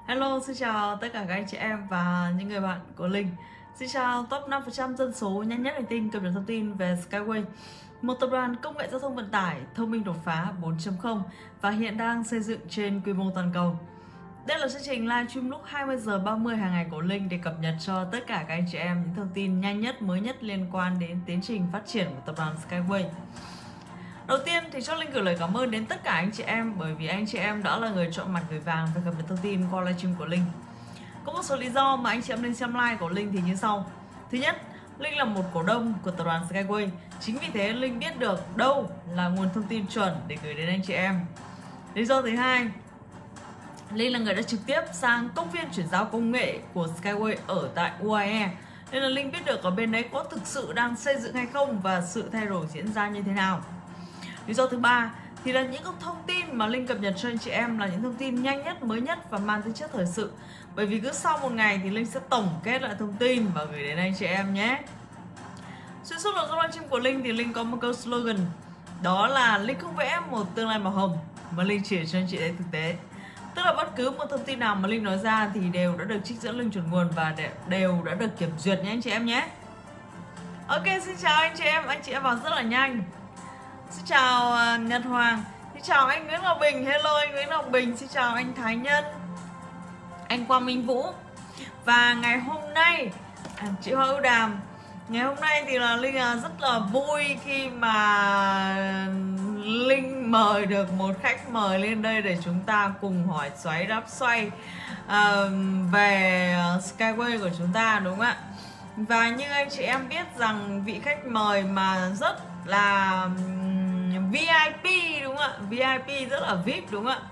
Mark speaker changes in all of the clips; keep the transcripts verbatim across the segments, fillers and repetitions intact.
Speaker 1: Hello, xin chào tất cả các anh chị em và những người bạn của Linh. Xin chào top năm phần trăm dân số nhanh nhất hành tinh cập nhật thông tin về Skyway, một tập đoàn công nghệ giao thông vận tải thông minh đột phá bốn chấm không và hiện đang xây dựng trên quy mô toàn cầu. Đây là chương trình livestream lúc hai mươi giờ ba mươi hàng ngày của Linh để cập nhật cho tất cả các anh chị em những thông tin nhanh nhất, mới nhất liên quan đến tiến trình phát triển của tập đoàn Skyway. Đầu tiên thì cho Linh gửi lời cảm ơn đến tất cả anh chị em bởi vì anh chị em đã là người chọn mặt gửi vàng và cập nhật thông tin qua livestream của Linh. Có một số lý do mà anh chị em nên xem like của Linh thì như sau. Thứ nhất, Linh là một cổ đông của tập đoàn Skyway. Chính vì thế Linh biết được đâu là nguồn thông tin chuẩn để gửi đến anh chị em. Lý do thứ hai, Linh là người đã trực tiếp sang công viên chuyển giao công nghệ của Skyway ở tại u a e. Nên là Linh biết được ở bên đấy có thực sự đang xây dựng hay không và sự thay đổi diễn ra như thế nào. Lý do thứ ba thì là những thông tin mà Linh cập nhật cho anh chị em là những thông tin nhanh nhất, mới nhất và mang tính chất thời sự. Bởi vì cứ sau một ngày thì Linh sẽ tổng kết lại thông tin và gửi đến anh chị em nhé. Xuyên suốt nội dung livestream của Linh thì Linh có một câu slogan, đó là Linh không vẽ một tương lai màu hồng mà Linh chỉ cho anh chị thấy thực tế. Tức là bất cứ một thông tin nào mà Linh nói ra thì đều đã được trích dẫn link chuẩn nguồn và đều đã được kiểm duyệt nhé anh chị em nhé. Ok, xin chào anh chị em, anh chị em vào rất là nhanh. Xin chào uh, Nhật Hoàng. Xin chào anh Nguyễn Ngọc Bình. Hello anh Nguyễn Ngọc Bình. Xin chào anh Thái Nhân, anh Quang Minh Vũ. Và ngày hôm nay à, chị Hoa Ưu Đàm, ngày hôm nay thì là Linh uh, rất là vui khi mà Linh mời được một khách mời lên đây để chúng ta cùng hỏi xoáy đáp xoay uh, về Skyway của chúng ta, đúng không ạ? Và như anh chị em biết rằng vị khách mời mà rất là vê i pê, đúng không ạ? vê i pê rất là vi ai pi, đúng không ạ?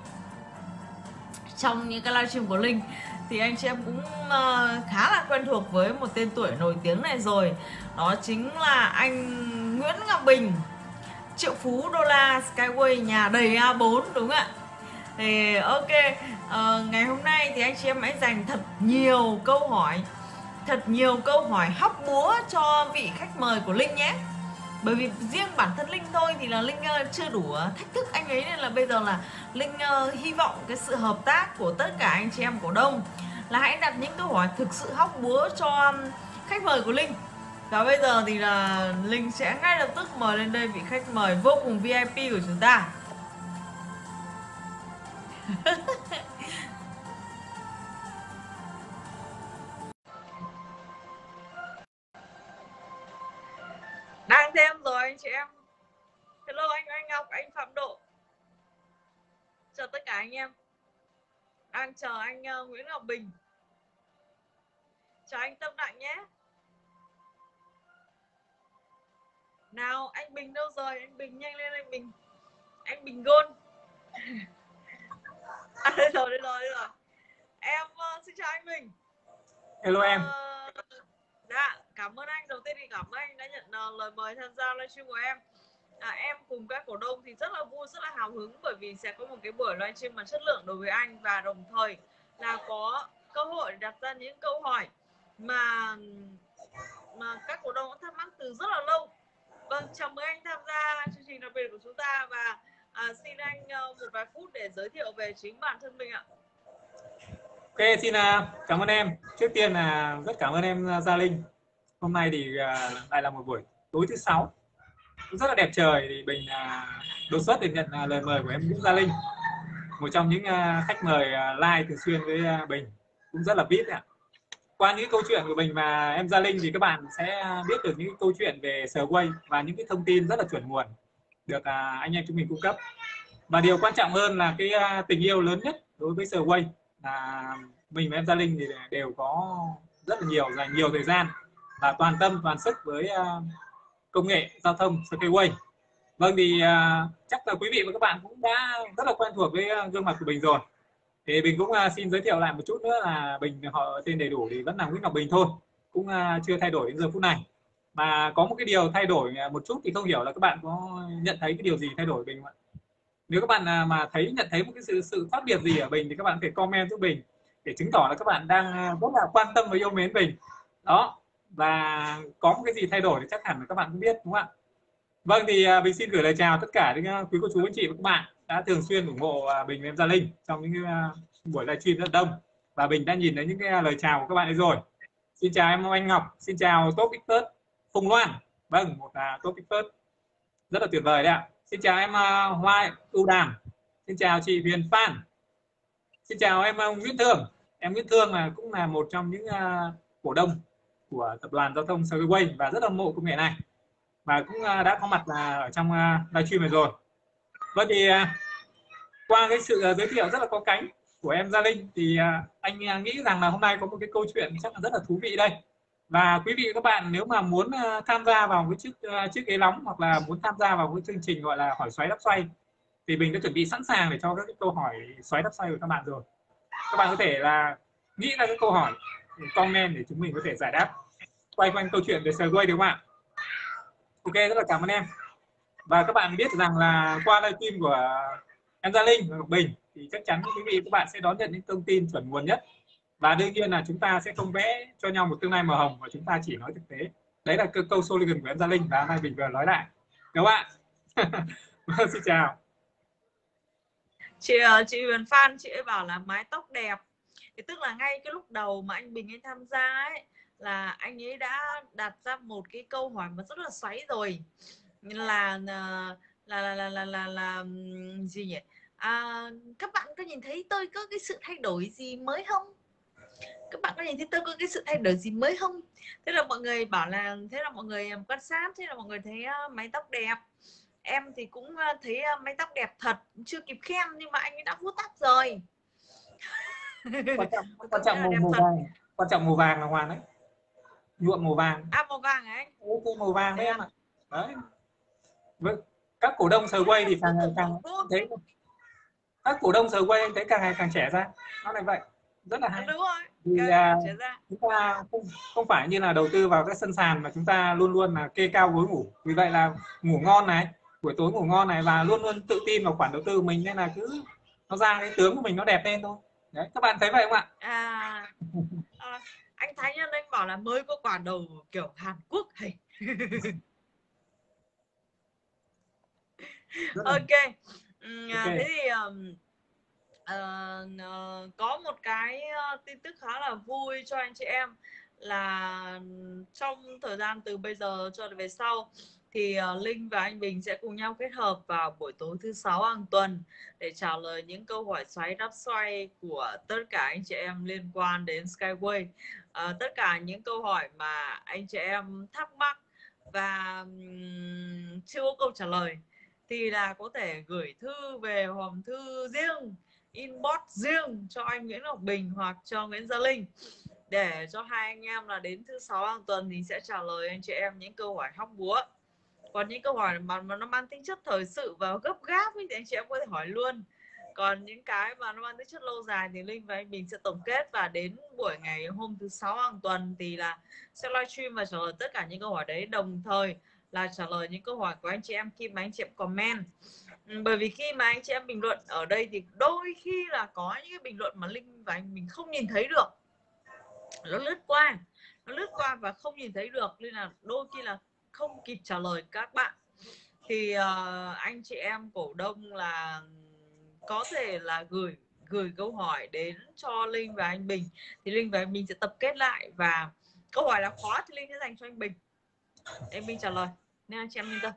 Speaker 1: Trong những cái livestream của Linh thì anh chị em cũng uh, khá là quen thuộc với một tên tuổi nổi tiếng này rồi. Đó chính là anh Nguyễn Ngọc Bình, triệu phú đô la Skyway, nhà đầy a bốn, đúng không ạ? Thì ok, uh, ngày hôm nay thì anh chị em hãy dành thật nhiều câu hỏi, thật nhiều câu hỏi hóc búa cho vị khách mời của Linh nhé. Bởi vì riêng bản thân Linh thôi thì là Linh uh, chưa đủ uh, thách thức anh ấy, nên là bây giờ là Linh uh, hy vọng cái sự hợp tác của tất cả anh chị em cổ đông là hãy đặt những câu hỏi thực sự hóc búa cho um, khách mời của Linh. Và bây giờ thì là Linh sẽ ngay lập tức mời lên đây vị khách mời vô cùng vê i pê của chúng ta. Đang thêm rồi anh chị em. Hello anh Anh Ngọc, anh Phạm Độ. Chào tất cả anh em. Đang chờ anh uh, Nguyễn Ngọc Bình. Chào anh Tâm Đặng nhé. Nào anh Bình đâu rồi? Anh Bình nhanh lên anh Bình. Anh Bình Gôn. À, đây rồi, đây rồi, đây rồi. Em uh, xin chào anh Bình.
Speaker 2: Hello uh, em.
Speaker 1: Dạ, cảm ơn anh. Đầu tiên thì cảm ơn anh đã nhận uh, lời mời tham gia livestream của em. À, em cùng các cổ đông thì rất là vui, rất là hào hứng bởi vì sẽ có một cái buổi livestream mà chất lượng đối với anh, và đồng thời là có cơ hội đặt ra những câu hỏi mà mà các cổ đông đã thắc mắc từ rất là lâu. Vâng, chào mừng anh tham gia chương trình đặc biệt của chúng ta và à, xin anh uh, một vài phút để giới thiệu về chính bản thân mình ạ.
Speaker 2: Ok, xin uh, cảm ơn em. Trước tiên là uh, rất cảm ơn em uh, Gia Linh. Hôm nay thì uh, lại là một buổi tối thứ sáu rất là đẹp trời, thì mình uh, đột xuất để nhận uh, lời mời của em Nguyễn Gia Linh, một trong những uh, khách mời uh, live thường xuyên với uh, Bình, cũng rất là vê i pê ạ. Qua những câu chuyện của mình và em Gia Linh thì các bạn sẽ biết được những câu chuyện về Skyway và những cái thông tin rất là chuẩn nguồn được uh, anh em chúng mình cung cấp. Và điều quan trọng hơn là cái uh, tình yêu lớn nhất đối với Skyway là mình và em Gia Linh thì đều có rất là nhiều dành nhiều thời gian và toàn tâm toàn sức với uh, công nghệ giao thông Skyway. Vâng, thì uh, chắc là quý vị và các bạn cũng đã rất là quen thuộc với uh, gương mặt của Bình rồi. Thì Bình cũng uh, xin giới thiệu lại một chút nữa là Bình, họ tên đầy đủ thì vẫn là Nguyễn Ngọc Bình thôi, cũng uh, chưa thay đổi đến giờ phút này. Mà có một cái điều thay đổi một chút thì không hiểu là các bạn có nhận thấy cái điều gì thay đổi Bình không ạ? Nếu các bạn mà thấy nhận thấy một cái sự sự khác biệt gì ở Bình thì các bạn phải comment giúp Bình để chứng tỏ là các bạn đang rất là quan tâm và yêu mến Bình đó, và có một cái gì thay đổi thì chắc hẳn là các bạn cũng biết, đúng không ạ? Vâng, thì Bình xin gửi lời chào tất cả những quý cô chú anh chị và các bạn đã thường xuyên ủng hộ Bình và em Gia Linh trong những buổi livestream rất đông. và Bình đã nhìn thấy những cái lời chào của các bạn ấy rồi. Xin chào em Anh Ngọc, xin chào Top Expert Phùng Loan. Vâng, một là Top Expert rất là tuyệt vời đấy ạ. Xin chào em uh, Hoa ưu Đàm, xin chào chị Huyền Phan, xin chào em uh, Nguyễn Thương. Em Nguyễn Thương là cũng là một trong những uh, cổ đông của tập đoàn giao thông Skyway và rất hâm mộ công nghệ này, và cũng uh, đã có mặt là ở trong uh, livestream này rồi. Vậy thì uh, qua cái sự uh, giới thiệu rất là có cánh của em Gia Linh thì uh, anh uh, nghĩ rằng là hôm nay có một cái câu chuyện chắc là rất là thú vị đây. Và quý vị và các bạn nếu mà muốn uh, tham gia vào cái chiếc uh, chiếc ghế nóng, hoặc là muốn tham gia vào cái chương trình gọi là hỏi xoáy đáp xoay, thì mình đã chuẩn bị sẵn sàng để cho các cái câu hỏi xoáy đáp xoay của các bạn rồi. Các bạn có thể là nghĩ ra cái câu hỏi comment để chúng mình có thể giải đáp quay quanh câu chuyện về Skyway, đúng không ạ? Ok, rất là cảm ơn em. Và các bạn biết rằng là qua livestream của em Gia Linh và Ngọc Bình thì chắc chắn quý vị và các bạn sẽ đón nhận những thông tin chuẩn nguồn nhất. Và đương nhiên là chúng ta sẽ không vẽ cho nhau một tương lai màu hồng, và chúng ta chỉ nói thực tế. Đấy là câu slogan của em Gia Linh và hôm nay Bình vừa nói lại. Đúng không ạ? Xin chào.
Speaker 1: Chị chị Huyền Phan, chị ấy bảo là mái tóc đẹp. Thì tức là ngay cái lúc đầu mà anh Bình ấy tham gia ấy, là anh ấy đã đặt ra một cái câu hỏi mà rất là xoáy rồi, là là là là là là, là gì nhỉ? À, các bạn có nhìn thấy tôi có cái sự thay đổi gì mới không? Các bạn có nhìn thấy tôi có cái sự thay đổi gì mới không? Thế là mọi người bảo là, thế là mọi người quan sát, thế là mọi người thấy uh, mái tóc đẹp. Em thì cũng uh, thấy uh, mái tóc đẹp thật, chưa kịp khen nhưng mà anh ấy đã vuốt tóc rồi.
Speaker 2: Quan trọng quan trọng màu, màu vàng, quan trọng màu vàng là Hoàn đấy, nhuộm màu vàng.
Speaker 1: À, màu vàng hả anh?
Speaker 2: Ok, màu vàng đấy em ạ. Đấy. Với các cổ đông Skyway thì càng ngày càng thấy các cổ đông Skyway anh thấy càng ngày càng trẻ ra, nó là vậy, rất là hay.
Speaker 1: Đúng rồi,
Speaker 2: vì
Speaker 1: càng trẻ ra.
Speaker 2: Chúng ta không, không phải như là đầu tư vào các sân sàn mà chúng ta luôn luôn là kê cao gối ngủ, vì vậy là ngủ ngon này, buổi tối ngủ ngon này, và luôn luôn tự tin vào khoản đầu tư của mình, nên là cứ nó ra cái tướng của mình nó đẹp lên thôi. Đấy, các bạn thấy vậy không ạ?
Speaker 1: À, à anh Thái Nhân anh bảo là mới có quả đầu kiểu Hàn Quốc hay. Ok. Okay.
Speaker 2: Okay.
Speaker 1: Thế thì um, uh, uh, có một cái uh, tin tức khá là vui cho anh chị em là trong thời gian từ bây giờ cho đến về sau thì uh, Linh và anh Bình sẽ cùng nhau kết hợp vào buổi tối thứ sáu hàng tuần để trả lời những câu hỏi xoáy đáp xoay của tất cả anh chị em liên quan đến Skyway. Uh, tất cả những câu hỏi mà anh chị em thắc mắc và um, chưa có câu trả lời thì là có thể gửi thư về hòm thư riêng, inbox riêng cho anh Nguyễn Ngọc Bình hoặc cho Nguyễn Gia Linh, để cho hai anh em là đến thứ sáu hàng tuần thì sẽ trả lời anh chị em những câu hỏi hóc búa. Còn những câu hỏi mà, mà nó mang tính chất thời sự và gấp gáp thì anh chị em có thể hỏi luôn. Còn những cái mà nó mang tính chất lâu dài thì Linh và anh Bình sẽ tổng kết, và đến buổi ngày hôm thứ sáu hàng tuần thì là sẽ livestream và trả lời tất cả những câu hỏi đấy, đồng thời là trả lời những câu hỏi của anh chị em khi mà anh chị em comment. Bởi vì khi mà anh chị em bình luận ở đây thì đôi khi là có những cái bình luận mà Linh và anh mình không nhìn thấy được, nó lướt qua nó lướt qua và không nhìn thấy được, nên là đôi khi là không kịp trả lời các bạn. Thì uh, anh chị em cổ đông là có thể là gửi gửi câu hỏi đến cho Linh và anh Bình, thì Linh và anh Bình sẽ tập kết lại, và câu hỏi là khó thì Linh sẽ dành cho anh Bình, anh Bình trả lời, nên anh chị em yên tâm.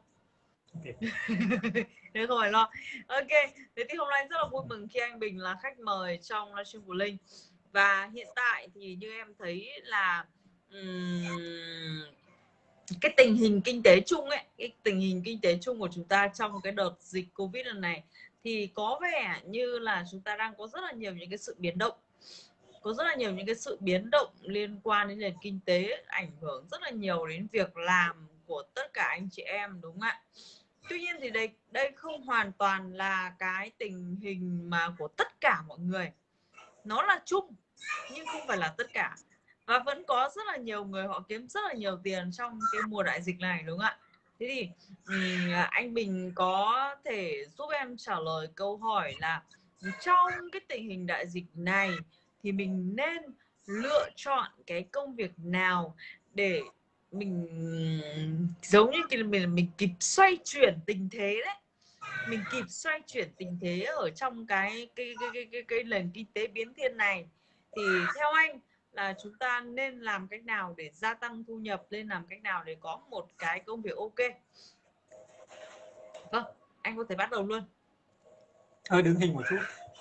Speaker 1: Thế không phải lo. Ok, thế thì hôm nay rất là vui mừng khi anh Bình là khách mời trong livestream của Linh. Và hiện tại thì như em thấy là um, cái tình hình kinh tế chung ấy, cái tình hình kinh tế chung của chúng ta trong cái đợt dịch Covid lần này thì có vẻ như là chúng ta đang có rất là nhiều những cái sự biến động, có rất là nhiều những cái sự biến động liên quan đến nền kinh tế, ảnh hưởng rất là nhiều đến việc làm của tất cả anh chị em, đúng không ạ? Tuy nhiên thì đây đây không hoàn toàn là cái tình hình mà của tất cả mọi người, nó là chung nhưng không phải là tất cả, và vẫn có rất là nhiều người họ kiếm rất là nhiều tiền trong cái mùa đại dịch này, đúng không ạ? Thế thì um, anh Bình có thể giúp em trả lời câu hỏi là trong cái tình hình đại dịch này thì mình nên lựa chọn cái công việc nào để mình giống như cái mình mình kịp xoay chuyển tình thế đấy, mình kịp xoay chuyển tình thế ở trong cái cái cái cái cái, cái nền kinh tế biến thiên này, Thì theo anh là chúng ta nên làm cách nào để gia tăng thu nhập, nên làm cách nào để có một cái công việc ok? Vâng, anh có thể bắt đầu luôn.
Speaker 2: Hơi đứng hình một chút.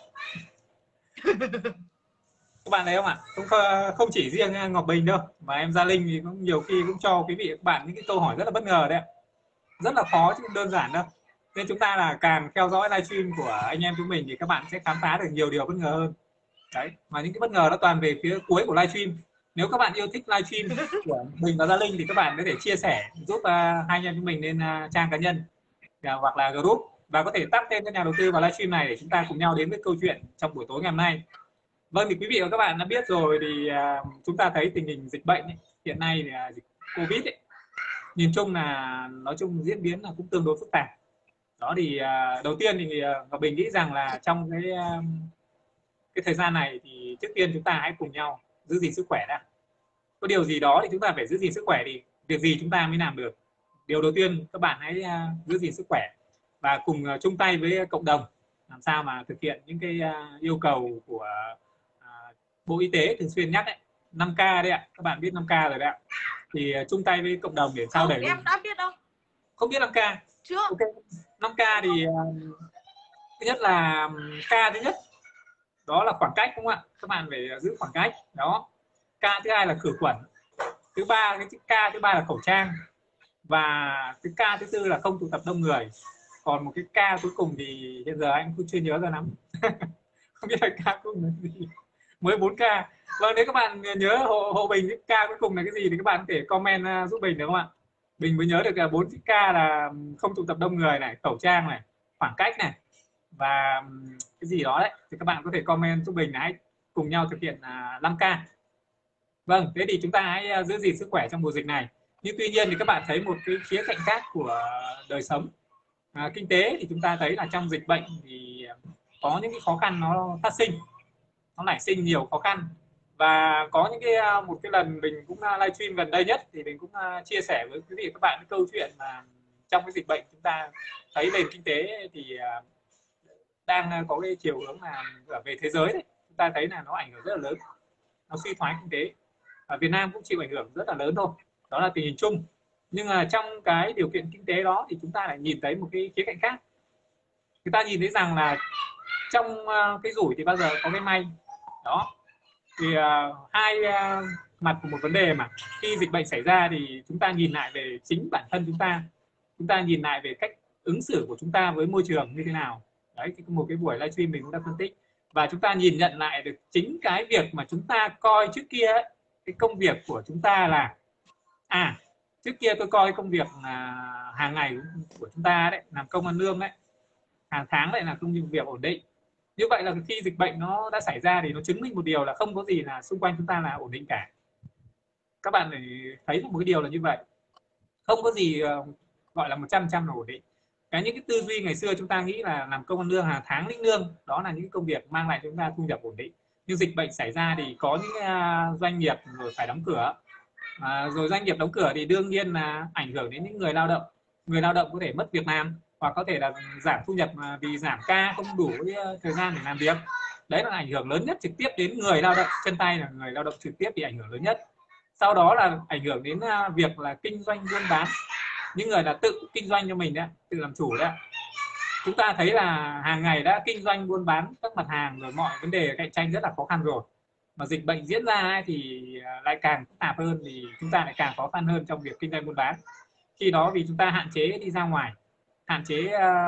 Speaker 2: Các bạn thấy không ạ? Không không chỉ riêng Ngọc Bình đâu, mà em Gia Linh thì cũng nhiều khi cũng cho quý vị các bạn những cái câu hỏi rất là bất ngờ đấy, rất là khó chứ không đơn giản đâu. Nên chúng ta là càng theo dõi livestream của anh em chúng mình thì các bạn sẽ khám phá được nhiều điều bất ngờ hơn. Đấy, mà những cái bất ngờ nó toàn về phía cuối của livestream. Nếu các bạn yêu thích livestream của mình và Gia Linh thì các bạn có thể chia sẻ giúp uh, hai anh em chúng mình lên uh, trang cá nhân uh, hoặc là group, và có thể tag thêm các nhà đầu tư vào livestream này để chúng ta cùng nhau đến với câu chuyện trong buổi tối ngày hôm nay. Vâng, thì quý vị và các bạn đã biết rồi, thì uh, chúng ta thấy tình hình dịch bệnh ấy, hiện nay thì uh, dịch Covid ấy, nhìn chung là nói chung diễn biến là cũng tương đối phức tạp. Đó thì uh, đầu tiên thì uh, Ngọc Bình nghĩ rằng là trong cái uh, cái thời gian này thì trước tiên chúng ta hãy cùng nhau giữ gìn sức khỏe đã. Có điều gì đó thì chúng ta phải giữ gìn sức khỏe, thì việc gì chúng ta mới làm được. Điều đầu tiên các bạn hãy uh, giữ gìn sức khỏe và cùng uh, chung tay với cộng đồng làm sao mà thực hiện những cái uh, yêu cầu của uh, Bộ Y tế thường xuyên nhắc đấy, năm K đấy ạ. Các bạn biết năm K rồi đấy ạ. Thì uh, chung tay với cộng đồng để sao đẩy.
Speaker 1: Em đã biết đâu.
Speaker 2: Không biết năm K
Speaker 1: chưa?
Speaker 2: Ok, năm K thì uh, thứ nhất là K thứ nhất đó là khoảng cách, đúng không ạ? Các bạn phải giữ khoảng cách đó. K thứ hai là khử khuẩn. Thứ ba cái K thứ ba là khẩu trang. Và cái K thứ tư là không tụ tập đông người. Còn một cái K cuối cùng thì hiện giờ anh cũng chưa nhớ ra lắm. Không biết là K cuối cùng là gì, mới bốn K. Vâng, nếu các bạn nhớ hộ, hộ Bình cái K cuối cùng là cái gì thì các bạn có thể comment giúp Bình, đúng không ạ? Bình mới nhớ được là bốn K là không tụ tập đông người này, khẩu trang này, khoảng cách này, và cái gì đó đấy, thì các bạn có thể comment giúp Bình là hãy cùng nhau thực hiện năm K. Vâng, thế thì chúng ta hãy giữ gìn sức khỏe trong mùa dịch này. Nhưng tuy nhiên thì các bạn thấy một cái khía cạnh khác của đời sống à, kinh tế, thì chúng ta thấy là trong dịch bệnh thì có những cái khó khăn nó phát sinh, nó nảy sinh nhiều khó khăn. Và có những cái một cái lần mình cũng livestream gần đây nhất thì mình cũng chia sẻ với quý vị các bạn cái câu chuyện mà trong cái dịch bệnh chúng ta thấy nền kinh tế thì đang có cái chiều hướng là ở về thế giới đấy, chúng ta thấy là nó ảnh hưởng rất là lớn, nó suy thoái kinh tế. Ở Việt Nam cũng chịu ảnh hưởng rất là lớn thôi, đó là tình hình chung. Nhưng mà trong cái điều kiện kinh tế đó thì chúng ta lại nhìn thấy một cái khía cạnh khác. Người ta nhìn thấy rằng là trong cái rủi thì bao giờ có cái may đó. Thì uh, hai uh, mặt của một vấn đề mà khi dịch bệnh xảy ra thì chúng ta nhìn lại về chính bản thân chúng ta, chúng ta nhìn lại về cách ứng xử của chúng ta với môi trường như thế nào. Đấy, thì một cái buổi livestream mình cũng đã phân tích, và chúng ta nhìn nhận lại được chính cái việc mà chúng ta coi trước kia ấy, cái công việc của chúng ta là à trước kia tôi coi công việc là hàng ngày của chúng ta đấy, làm công ăn lương đấy, hàng tháng lại là công việc ổn định. Như vậy là khi dịch bệnh nó đã xảy ra thì nó chứng minh một điều là không có gì là xung quanh chúng ta là ổn định cả. Các bạn phải thấy một cái điều là như vậy, không có gì gọi là một trăm phần trăm là ổn định. Cái những cái tư duy ngày xưa chúng ta nghĩ là làm công ăn lương, hàng tháng lĩnh lương, đó là những công việc mang lại cho chúng ta thu nhập ổn định. Nhưng dịch bệnh xảy ra thì có những doanh nghiệp rồi phải đóng cửa, à, rồi doanh nghiệp đóng cửa thì đương nhiên là ảnh hưởng đến những người lao động. Người lao động có thể mất việc làm, hoặc có thể là giảm thu nhập vì giảm ca, không đủ thời gian để làm việc. Đấy là ảnh hưởng lớn nhất trực tiếp đến người lao động, chân tay là người lao động trực tiếp bị ảnh hưởng lớn nhất. Sau đó là ảnh hưởng đến việc là kinh doanh buôn bán, những người là tự kinh doanh cho mình đấy, tự làm chủ đấy. Chúng ta thấy là hàng ngày đã kinh doanh buôn bán các mặt hàng rồi, mọi vấn đề cạnh tranh rất là khó khăn rồi, mà dịch bệnh diễn ra ấy thì lại càng phức tạp hơn, thì chúng ta lại càng khó khăn hơn trong việc kinh doanh buôn bán. Khi đó vì chúng ta hạn chế đi ra ngoài, hạn chế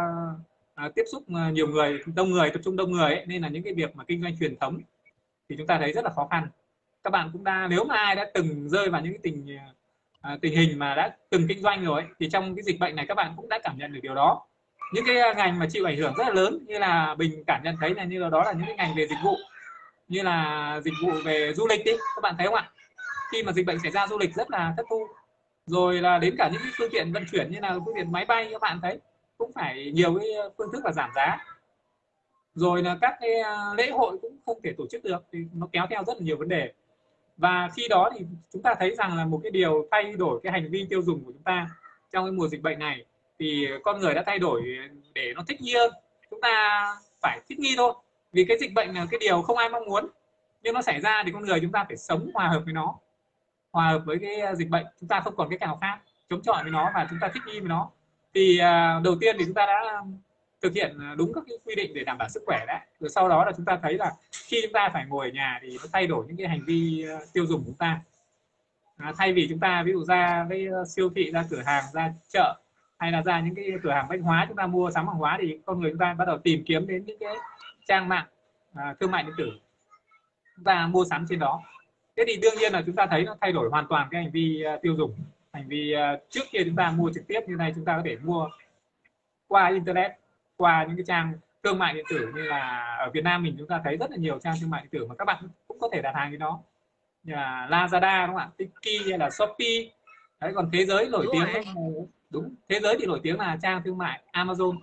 Speaker 2: uh, uh, tiếp xúc nhiều người, đông người, tập trung đông người ấy, nên là những cái việc mà kinh doanh truyền thống thì chúng ta thấy rất là khó khăn. Các bạn cũng đã, nếu mà ai đã từng rơi vào những cái tình uh, tình hình mà đã từng kinh doanh rồi ấy, thì trong cái dịch bệnh này các bạn cũng đã cảm nhận được điều đó. Những cái ngành mà chịu ảnh hưởng rất là lớn, như là Bình cảm nhận thấy là như là đó là những cái ngành về dịch vụ, như là dịch vụ về du lịch đi, các bạn thấy không ạ? Khi mà dịch bệnh xảy ra, du lịch rất là thất thu, rồi là đến cả những cái phương tiện vận chuyển như là phương tiện máy bay, các bạn thấy cũng phải nhiều cái phương thức là giảm giá, rồi là các cái lễ hội cũng không thể tổ chức được, thì nó kéo theo rất là nhiều vấn đề. Và khi đó thì chúng ta thấy rằng là một cái điều thay đổi cái hành vi tiêu dùng của chúng ta trong cái mùa dịch bệnh này, thì con người đã thay đổi để nó thích nghi hơn. Chúng ta phải thích nghi thôi, vì cái dịch bệnh là cái điều không ai mong muốn. Nhưng nó xảy ra thì con người chúng ta phải sống hòa hợp với nó, hòa hợp với cái dịch bệnh, chúng ta không còn cái nào khác, chống chọi với nó và chúng ta thích nghi với nó. Thì uh, đầu tiên thì chúng ta đã thực hiện đúng các cái quy định để đảm bảo sức khỏe đấy, rồi sau đó là chúng ta thấy là khi chúng ta phải ngồi ở nhà thì nó thay đổi những cái hành vi tiêu dùng của chúng ta. À, thay vì chúng ta ví dụ ra cái siêu thị, ra cửa hàng, ra chợ hay là ra những cái cửa hàng bách hóa chúng ta mua sắm hàng hóa, thì con người chúng ta bắt đầu tìm kiếm đến những cái trang mạng à, thương mại điện tử, chúng ta mua sắm trên đó. Thế thì đương nhiên là chúng ta thấy nó thay đổi hoàn toàn cái hành vi uh, tiêu dùng. Hành vi uh, trước kia chúng ta mua trực tiếp, như này chúng ta có thể mua qua internet, qua những cái trang thương mại điện tử, như là ở Việt Nam mình chúng ta thấy rất là nhiều trang thương mại điện tử mà các bạn cũng có thể đặt hàng với nó, như là Lazada đúng không ạ, Tiki hay là Shopee. Đấy, còn thế giới nổi
Speaker 1: Đúng
Speaker 2: tiếng
Speaker 1: rồi.
Speaker 2: đúng thế giới thì nổi tiếng là trang thương mại Amazon.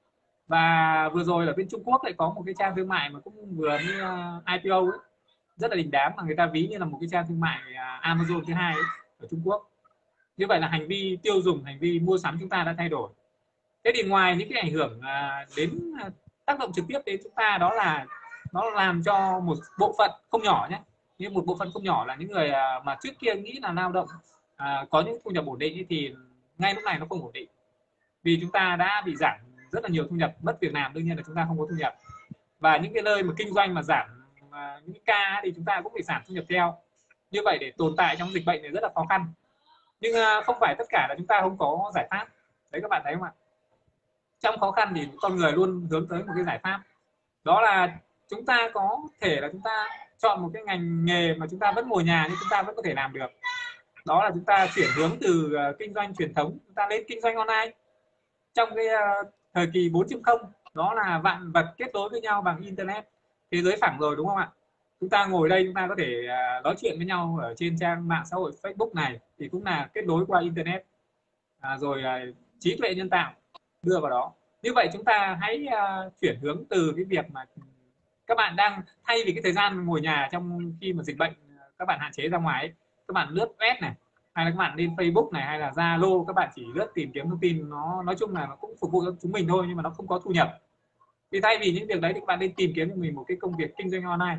Speaker 2: Và vừa rồi ở bên Trung Quốc lại có một cái trang thương mại mà cũng vừa mới uh, i pê o ấy, rất là đình đám, mà người ta ví như là một cái trang thương mại uh, Amazon thứ hai ấy, ở Trung Quốc. Như vậy là hành vi tiêu dùng, hành vi mua sắm chúng ta đã thay đổi. Thế thì ngoài những cái ảnh hưởng uh, đến uh, tác động trực tiếp đến chúng ta, đó là nó làm cho một bộ phận không nhỏ nhé, nhưng một bộ phận không nhỏ là những người uh, mà trước kia nghĩ là lao động uh, có những thu nhập ổn định ấy, thì ngay lúc này nó không ổn định, vì chúng ta đã bị giảm rất là nhiều thu nhập, mất việc làm, đương nhiên là chúng ta không có thu nhập. Và những cái nơi mà kinh doanh mà giảm mà những ca thì chúng ta cũng bị giảm thu nhập theo. Như vậy để tồn tại trong dịch bệnh này rất là khó khăn. Nhưng không phải tất cả là chúng ta không có giải pháp. Đấy các bạn thấy không ạ? Trong khó khăn thì con người luôn hướng tới một cái giải pháp. Đó là chúng ta có thể là chúng ta chọn một cái ngành nghề mà chúng ta vẫn ngồi nhà nhưng chúng ta vẫn có thể làm được. Đó là chúng ta chuyển hướng từ kinh doanh truyền thống, chúng ta lên kinh doanh online. Trong cái thời kỳ bốn chấm không, đó là vạn vật kết nối với nhau bằng internet, thế giới phẳng rồi đúng không ạ? Chúng ta ngồi đây chúng ta có thể nói chuyện với nhau ở trên trang mạng xã hội Facebook này thì cũng là kết nối qua internet, à, rồi trí tuệ nhân tạo đưa vào đó. Như vậy chúng ta hãy uh, chuyển hướng từ cái việc mà các bạn đang, thay vì cái thời gian ngồi nhà trong khi mà dịch bệnh các bạn hạn chế ra ngoài ấy, các bạn lướt web này, hay là các bạn lên Facebook này, hay là Zalo, các bạn chỉ lướt tìm kiếm thông tin, nó nói chung là nó cũng phục vụ cho chúng mình thôi, nhưng mà nó không có thu nhập. Thì thay vì những việc đấy thì các bạn nên tìm kiếm cho mình một cái công việc kinh doanh online.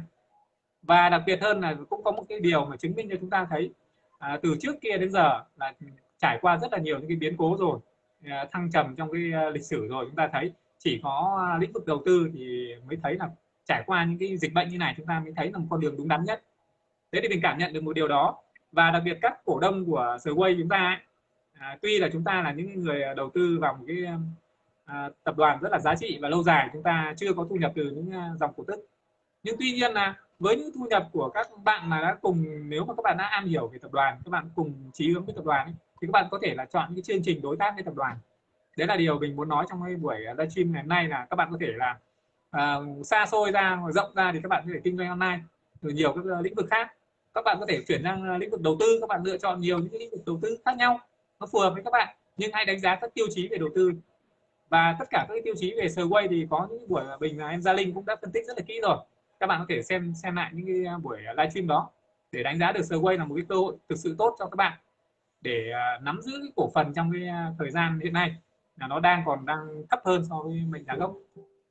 Speaker 2: Và đặc biệt hơn là cũng có một cái điều mà chứng minh cho chúng ta thấy à, từ trước kia đến giờ là trải qua rất là nhiều những cái biến cố rồi, à, thăng trầm trong cái lịch sử rồi, chúng ta thấy chỉ có lĩnh vực đầu tư thì mới thấy là trải qua những cái dịch bệnh như này chúng ta mới thấy là một con đường đúng đắn nhất. Thế thì mình cảm nhận được một điều đó. Và đặc biệt các cổ đông của Sway chúng ta ấy, à, tuy là chúng ta là những người đầu tư vào một cái à, tập đoàn rất là giá trị và lâu dài, chúng ta chưa có thu nhập từ những dòng cổ tức, nhưng tuy nhiên là với những thu nhập của các bạn mà đã cùng, nếu mà các bạn đã am hiểu về tập đoàn, các bạn cùng chí hướng với tập đoàn ấy, thì các bạn có thể là chọn những chương trình đối tác với tập đoàn. Đấy là điều mình muốn nói trong cái buổi livestream ngày hôm nay, là các bạn có thể là uh, xa xôi ra, rộng ra thì các bạn có thể kinh doanh online rồi nhiều các lĩnh vực khác. Các bạn có thể chuyển sang lĩnh vực đầu tư, các bạn lựa chọn nhiều những cái lĩnh vực đầu tư khác nhau nó phù hợp với các bạn, nhưng hãy đánh giá các tiêu chí về đầu tư. Và tất cả các tiêu chí về Sway thì có những buổi mà mình, em Gia Linh cũng đã phân tích rất là kỹ rồi. Các bạn có thể xem xem lại những cái buổi livestream đó để đánh giá được Sway là một cái cơ hội thực sự tốt cho các bạn để nắm giữ cái cổ phần trong cái thời gian hiện nay là nó đang còn đang thấp hơn so với mệnh giá gốc.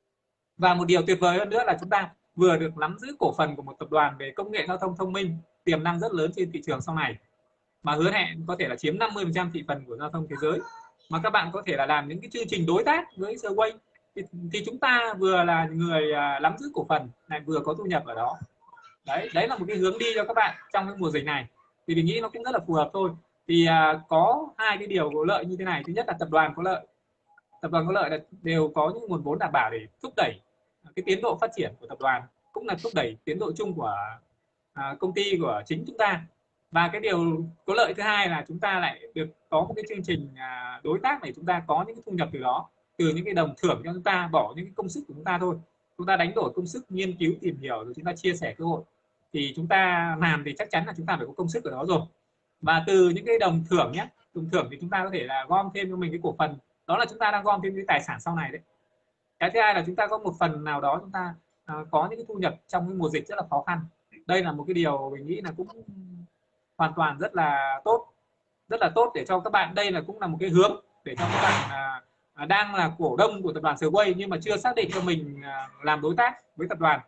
Speaker 2: Và một điều tuyệt vời hơn nữa là chúng ta vừa được nắm giữ cổ phần của một tập đoàn về công nghệ giao thông thông minh tiềm năng rất lớn trên thị trường sau này, mà hứa hẹn có thể là chiếm năm mươi phần trăm thị phần của giao thông thế giới. Mà các bạn có thể là làm những cái chương trình đối tác với Sway thì, thì chúng ta vừa là người nắm giữ cổ phần lại vừa có thu nhập ở đó. Đấy, đấy là một cái hướng đi cho các bạn trong cái mùa dịch này, thì mình nghĩ nó cũng rất là phù hợp thôi. Thì à, có hai cái điều có lợi như thế này. Thứ nhất là tập đoàn có lợi, tập đoàn có lợi là đều có những nguồn vốn đảm bảo để thúc đẩy cái tiến độ phát triển của tập đoàn, cũng là thúc đẩy tiến độ chung của à, công ty của chính chúng ta. Và cái điều có lợi thứ hai là chúng ta lại được có một cái chương trình à, đối tác để chúng ta có những cái thu nhập từ đó, từ những cái đồng thưởng cho chúng ta, bỏ những cái công sức của chúng ta thôi, chúng ta đánh đổi công sức nghiên cứu tìm hiểu rồi chúng ta chia sẻ cơ hội, thì chúng ta làm thì chắc chắn là chúng ta phải có công sức ở đó rồi. Và từ những cái đồng thưởng nhé, đồng thưởng thì chúng ta có thể là gom thêm cho mình cái cổ phần, đó là chúng ta đang gom thêm cái tài sản sau này đấy. Cái thứ hai là chúng ta có một phần nào đó chúng ta à, có những cái thu nhập trong cái mùa dịch rất là khó khăn. Đây là một cái điều mình nghĩ là cũng hoàn toàn rất là tốt, rất là tốt để cho các bạn. Đây là cũng là một cái hướng để cho các bạn à, đang là cổ đông của tập đoàn Sway nhưng mà chưa xác định cho mình à, làm đối tác với tập đoàn,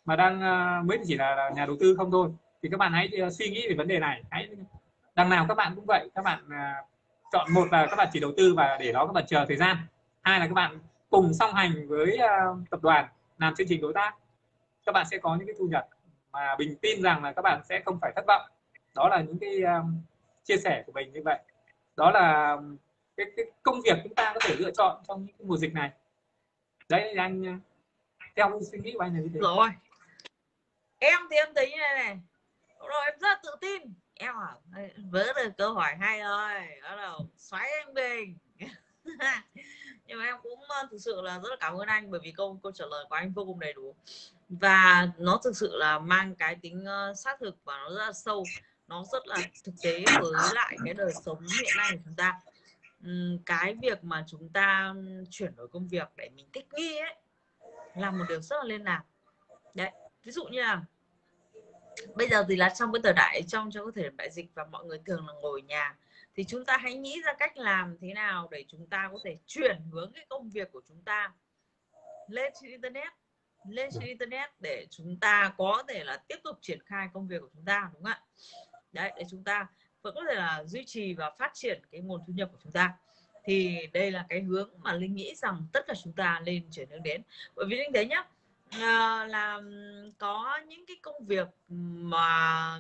Speaker 2: mà đang uh, mới chỉ là, là nhà đầu tư không thôi, thì các bạn hãy uh, suy nghĩ về vấn đề này. Hãy đằng nào các bạn cũng vậy, các bạn uh, chọn, một là các bạn chỉ đầu tư và để đó các bạn chờ thời gian, hai là các bạn cùng song hành với uh, tập đoàn làm chương trình đối tác, các bạn sẽ có những cái thu nhập mà mình tin rằng là các bạn sẽ không phải thất vọng. Đó là những cái uh, chia sẻ của mình như vậy. Đó là cái, cái công việc chúng ta có thể lựa chọn trong những cái mùa dịch này. Đấy anh, theo suy nghĩ của anh là như thế.
Speaker 1: Rồi em thì em thấy như này này, rồi em rất tự tin, em à vớ được câu hỏi hay rồi, bắt đầu xoáy anh Bình. Nhưng mà em cũng thực sự là rất là cảm ơn anh, bởi vì câu câu trả lời của anh vô cùng đầy đủ và nó thực sự là mang cái tính uh, xác thực và nó rất là sâu, nó rất là thực tế với lại cái đời sống hiện nay của chúng ta. Uhm, cái việc mà chúng ta chuyển đổi công việc để mình thích nghi ấy là một điều rất là nên làm đấy. Ví dụ như là bây giờ thì là trong cái thời đại, trong trong cái thời điểm đại dịch và mọi người thường là ngồi nhà, thì chúng ta hãy nghĩ ra cách làm thế nào để chúng ta có thể chuyển hướng cái công việc của chúng ta lên trên internet, lên trên internet để chúng ta có thể là tiếp tục triển khai công việc của chúng ta, đúng không ạ? Đấy, để chúng ta vẫn có thể là duy trì và phát triển cái nguồn thu nhập của chúng ta. Thì đây là cái hướng mà Linh nghĩ rằng tất cả chúng ta nên chuyển hướng đến. Bởi vì Linh thấy nhá, à, là có những cái công việc mà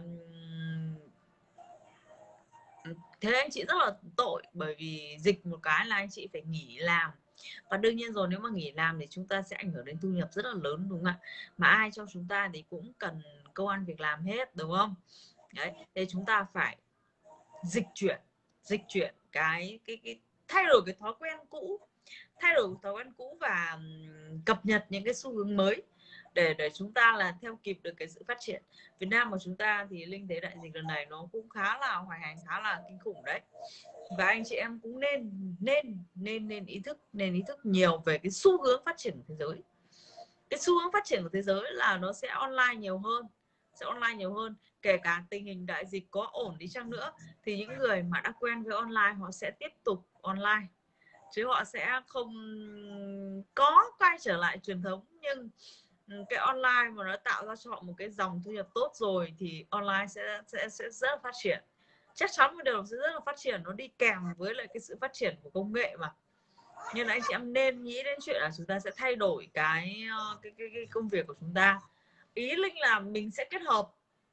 Speaker 1: thế anh chị rất là tội, bởi vì dịch một cái là anh chị phải nghỉ làm. Và đương nhiên rồi, nếu mà nghỉ làm thì chúng ta sẽ ảnh hưởng đến thu nhập rất là lớn, đúng không ạ? Mà ai trong chúng ta thì cũng cần công ăn việc làm hết, đúng không? Đấy, thì chúng ta phải dịch chuyển, dịch chuyển cái cái cái thay đổi cái thói quen cũ, thay đổi thói quen cũ và cập nhật những cái xu hướng mới để để chúng ta là theo kịp được cái sự phát triển. Việt Nam của chúng ta thì Linh thấy đại dịch lần này nó cũng khá là hoành hành, khá là kinh khủng đấy. Và anh chị em cũng nên nên nên nên ý thức nên ý thức nhiều về cái xu hướng phát triển của thế giới. Cái xu hướng phát triển của thế giới là nó sẽ online nhiều hơn, sẽ online nhiều hơn. Kể cả tình hình đại dịch có ổn đi chăng nữa thì những người mà đã quen với online họ sẽ tiếp tục online, chứ họ sẽ không có quay trở lại truyền thống. Nhưng cái online mà nó tạo ra cho họ một cái dòng thu nhập tốt rồi thì online sẽ sẽ sẽ rất là phát triển, chắc chắn một điều sẽ rất là phát triển, nó đi kèm với lại cái sự phát triển của công nghệ mà. Nhưng là anh chị em nên nghĩ đến chuyện là chúng ta sẽ thay đổi cái cái, cái, cái công việc của chúng ta. Ý Linh là mình sẽ kết hợp,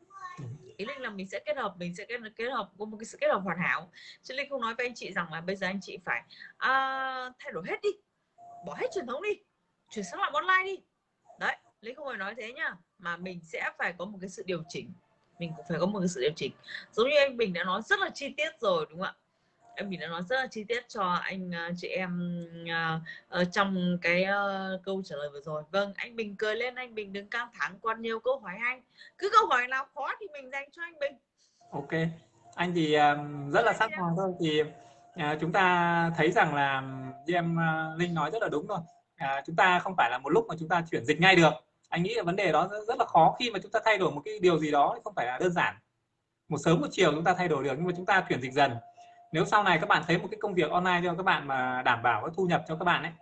Speaker 1: ý Linh là mình sẽ kết hợp, mình sẽ kết, kết hợp có một cái sự kết hợp hoàn hảo. Chứ Linh không nói với anh chị rằng là bây giờ anh chị phải à, thay đổi hết đi, bỏ hết truyền thống đi, chuyển sang làm online đi. Đấy, Linh không phải nói thế nhá, mà mình sẽ phải có một cái sự điều chỉnh, mình cũng phải có một cái sự điều chỉnh. Giống như anh Bình đã nói rất là chi tiết rồi, đúng không ạ? Em Bình đã nói rất là chi tiết cho anh chị em uh, uh, trong cái uh, câu trả lời vừa rồi. Vâng, anh Bình cười lên, anh Bình đừng căng thẳng, còn nhiều câu hỏi hay, cứ câu hỏi nào khó thì mình dành cho anh Bình.
Speaker 2: Ok, anh thì uh, rất là sẵn sàng thôi. Thì uh, chúng ta thấy rằng là như em uh, Linh nói rất là đúng rồi. Uh, chúng ta không phải là một lúc mà chúng ta chuyển dịch ngay được. Anh nghĩ là vấn đề đó rất, rất là khó khi mà chúng ta thay đổi một cái điều gì đó không phải là đơn giản. Một sớm một chiều chúng ta thay đổi được, nhưng mà chúng ta chuyển dịch dần. Nếu sau này các bạn thấy một cái công việc online cho các bạn mà đảm bảo cái thu nhập cho các bạn ấy,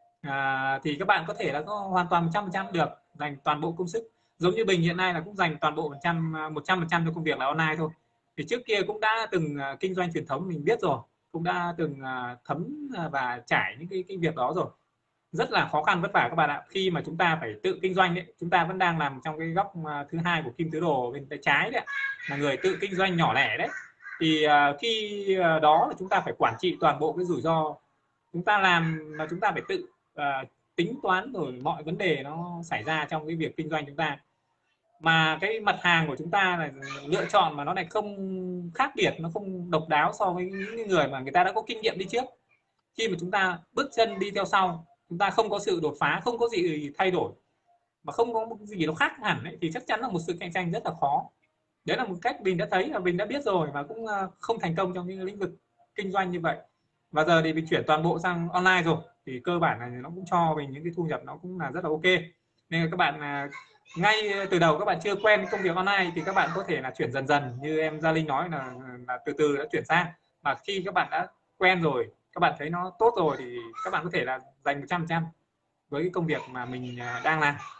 Speaker 2: à, thì các bạn có thể là có hoàn toàn một trăm phần trăm được, dành toàn bộ công sức. Giống như Bình hiện nay là cũng dành toàn bộ một trăm phần trăm cho công việc là online thôi. Thì trước kia cũng đã từng kinh doanh truyền thống, mình biết rồi, cũng đã từng thấm và trải những cái cái việc đó rồi. Rất là khó khăn vất vả các bạn ạ. Khi mà chúng ta phải tự kinh doanh đấy, chúng ta vẫn đang làm trong cái góc thứ hai của kim tứ đồ bên tay trái đấy, là người tự kinh doanh nhỏ lẻ đấy. Thì uh, khi uh, đó là chúng ta phải quản trị toàn bộ cái rủi ro. Chúng ta làm là chúng ta phải tự uh, tính toán rồi mọi vấn đề nó xảy ra trong cái việc kinh doanh chúng ta. Mà cái mặt hàng của chúng ta là lựa chọn mà nó lại không khác biệt, nó không độc đáo so với những người mà người ta đã có kinh nghiệm đi trước. Khi mà chúng ta bước chân đi theo sau, chúng ta không có sự đột phá, không có gì thay đổi, mà không có một gì nó khác hẳn ấy, thì chắc chắn là một sự cạnh tranh rất là khó. Đấy là một cách mình đã thấy, là mình đã biết rồi và cũng không thành công trong những lĩnh vực kinh doanh như vậy. Và giờ thì mình chuyển toàn bộ sang online rồi, thì cơ bản là nó cũng cho mình những cái thu nhập nó cũng là rất là ok. Nên là các bạn ngay từ đầu các bạn chưa quen công việc online thì các bạn có thể là chuyển dần dần, như em Gia Linh nói là, là từ từ đã chuyển sang. Mà khi các bạn đã quen rồi, các bạn thấy nó tốt rồi thì các bạn có thể là dành một trăm phần trăm với cái công việc mà mình đang làm.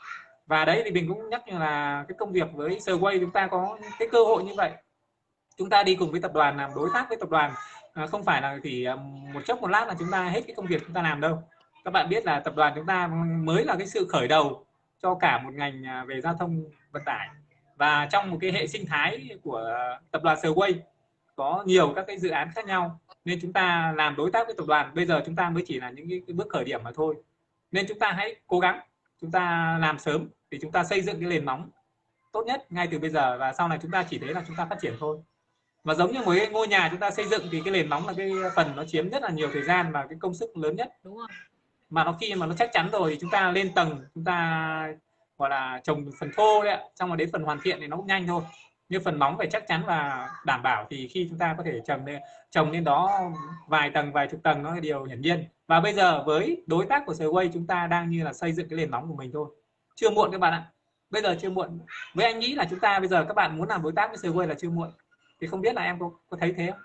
Speaker 2: Và đấy thì mình cũng nhắc là cái công việc với Sway chúng ta có cái cơ hội như vậy, chúng ta đi cùng với tập đoàn, làm đối tác với tập đoàn, à, không phải là chỉ một chốc một lát là chúng ta hết cái công việc chúng ta làm đâu. Các bạn biết là tập đoàn chúng ta mới là cái sự khởi đầu cho cả một ngành về giao thông vận tải, và trong một cái hệ sinh thái của tập đoàn Sway có nhiều các cái dự án khác nhau, nên chúng ta làm đối tác với tập đoàn bây giờ chúng ta mới chỉ là những cái bước khởi điểm mà thôi. Nên chúng ta hãy cố gắng, chúng ta làm sớm thì chúng ta xây dựng cái nền móng tốt nhất ngay từ bây giờ, và sau này chúng ta chỉ thấy là chúng ta phát triển thôi. Và giống như một cái ngôi nhà chúng ta xây dựng thì cái nền móng là cái phần nó chiếm rất là nhiều thời gian và cái công sức lớn nhất.
Speaker 1: Đúng rồi.
Speaker 2: Mà nó khi mà nó chắc chắn rồi thì chúng ta lên tầng, chúng ta gọi là trồng phần thô đấy ạ, xong rồi đến phần hoàn thiện thì nó cũng nhanh thôi. Nhưng phần móng phải chắc chắn và đảm bảo thì khi chúng ta có thể trồng lên trồng lên đó vài tầng vài chục tầng nó là điều hiển nhiên. Và bây giờ với đối tác của Sway chúng ta đang như là xây dựng cái nền móng của mình thôi. Chưa muộn các bạn ạ. Bây giờ chưa muộn. Với anh nghĩ là chúng ta bây giờ các bạn muốn làm đối tác với Sway là chưa muộn. Thì không biết là em có, có thấy thế không?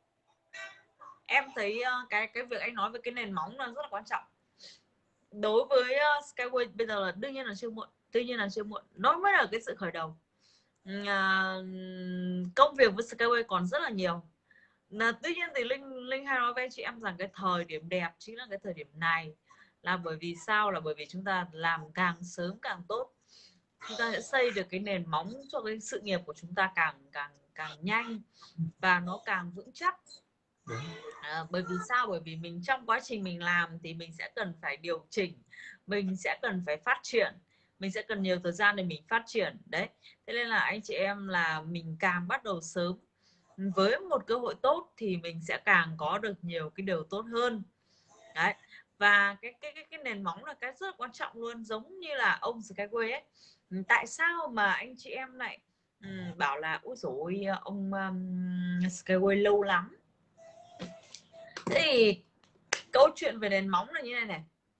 Speaker 1: Em thấy cái cái việc anh nói về cái nền móng là rất là quan trọng. Đối với uh, Skyway bây giờ là đương nhiên là chưa muộn, tuy nhiên là chưa muộn, nó mới là cái sự khởi đầu. Uh, công việc với Skyway còn rất là nhiều. Là, tuy nhiên thì Linh Linh hay nói với anh chị em rằng cái thời điểm đẹp chính là cái thời điểm này, là bởi vì sao? Là bởi vì chúng ta làm càng sớm càng tốt, chúng ta sẽ xây được cái nền móng cho cái sự nghiệp của chúng ta càng càng càng nhanh và nó càng vững chắc. À, bởi vì sao? Bởi vì mình trong quá trình mình làm thì mình sẽ cần phải điều chỉnh, mình sẽ cần phải phát triển, mình sẽ cần nhiều thời gian để mình phát triển đấy. Thế nên là anh chị em là mình càng bắt đầu sớm với một cơ hội tốt thì mình sẽ càng có được nhiều cái điều tốt hơn đấy. Và cái cái cái, cái nền móng là cái rất là quan trọng luôn. Giống như là ông Skyway ấy, tại sao mà anh chị em lại um, bảo là ôi dồi ông um, Skyway lâu lắm. Thế thì câu chuyện về nền móng là như này này,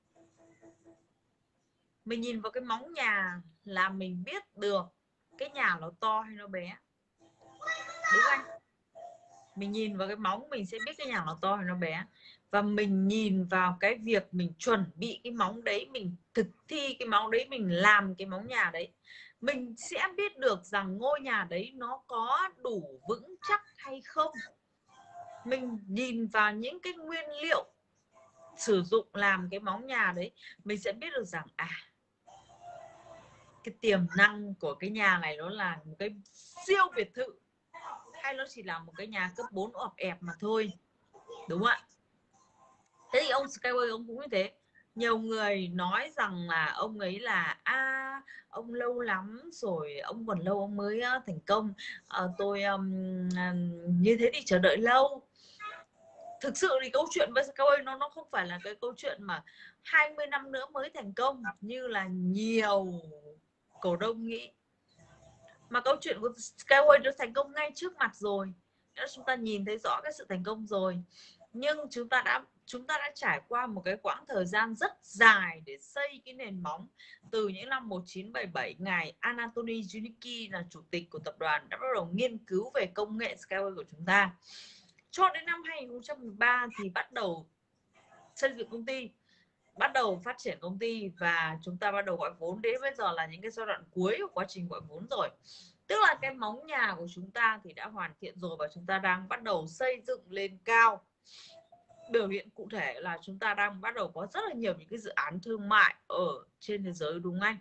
Speaker 1: mình nhìn vào cái móng nhà là mình biết được cái nhà nó to hay nó bé, đúng không? Mình nhìn vào cái móng mình sẽ biết cái nhà nó to hay nó bé. Và mình nhìn vào cái việc mình chuẩn bị cái móng đấy, mình thực thi cái móng đấy, mình làm cái móng nhà đấy, mình sẽ biết được rằng ngôi nhà đấy nó có đủ vững chắc hay không. Mình nhìn vào những cái nguyên liệu sử dụng làm cái móng nhà đấy, mình sẽ biết được rằng à, cái tiềm năng của cái nhà này nó là một cái siêu biệt thự hay nó chỉ là một cái nhà cấp bốn ọp ẹp mà thôi, đúng không ạ? Thế thì ông Skyway ông cũng như thế. Nhiều người nói rằng là ông ấy là a à, ông lâu lắm rồi, ông còn lâu ông mới uh, thành công. À, tôi um, như thế thì chờ đợi lâu. Thực sự thì câu chuyện với Skyway nó nó không phải là cái câu chuyện mà hai mươi năm nữa mới thành công như là nhiều cổ đông nghĩ, mà câu chuyện của Skyway nó thành công ngay trước mặt rồi. Chúng ta nhìn thấy rõ cái sự thành công rồi, nhưng chúng ta đã chúng ta đã trải qua một cái quãng thời gian rất dài để xây cái nền móng. Từ những năm một nghìn chín trăm bảy mươi bảy, ngài Anatoly Junicki là chủ tịch của tập đoàn đã bắt đầu nghiên cứu về công nghệ Skyway của chúng ta, cho đến năm hai nghìn không trăm mười ba thì bắt đầu xây dựng công ty, bắt đầu phát triển công ty, và chúng ta bắt đầu gọi vốn. Đến bây giờ là những cái giai đoạn cuối của quá trình gọi vốn rồi, tức là cái móng nhà của chúng ta thì đã hoàn thiện rồi và chúng ta đang bắt đầu xây dựng lên cao. Biểu hiện cụ thể là chúng ta đang bắt đầu có rất là nhiều những cái dự án thương mại ở trên thế giới, đúng không anh?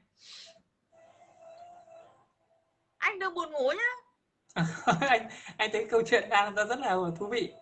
Speaker 1: Anh đừng buồn ngủ nhá.
Speaker 2: anh anh thấy câu chuyện đang rất là thú vị.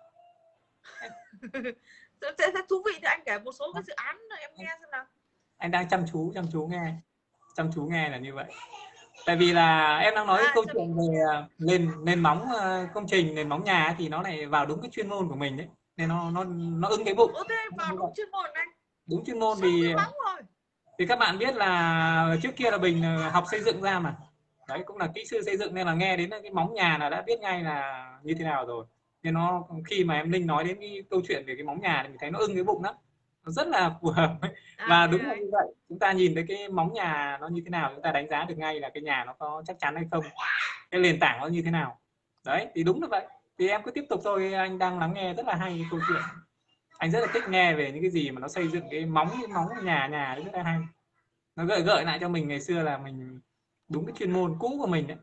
Speaker 1: Thế thú vị thì anh kể một số cái dự án em nghe xem nào.
Speaker 2: Anh đang chăm chú chăm chú nghe chăm chú nghe là như vậy. Tại vì là em đang nói à, câu chuyện về nền nền móng công trình, nền móng nhà thì nó lại vào đúng cái chuyên môn của mình đấy, nên nó nó nó ứng cái bụng.
Speaker 1: Ok, vào đúng chuyên môn anh.
Speaker 2: Đúng chuyên môn vì thì các bạn biết là trước kia là mình học xây dựng ra mà, đấy cũng là kỹ sư xây dựng, nên là nghe đến cái móng nhà là đã biết ngay là như thế nào rồi. Nên nó khi mà em Linh nói đến cái câu chuyện về cái móng nhà thì mình thấy nó ưng cái bụng lắm, nó rất là phù hợp. Và à, đúng là như vậy, chúng ta nhìn thấy cái móng nhà nó như thế nào, chúng ta đánh giá được ngay là cái nhà nó có chắc chắn hay không, cái nền tảng nó như thế nào. Đấy thì đúng là vậy. Thì em cứ tiếp tục thôi, anh đang lắng nghe rất là hay cái câu chuyện. Anh rất là thích nghe về những cái gì mà nó xây dựng cái móng cái móng nhà nhà rất là hay. nó gợi gợi lại cho mình ngày xưa là mình đúng cái chuyên môn cũ của mình đấy.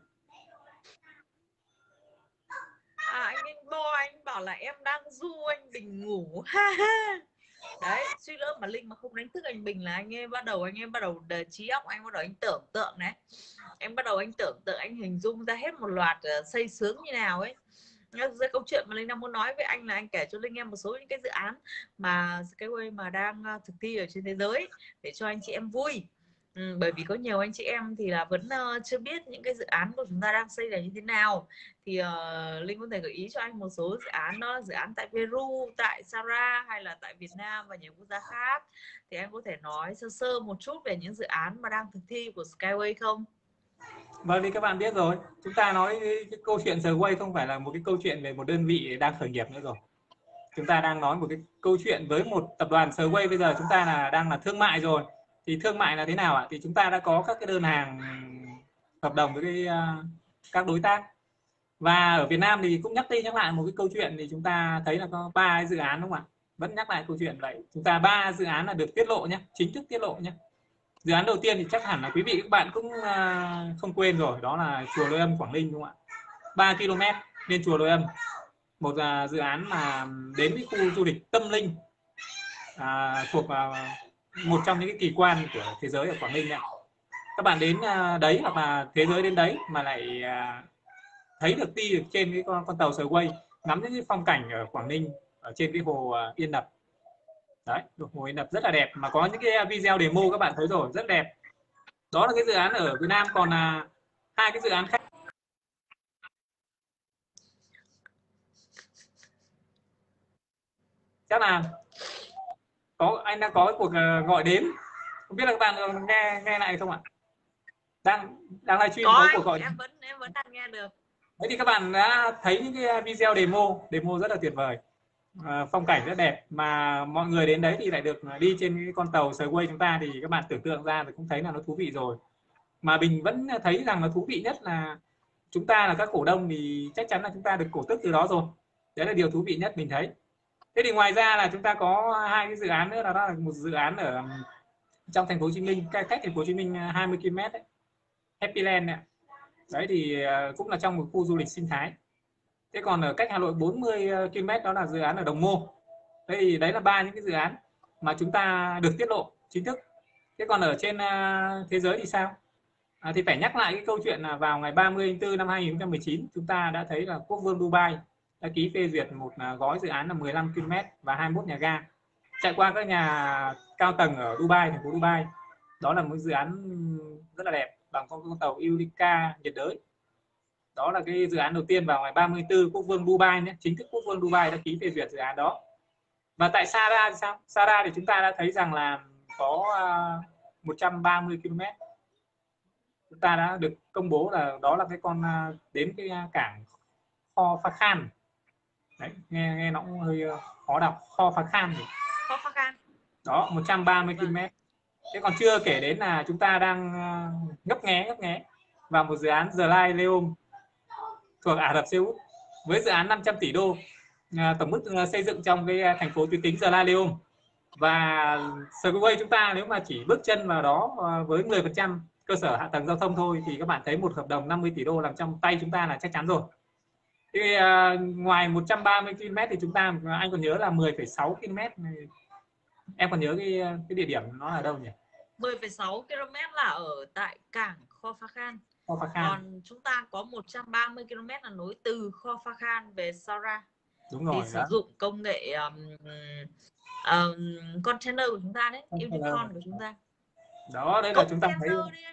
Speaker 1: À, anh anh Bo anh bảo là em đang du anh Bình ngủ. Ha ha. Đấy, suy lỡ mà Linh mà không đánh thức anh Bình là anh em bắt đầu anh em bắt đầu trí óc anh bắt đầu anh tưởng tượng đấy, em bắt đầu anh tưởng tượng anh hình dung ra hết một loạt uh, xây sướng như nào ấy. Cái câu chuyện mà Linh đang muốn nói với anh là anh kể cho Linh em một số những cái dự án mà Skyway mà đang uh, thực thi ở trên thế giới để cho anh chị em vui. Ừ, bởi vì có nhiều anh chị em thì là vẫn uh, chưa biết những cái dự án của chúng ta đang xây là như thế nào, thì uh, Linh có thể gợi ý cho anh một số dự án đó, dự án tại Peru, tại Sara hay là tại Việt Nam và nhiều quốc gia khác, thì anh có thể nói sơ sơ một chút về những dự án mà đang thực thi của Skyway không?
Speaker 2: Vâng, thì các bạn biết rồi, chúng ta nói cái câu chuyện Skyway không phải là một cái câu chuyện về một đơn vị đang khởi nghiệp nữa rồi. Chúng ta đang nói một cái câu chuyện với một tập đoàn Skyway, bây giờ chúng ta là đang là thương mại rồi. Thì thương mại là thế nào ạ? Thì chúng ta đã có các cái đơn hàng hợp đồng với cái, uh, các đối tác. Và ở Việt Nam thì cũng nhắc đi nhắc lại một cái câu chuyện, thì chúng ta thấy là có ba cái dự án, đúng không ạ? Vẫn nhắc lại câu chuyện vậy. Chúng ta ba dự án là được tiết lộ nhé, chính thức tiết lộ nhé. Dự án đầu tiên thì chắc hẳn là quý vị các bạn cũng uh, không quên rồi, đó là chùa Lôi Âm Quảng Ninh, đúng không ạ? ba ki lô mét lên chùa Lôi Âm, một uh, dự án mà đến cái khu du lịch tâm linh, uh, thuộc uh, một trong những cái kỳ quan của thế giới ở Quảng Ninh này. Các bạn đến uh, đấy hoặc là thế giới đến đấy mà lại uh, thấy được đi được trên cái con, con tàu Skyway, ngắm những cái phong cảnh ở Quảng Ninh ở trên cái hồ uh, Yên Lập. Đấy, hồ Yên Lập rất là đẹp, mà có những cái video demo các bạn thấy rồi, rất đẹp. Đó là cái dự án ở Việt Nam. Còn là hai cái dự án khác chắc là có, anh đang có cái cuộc gọi đến, không biết là các bạn nghe nghe lại không ạ? Đang đang livestream có, có cuộc gọi.
Speaker 1: Em vẫn em vẫn đang nghe được.
Speaker 2: Đấy thì các bạn đã thấy những cái video demo demo rất là tuyệt vời, à, phong cảnh rất đẹp, mà mọi người đến đấy thì lại được đi trên cái con tàu Skyway chúng ta, thì các bạn tưởng tượng ra thì cũng thấy là nó thú vị rồi. Mà mình vẫn thấy rằng là thú vị nhất là chúng ta là các cổ đông thì chắc chắn là chúng ta được cổ tức từ đó rồi, đấy là điều thú vị nhất mình thấy. Thế thì ngoài ra là chúng ta có hai cái dự án nữa, là đó là một dự án ở trong thành phố Hồ Chí Minh, cách thành phố Hồ Chí Minh hai mươi ki lô mét đấy, Happy Land này. Đấy thì cũng là trong một khu du lịch sinh thái. Thế còn ở cách Hà Nội bốn mươi ki lô mét đó là dự án ở Đồng Mô. Thế thì đấy là ba những cái dự án mà chúng ta được tiết lộ chính thức. Thế còn ở trên thế giới thì sao? À, thì phải nhắc lại cái câu chuyện là vào ngày ba mươi tháng tư năm hai nghìn không trăm mười chín, chúng ta đã thấy là Quốc vương Dubai đã ký phê duyệt một gói dự án là mười lăm ki lô mét và hai mươi mốt nhà ga chạy qua các nhà cao tầng ở Dubai, thành phố Dubai. Đó là một dự án rất là đẹp bằng con, con tàu Eureka nhiệt đới. Đó là cái dự án đầu tiên vào ngày ba mươi tư, Quốc vương Dubai nhé, chính thức Quốc vương Dubai đã ký phê duyệt dự án đó. Và tại Sara thì sao? Sara thì chúng ta đã thấy rằng là có một trăm ba mươi ki lô mét. Chúng ta đã được công bố là đó là cái con đến cái cảng Kho Pha Khan. Đấy, nghe nghe nó cũng hơi khó đọc, Kho Pha Khan.
Speaker 1: Kho Pha Khan.
Speaker 2: Đó, một trăm ba mươi ki lô mét. Thế còn chưa kể đến là chúng ta đang ngấp nghé ngấp nghé vào một dự án The Line Leon thuộc Ả Rập Xê Út với dự án năm trăm tỷ đô, tổng mức xây dựng trong cái thành phố tuyến tính The Line Leon. Và Skyway chúng ta nếu mà chỉ bước chân vào đó với mười phần trăm cơ sở hạ tầng giao thông thôi thì các bạn thấy một hợp đồng năm mươi tỷ đô làm trong tay chúng ta là chắc chắn rồi. Thì uh, ngoài một trăm ba mươi ki lô mét thì chúng ta, anh còn nhớ là mười phẩy sáu ki lô mét, em còn nhớ cái cái địa điểm nó là đâu nhỉ?
Speaker 1: mười phẩy sáu ki lô mét là ở tại cảng Kho Pha Khan.
Speaker 2: Kho Pha Khan.
Speaker 1: Còn chúng ta có một trăm ba mươi ki lô mét là nối từ Kho Pha Khan về Sara.
Speaker 2: Đúng rồi.
Speaker 1: Thì sử dụng công nghệ um, um, container của chúng ta đấy, Unicorn của chúng ta.
Speaker 2: Đó, đấy là chúng ta thấy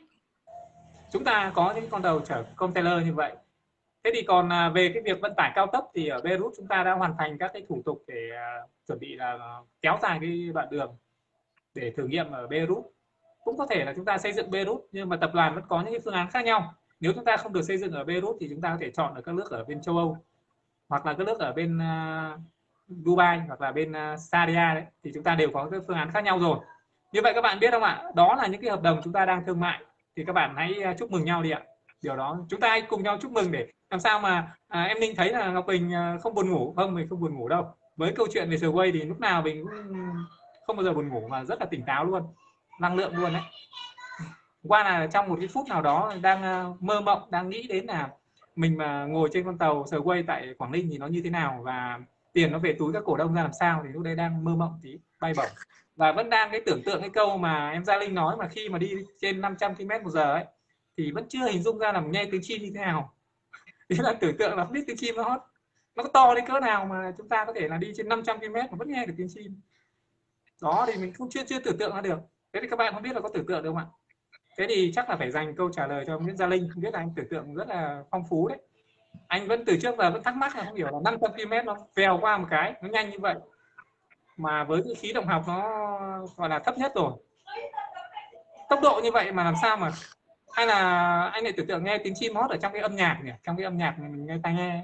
Speaker 2: chúng ta có những con tàu chở container như vậy. Thế thì còn về cái việc vận tải cao tốc thì ở Beirut chúng ta đã hoàn thành các cái thủ tục để uh, chuẩn bị là kéo dài cái đoạn đường để thử nghiệm ở Beirut. Cũng có thể là chúng ta xây dựng Beirut, nhưng mà tập đoàn vẫn có những cái phương án khác nhau. Nếu chúng ta không được xây dựng ở Beirut thì chúng ta có thể chọn ở các nước ở bên châu Âu, hoặc là các nước ở bên uh, Dubai, hoặc là bên uh, Saudi đấy, thì chúng ta đều có các phương án khác nhau rồi. Như vậy các bạn biết không ạ? Đó là những cái hợp đồng chúng ta đang thương mại, thì các bạn hãy chúc mừng nhau đi ạ. Điều đó chúng ta hãy cùng nhau chúc mừng để làm sao mà à, em Ninh thấy là Ngọc Bình không buồn ngủ. Không, mình không buồn ngủ đâu. Với câu chuyện về Skyway thì lúc nào mình cũng không bao giờ buồn ngủ, mà rất là tỉnh táo luôn, năng lượng luôn đấy. qua là trong một cái phút nào đó đang uh, mơ mộng, đang nghĩ đến là mình mà ngồi trên con tàu Subway tại Quảng Ninh thì nó như thế nào và tiền nó về túi các cổ đông ra làm sao, thì lúc đấy đang mơ mộng tí, bay bổng, và vẫn đang cái tưởng tượng cái câu mà em Gia Linh nói, mà khi mà đi trên năm trăm ki lô mét một giờ ấy thì vẫn chưa hình dung ra là nghe tiếng chim như thế nào. Thế là tưởng tượng là không biết tiếng chim nó hót nó có to đến cỡ nào mà chúng ta có thể là đi trên năm trăm ki lô mét mà vẫn nghe được tiếng chim. Đó thì mình cũng chưa chưa tưởng tượng ra được. Thế thì các bạn không biết là có tưởng tượng được không ạ? Thế thì chắc là phải dành câu trả lời cho ông Nguyễn Gia Linh, không biết là anh tưởng tượng rất là phong phú đấy. Anh vẫn từ trước giờ vẫn thắc mắc là không hiểu là năm trăm ki lô mét nó vèo qua một cái nó nhanh như vậy, mà với cái khí động học nó gọi là thấp nhất rồi, tốc độ như vậy mà làm sao mà, hay là anh lại tưởng tượng nghe tiếng chim hót ở trong cái âm nhạc nhỉ, trong cái âm nhạc này mình nghe tai nghe.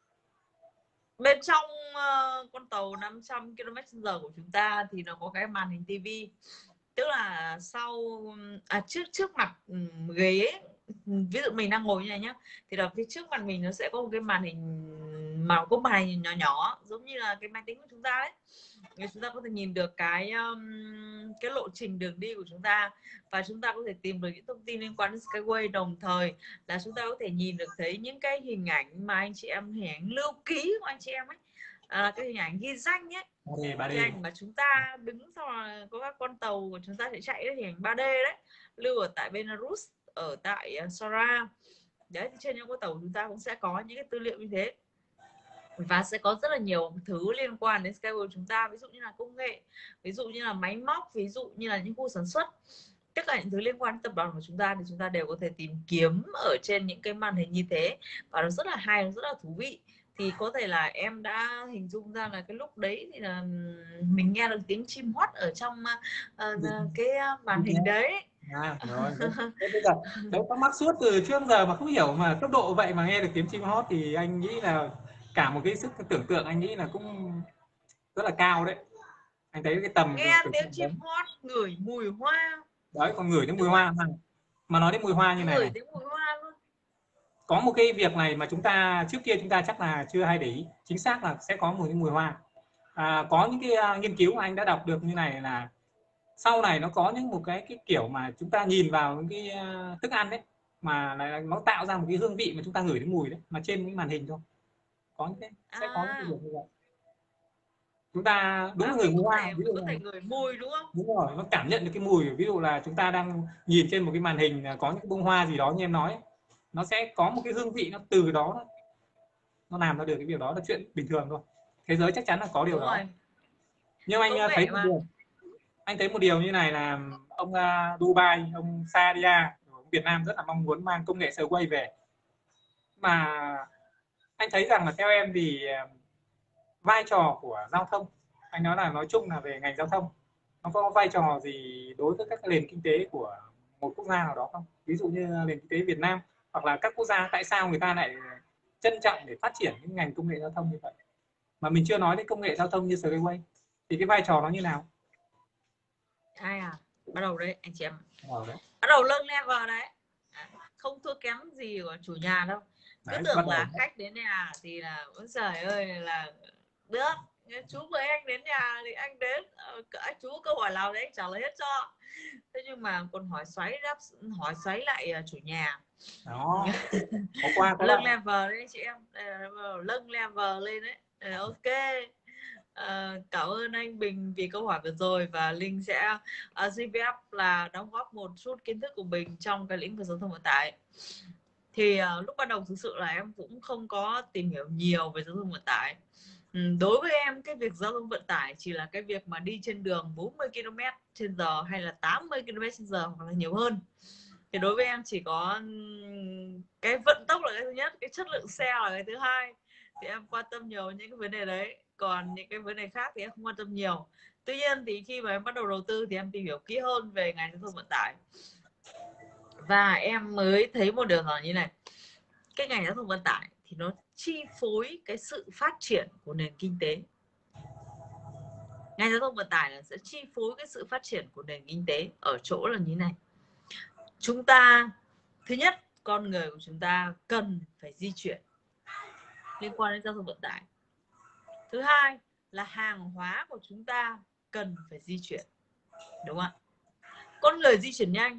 Speaker 1: Bên trong uh, con tàu năm trăm ki lô mét trên giờ của chúng ta thì nó có cái màn hình tivi, tức là sau à, trước trước mặt um, ghế, ví dụ mình đang ngồi như này nhá, thì là phía trước mặt mình nó sẽ có một cái màn hình, mà có màn hình nhỏ nhỏ giống như là cái máy tính của chúng ta đấy, thì chúng ta có thể nhìn được cái um, cái lộ trình đường đi của chúng ta, và chúng ta có thể tìm được những thông tin liên quan đến Skyway, đồng thời là chúng ta có thể nhìn được thấy những cái hình ảnh mà anh chị em, hình ảnh lưu ký của anh chị em ấy, à, cái hình ảnh ghi danh ấy, hình ảnh mà chúng ta đứng sau là có các con tàu của chúng ta sẽ chạy, hình ảnh ba D đấy, lưu ở tại Belarus, ở tại Sora đấy, thì trên những con tàu của chúng ta cũng sẽ có những cái tư liệu như thế, và sẽ có rất là nhiều thứ liên quan đến Skyway của chúng ta, ví dụ như là công nghệ, ví dụ như là máy móc, ví dụ như là những khu sản xuất, tất cả những thứ liên quan đến tập đoàn của chúng ta thì chúng ta đều có thể tìm kiếm ở trên những cái màn hình như thế, và nó rất là hay, nó rất là thú vị. Thì có thể là em đã hình dung ra là cái lúc đấy thì là mình nghe được tiếng chim hót ở trong uh, cái màn hình đấy.
Speaker 2: À, rồi. Thế bây giờ đấy, thắc mắc suốt từ trước giờ mà không hiểu mà tốc độ vậy mà nghe được tiếng chim hót, thì anh nghĩ là cả một cái sức tưởng tượng anh nghĩ là cũng rất là cao đấy. Anh thấy cái tầm
Speaker 1: nghe tiếng chim hót, ngửi mùi hoa
Speaker 2: đấy, còn ngửi đến mùi hoa mà, mà nói đến mùi hoa như này,
Speaker 1: ngửi đến mùi hoa luôn.
Speaker 2: Có một cái việc này mà chúng ta trước kia chúng ta chắc là chưa hay để ý, chính xác là sẽ có một cái mùi hoa. À, có những cái uh, nghiên cứu mà anh đã đọc được như này là sau này nó có những một cái cái kiểu mà chúng ta nhìn vào những cái uh, thức ăn đấy, mà là nó tạo ra một cái hương vị mà chúng ta ngửi đến mùi đấy, mà trên cái màn hình thôi. Có những cái sẽ có những cái việc như vậy. Chúng ta đúng
Speaker 1: à,
Speaker 2: là người mùi hoa,
Speaker 1: thể,
Speaker 2: ví dụ
Speaker 1: có
Speaker 2: là,
Speaker 1: thể ngửi mùi đúng không?
Speaker 2: đúng rồi, nó cảm nhận được cái mùi, ví dụ là chúng ta đang nhìn trên một cái màn hình có những cái bông hoa gì đó như em nói, nó sẽ có một cái hương vị, nó từ đó nó làm ra được cái việc đó là chuyện bình thường thôi. Thế giới chắc chắn là có điều
Speaker 1: Đúng
Speaker 2: đó.
Speaker 1: rồi.
Speaker 2: Nhưng anh
Speaker 1: Công
Speaker 2: thấy
Speaker 1: nghệ
Speaker 2: một
Speaker 1: mà.
Speaker 2: điều, anh thấy một điều như này là ông uh, Dubai, ông Sadia Việt Nam rất là mong muốn mang công nghệ Subway về, mà anh thấy rằng là theo em thì vai trò của giao thông, anh nói là nói chung là về ngành giao thông, nó có vai trò gì đối với các nền kinh tế của một quốc gia nào đó không? Ví dụ như nền kinh tế Việt Nam hoặc là các quốc gia, tại sao người ta lại trân trọng để phát triển những ngành công nghệ giao thông như vậy, mà mình chưa nói đến công nghệ giao thông như Skyway, thì cái vai trò nó như nào?
Speaker 1: Ai à, bắt đầu đấy anh chị em.
Speaker 2: Ờ, đấy.
Speaker 1: Bắt đầu lâng level đấy, không thua kém gì của chủ nhà đâu. Cứ
Speaker 2: Đấy,
Speaker 1: tưởng
Speaker 2: bắt
Speaker 1: là
Speaker 2: đầu.
Speaker 1: khách đến nhà thì là ôi trời ơi là được, chú mời anh đến nhà thì anh đến, anh chú câu hỏi nào đấy anh trả lời hết cho. Thế nhưng mà còn hỏi xoáy đáp hỏi xoáy lại chủ nhà
Speaker 2: Đó. Có qua có
Speaker 1: lâng
Speaker 2: lại.
Speaker 1: level đấy chị em, lâng level lên đấy. Ok. À, cảm ơn anh Bình vì câu hỏi vừa rồi, và Linh sẽ uh, xin phép là đóng góp một chút kiến thức của mình trong cái lĩnh vực giao thông vận tải. Thì uh, lúc ban đầu thực sự là em cũng không có tìm hiểu nhiều về giao thông vận tải. Ừ, đối với em cái việc giao thông vận tải chỉ là cái việc mà đi trên đường bốn mươi ki lô mét trên giờ hay là tám mươi ki lô mét trên giờ hoặc là nhiều hơn. Thì đối với em chỉ có cái vận tốc là cái thứ nhất, cái chất lượng xe là cái thứ hai, thì em quan tâm nhiều những cái vấn đề đấy, còn những cái vấn đề khác thì em không quan tâm nhiều. Tuy nhiên thì khi mà em bắt đầu đầu tư thì em tìm hiểu kỹ hơn về ngành giao thông vận tải, và em mới thấy một điều rằng như này, cái ngành giao thông vận tải thì nó chi phối cái sự phát triển của nền kinh tế. Ngành giao thông vận tải là sẽ chi phối cái sự phát triển của nền kinh tế ở chỗ là như này. Chúng ta, thứ nhất, con người của chúng ta cần phải di chuyển liên quan đến giao thông vận tải. Thứ hai là hàng hóa của chúng ta cần phải di chuyển, đúng không ạ? Con người di chuyển nhanh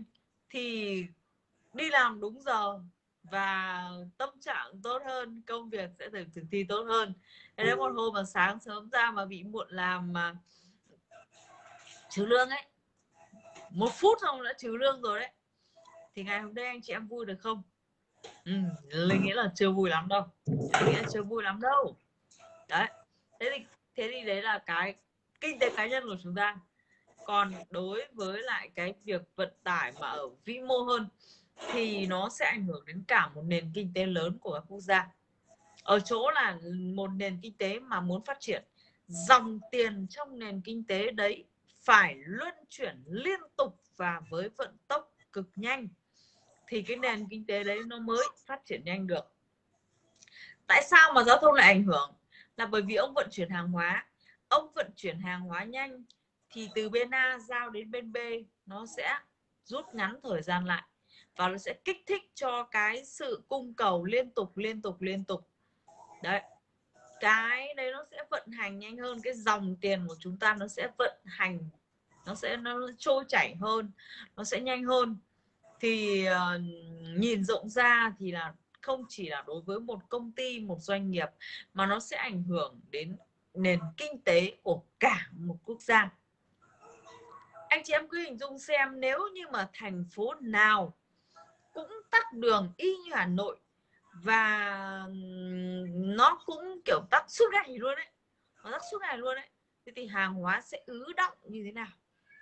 Speaker 1: thì đi làm đúng giờ và tâm trạng tốt hơn, công việc sẽ được thực thi tốt hơn. Thế nếu một hôm mà sáng sớm ra mà bị muộn làm mà trừ lương ấy, một phút xong đã trừ lương rồi đấy, thì ngày hôm nay anh chị em vui được không? Ừ, Linh nghĩ là chưa vui lắm đâu. Linh nghĩ là chưa vui lắm đâu. Đấy. Thế thì thế thì đấy là cái kinh tế cá nhân của chúng ta. Còn đối với lại cái việc vận tải mà ở vĩ mô hơn thì nó sẽ ảnh hưởng đến cả một nền kinh tế lớn của các quốc gia. Ở chỗ là một nền kinh tế mà muốn phát triển, dòng tiền trong nền kinh tế đấy phải luân chuyển liên tục và với vận tốc cực nhanh thì cái nền kinh tế đấy nó mới phát triển nhanh được. Tại sao mà giao thông lại ảnh hưởng? Là bởi vì ông vận chuyển hàng hóa, ông vận chuyển hàng hóa nhanh thì từ bên A giao đến bên B nó sẽ rút ngắn thời gian lại và nó sẽ kích thích cho cái sự cung cầu liên tục liên tục liên tục. Đấy, cái đấy nó sẽ vận hành nhanh hơn, cái dòng tiền của chúng ta nó sẽ vận hành, nó sẽ nó trôi chảy hơn, nó sẽ nhanh hơn. Thì uh, nhìn rộng ra thì là không chỉ là đối với một công ty, một doanh nghiệp, mà nó sẽ ảnh hưởng đến nền kinh tế của cả một quốc gia. Anh chị em cứ hình dung xem, nếu như mà thành phố nào cũng tắc đường y như Hà Nội và nó cũng kiểu tắc suốt ngày luôn đấy, nó tắc suốt ngày luôn đấy, thế thì hàng hóa sẽ ứ đọng như thế nào?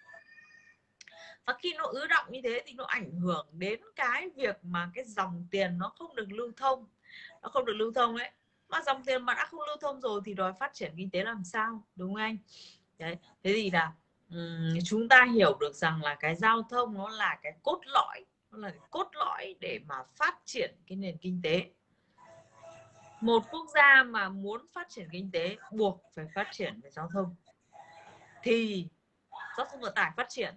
Speaker 1: Và khi nó ứ đọng như thế thì nó ảnh hưởng đến cái việc mà cái dòng tiền nó không được lưu thông, nó không được lưu thông đấy. Mà dòng tiền mà đã không lưu thông rồi thì đòi phát triển kinh tế làm sao, đúng không anh? Đấy, thế thì là um, chúng ta hiểu được rằng là cái giao thông nó là cái cốt lõi, nó là cái cốt lõi để mà phát triển cái nền kinh tế. Một quốc gia mà muốn phát triển kinh tế buộc phải phát triển về giao thông, thì giao thông vận tải phát triển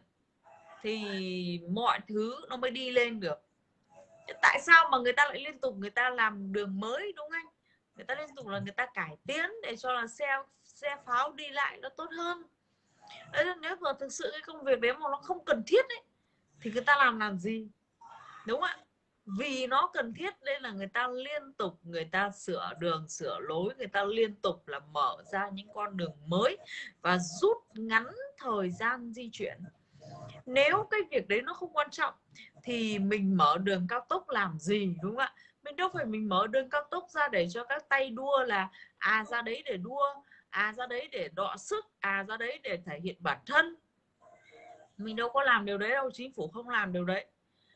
Speaker 1: thì mọi thứ nó mới đi lên được. Tại sao mà người ta lại liên tục người ta làm đường mới, đúng không anh? Người ta liên tục là người ta cải tiến để cho là xe xe pháo đi lại nó tốt hơn. Đấy, nếu mà thực sự cái công việc đấy mà nó không cần thiết ấy, thì người ta làm làm gì, đúng không ạ? Vì nó cần thiết nên là người ta liên tục người ta sửa đường, sửa lối, người ta liên tục là mở ra những con đường mới và rút ngắn thời gian di chuyển. Nếu cái việc đấy nó không quan trọng thì mình mở đường cao tốc làm gì, đúng không ạ? Mình đâu phải mình mở đường cao tốc ra để cho các tay đua là à ra đấy để đua, à ra đấy để đọ sức, à ra đấy để thể hiện bản thân. Mình đâu có làm điều đấy đâu, chính phủ không làm điều đấy.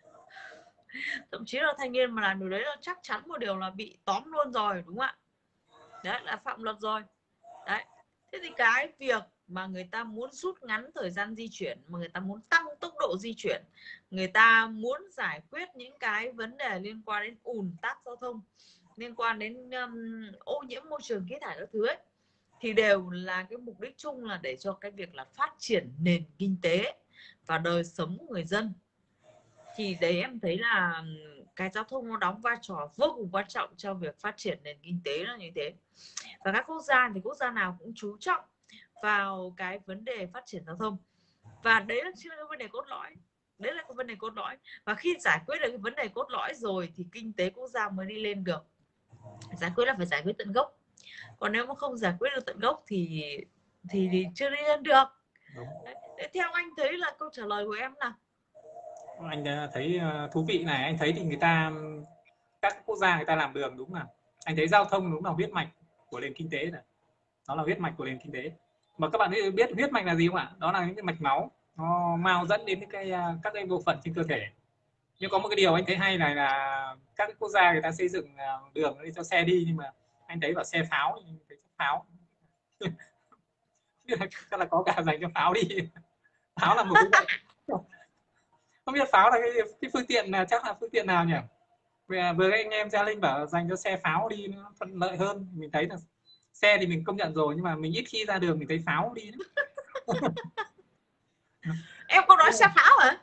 Speaker 1: Thậm chí là thanh niên mà làm điều đấy là chắc chắn một điều là bị tóm luôn rồi, đúng không ạ? Đấy là phạm luật rồi. Đấy. Thế thì cái việc mà người ta muốn rút ngắn thời gian di chuyển, mà người ta muốn tăng tốc độ di chuyển, người ta muốn giải quyết những cái vấn đề liên quan đến ùn tắc giao thông, liên quan đến um, ô nhiễm môi trường, khí thải các thứ ấy, thì đều là cái mục đích chung là để cho cái việc là phát triển nền kinh tế và đời sống của người dân. Thì đấy em thấy là cái giao thông nó đóng vai trò vô cùng quan trọng cho việc phát triển nền kinh tế là như thế. Và các quốc gia thì quốc gia nào cũng chú trọng vào cái vấn đề phát triển giao thông, và đấy là chưa cái vấn đề cốt lõi, đấy là cái vấn đề cốt lõi. Và khi giải quyết được cái vấn đề cốt lõi rồi thì kinh tế quốc gia mới đi lên được. Giải quyết là phải giải quyết tận gốc, còn nếu mà không giải quyết được tận gốc thì thì, thì chưa đi lên được. Đấy. Đấy, theo anh thấy là câu trả lời của em là
Speaker 2: Anh thấy thú vị này. Anh thấy thì người ta, các quốc gia người ta làm đường đúng là, anh thấy giao thông đúng là huyết mạch của nền kinh tế này, nó là huyết mạch của nền kinh tế. Mà các bạn biết huyết mạch là gì không ạ? Đó là những cái mạch máu nó mau dẫn đến những cái các cái bộ phận trên cơ thể. Nhưng có một cái điều anh thấy hay này là các cái quốc gia người ta xây dựng đường để cho xe đi, nhưng mà anh thấy vào xe pháo, thấy pháo chắc là có cả dành cho pháo đi. Pháo là một cái không biết pháo là cái, cái phương tiện là chắc là phương tiện nào nhỉ? Vừa, vừa anh em Gia Linh bảo dành cho xe pháo đi nó thuận lợi hơn. Mình thấy là xe thì mình công nhận rồi, nhưng mà mình ít khi ra đường mình thấy pháo đi.
Speaker 1: em có nói xe pháo hả?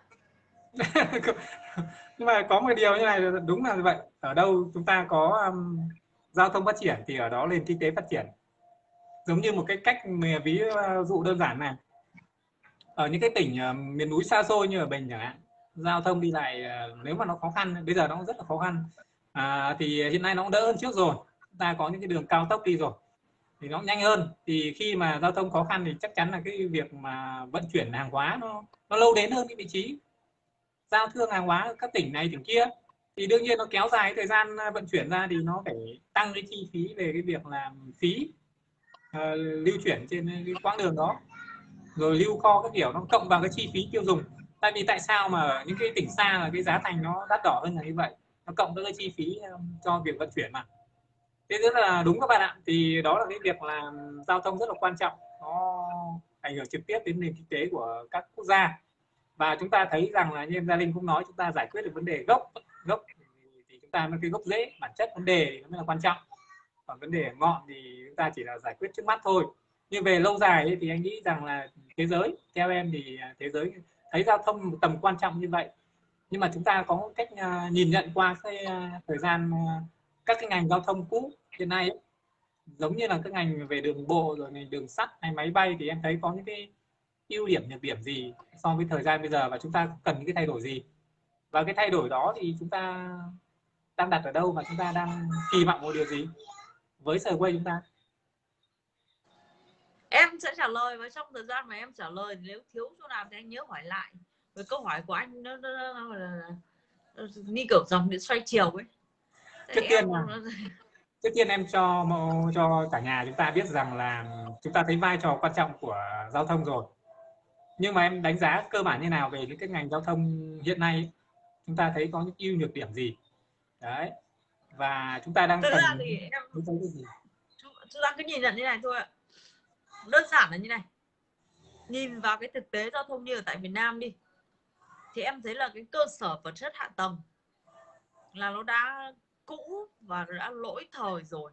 Speaker 2: Nhưng mà có một điều như này, đúng là vậy. Ở đâu chúng ta có um, giao thông phát triển thì ở đó nền kinh tế phát triển. Giống như một cái cách ví dụ đơn giản này, ở những cái tỉnh uh, miền núi xa xôi như ở Bình chẳng hạn, giao thông đi lại nếu mà nó khó khăn, bây giờ nó cũng rất là khó khăn, à, thì hiện nay nó cũng đỡ hơn trước rồi, chúng ta có những cái đường cao tốc đi rồi thì nó nhanh hơn. Thì khi mà giao thông khó khăn thì chắc chắn là cái việc mà vận chuyển hàng hóa nó nó lâu đến hơn cái vị trí giao thương hàng hóa ở các tỉnh này tỉnh kia, thì đương nhiên nó kéo dài thời gian vận chuyển ra, thì nó phải tăng cái chi phí về cái việc làm phí uh, lưu chuyển trên cái quãng đường đó, rồi lưu kho các kiểu, nó cộng vào cái chi phí tiêu dùng. Tại vì tại sao mà ở những cái tỉnh xa là cái giá thành nó đắt đỏ hơn là như vậy, nó cộng với cái chi phí cho việc vận chuyển mà. Thế rất là đúng các bạn ạ. Thì đó là cái việc là giao thông rất là quan trọng, nó ảnh hưởng trực tiếp đến nền kinh tế của các quốc gia. Và chúng ta thấy rằng là như em Gia Linh cũng nói, chúng ta giải quyết được vấn đề gốc gốc thì chúng ta mới cái gốc rễ bản chất vấn đề thì nó mới là quan trọng, còn vấn đề ngọn thì chúng ta chỉ là giải quyết trước mắt thôi. Nhưng về lâu dài ấy, thì anh nghĩ rằng là thế giới, theo em thì thế giới thấy giao thông một tầm quan trọng như vậy, nhưng mà chúng ta có cách uh, nhìn nhận qua cái uh, thời gian uh, các cái ngành giao thông cũ hiện nay ấy, giống như là các ngành về đường bộ rồi ngành đường sắt hay máy bay, thì em thấy có những cái ưu điểm nhược điểm gì so với thời gian bây giờ, và chúng ta cần những cái thay đổi gì, và cái thay đổi đó thì chúng ta đang đặt ở đâu, và chúng ta đang kỳ vọng một điều gì với Segway chúng ta.
Speaker 1: Em sẽ trả lời, và trong thời gian mà em trả lời nếu thiếu chỗ nào thì anh nhớ hỏi lại. Với câu hỏi của anh nó, nó, nó, nó, nó như kiểu dòng điện xoay chiều ấy.
Speaker 2: Trước tiên
Speaker 1: Em
Speaker 2: là trước tiên em cho cho cả nhà chúng ta biết rằng là chúng ta thấy vai trò quan trọng của giao thông rồi, nhưng mà em đánh giá cơ bản như nào về những cái ngành giao thông hiện nay, chúng ta thấy có những ưu nhược điểm gì đấy, và chúng ta đang
Speaker 1: thực
Speaker 2: cần
Speaker 1: ra thì em
Speaker 2: cái gì.
Speaker 1: chúng ta cứ nhìn nhận như này thôi ạ. Đơn giản là như này, nhìn vào cái thực tế giao thông như ở tại Việt Nam đi, thì em thấy là cái cơ sở vật chất hạ tầng là nó đã cũ và nó đã lỗi thời rồi.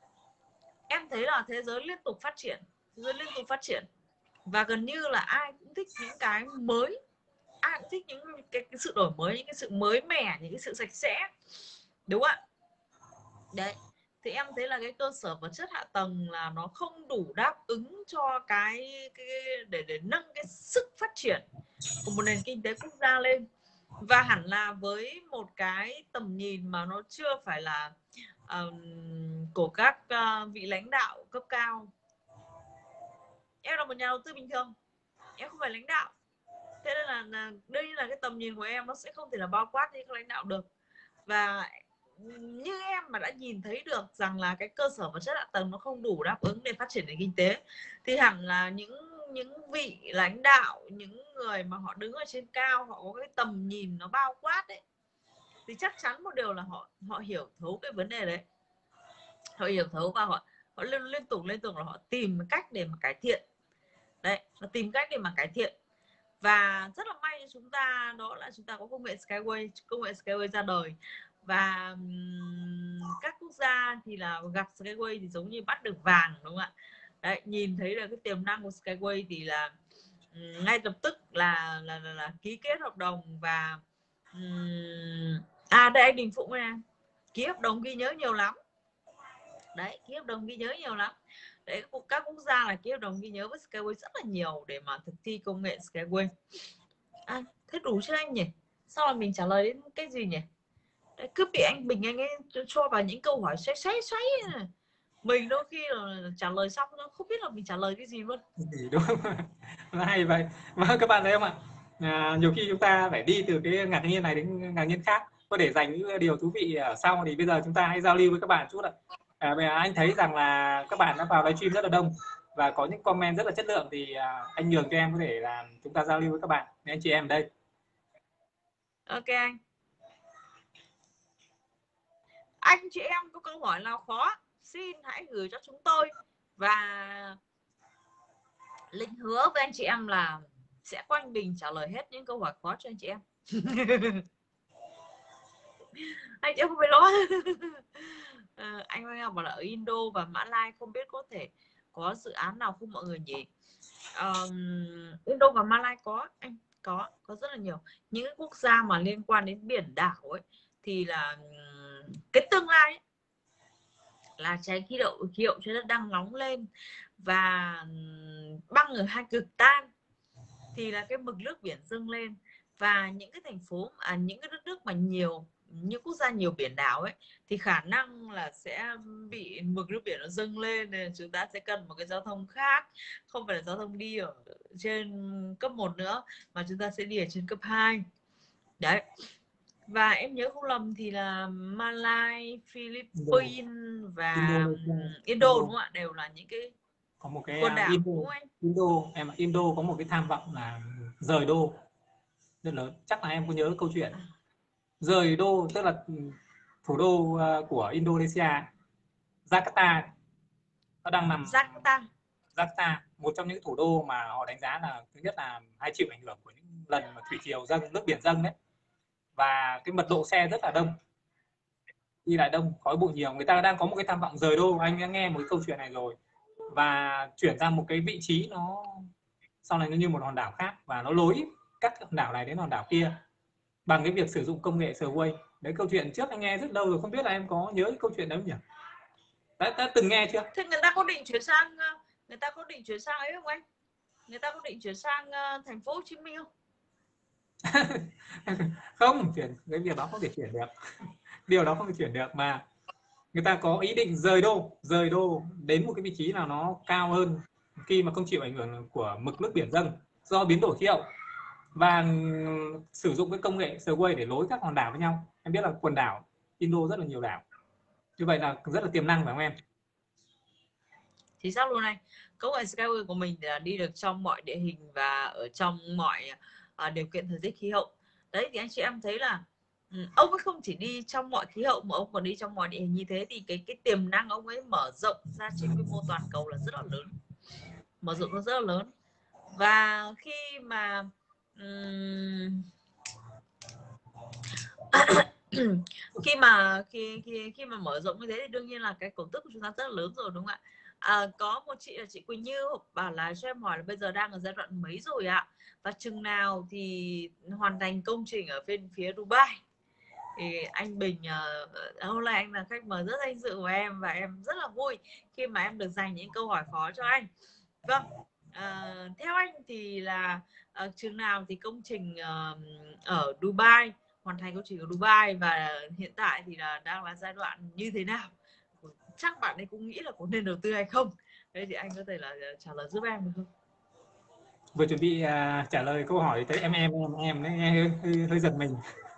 Speaker 1: Em thấy là thế giới liên tục phát triển, thế giới liên tục phát triển và gần như là ai cũng thích những cái mới, ai cũng thích những cái, cái sự đổi mới, những cái sự mới mẻ, những cái sự sạch sẽ, đúng không ạ? Đấy, thì em thấy là cái cơ sở vật chất hạ tầng là nó không đủ đáp ứng cho cái, cái để để nâng cái sức phát triển của một nền kinh tế quốc gia lên. Và hẳn là với một cái tầm nhìn mà nó chưa phải là um, của các uh, vị lãnh đạo cấp cao. Em là một nhà đầu tư bình thường, em không phải lãnh đạo, thế nên là, là đây là cái tầm nhìn của em nó sẽ không thể là bao quát như các lãnh đạo được. Và như em mà đã nhìn thấy được rằng là cái cơ sở vật chất hạ tầng nó không đủ đáp ứng để phát triển nền kinh tế, thì hẳn là những những vị lãnh đạo, những người mà họ đứng ở trên cao, họ có cái tầm nhìn nó bao quát đấy, thì chắc chắn một điều là họ họ hiểu thấu cái vấn đề đấy, họ hiểu thấu và họ họ liên, liên tục liên tục là họ tìm cách để mà cải thiện đấy, họ tìm cách để mà cải thiện. Và rất là may cho chúng ta đó là chúng ta có công nghệ Skyway, công nghệ Skyway ra đời, và um, các quốc gia thì là gặp Skyway thì giống như bắt được vàng, đúng không ạ? Đấy, nhìn thấy là cái tiềm năng của Skyway thì là um, ngay lập tức là là, là là ký kết hợp đồng. Và um, à đây anh Đình Phụng này, ký hợp đồng ghi nhớ nhiều lắm đấy, ký hợp đồng ghi nhớ nhiều lắm đấy, các quốc gia là ký hợp đồng ghi nhớ với Skyway rất là nhiều để mà thực thi công nghệ Skyway. À, thế đủ chưa anh nhỉ? Sao mà mình trả lời đến cái gì nhỉ? Đấy, cứ bị anh Bình anh ấy cho vào những câu hỏi xoáy xoáy xoáy này. Mình đôi khi là trả lời xong nó không biết là mình trả lời cái gì luôn.
Speaker 2: Đúng không? Hay vậy. Vâng, các bạn thấy không ạ? À, nhiều khi chúng ta phải đi từ cái ngạc nhiên này đến ngạc nhiên khác. Có để dành những điều thú vị ở sau, thì bây giờ chúng ta hãy giao lưu với các bạn chút ạ. À, bây giờ anh thấy rằng là các bạn đã vào livestream rất là đông và có những comment rất là chất lượng, thì à, anh nhường cho em có thể là chúng ta giao lưu với các bạn, anh chị em ở đây.
Speaker 1: Ok anh. Anh chị em có câu hỏi nào khó xin hãy gửi cho chúng tôi, và Linh hứa với anh chị em là sẽ quanh bình trả lời hết những câu hỏi khó cho anh chị em. Anh chị em không phải lo. À, anh Hoàng bảo là ở Indo và Mã Lai không biết có thể có dự án nào không mọi người nhỉ? Um, Indo và Mã Lai có anh, có có rất là nhiều những quốc gia mà liên quan đến biển đảo ấy, thì là cái tương lai ấy, là trái khí hậu khí hậu trái đất đang nóng lên, và băng ở hai cực tan, thì là cái mực nước biển dâng lên, Và những cái thành phố à, những cái đất nước mà nhiều, những quốc gia nhiều biển đảo ấy, thì khả năng là sẽ bị mực nước biển nó dâng lên, nên chúng ta sẽ cần một cái giao thông khác, không phải là giao thông đi ở trên cấp một nữa, mà chúng ta sẽ đi ở trên cấp hai. Đấy. Và em nhớ không lầm thì là Malai,
Speaker 2: Indo,
Speaker 1: Philippines và
Speaker 2: Indonesia,
Speaker 1: Indo
Speaker 2: Indo
Speaker 1: đúng không ạ, đều là những cái
Speaker 2: có một cái
Speaker 1: quần
Speaker 2: uh,
Speaker 1: đảo
Speaker 2: Indo,
Speaker 1: đúng không anh?
Speaker 2: Indo em ạ, Indo có một cái tham vọng là rời đô rất lớn. Chắc là em có nhớ câu chuyện rời đô, tức là thủ đô uh, của Indonesia, Jakarta, nó đang nằm
Speaker 1: Jakarta.
Speaker 2: Jakarta, một trong những thủ đô mà họ đánh giá là thứ nhất là hay chịu ảnh hưởng của những lần mà thủy triều dâng, nước biển dâng đấy, và cái mật độ xe rất là đông, đi lại đông, khói bụi nhiều. Người ta đang có một cái tham vọng rời đô, anh đã nghe một cái câu chuyện này rồi, và chuyển sang một cái vị trí nó sau này nó như một hòn đảo khác, và nó nối các hòn đảo này đến hòn đảo kia bằng cái việc sử dụng công nghệ Sway. Đấy, câu chuyện trước anh nghe rất lâu rồi, không biết là em có nhớ cái câu chuyện đấy không nhỉ? Đã, đã từng nghe chưa?
Speaker 1: Thế người ta có định chuyển sang người ta có định chuyển sang ấy không anh? Người ta có định chuyển sang uh, thành phố Hồ Chí Minh không?
Speaker 2: Không, chuyển cái việc đó không thể chuyển được. Điều đó không thể chuyển được, mà người ta có ý định rời đô, rời đô đến một cái vị trí nào nó cao hơn khi mà không chịu ảnh hưởng của mực nước biển dâng do biến đổi khí hậu, và sử dụng cái công nghệ Sway để nối các hòn đảo với nhau. Em biết là quần đảo Indo rất là nhiều đảo, như vậy là rất là tiềm năng phải không em?
Speaker 1: Thì sao luôn này, công nghệ Skyway của mình là đi được trong mọi địa hình và ở trong mọi uh, điều kiện thời tiết khí hậu. Đấy thì anh chị em thấy là um, ông ấy không chỉ đi trong mọi khí hậu mà ông còn đi trong mọi địa hình, như thế thì cái cái tiềm năng ông ấy mở rộng ra trên quy mô toàn cầu là rất là lớn, mở rộng nó rất là lớn. Và khi mà um, khi mà khi, khi khi mà mở rộng như thế thì đương nhiên là cái cổ tức của chúng ta rất là lớn rồi, đúng không ạ? À, có một chị là chị Quỳnh Như bảo là cho em hỏi là bây giờ đang ở giai đoạn mấy rồi ạ, và chừng nào thì hoàn thành công trình ở bên phía Dubai. Thì anh Bình uh, hôm nay anh là khách mời rất danh dự của em, và em rất là vui khi mà em được dành những câu hỏi khó cho anh. Vâng, uh, theo anh thì là uh, chừng nào thì công trình uh, ở Dubai, hoàn thành công trình ở Dubai, và hiện tại thì là đang là giai đoạn như thế nào? Chắc bạn ấy cũng nghĩ là có nên đầu tư hay không. Đấy thì anh có thể là trả lời giúp em được không?
Speaker 2: Vừa chuẩn bị uh, trả lời câu hỏi tới em em em em đấy, nghe hơi, hơi, hơi giật mình.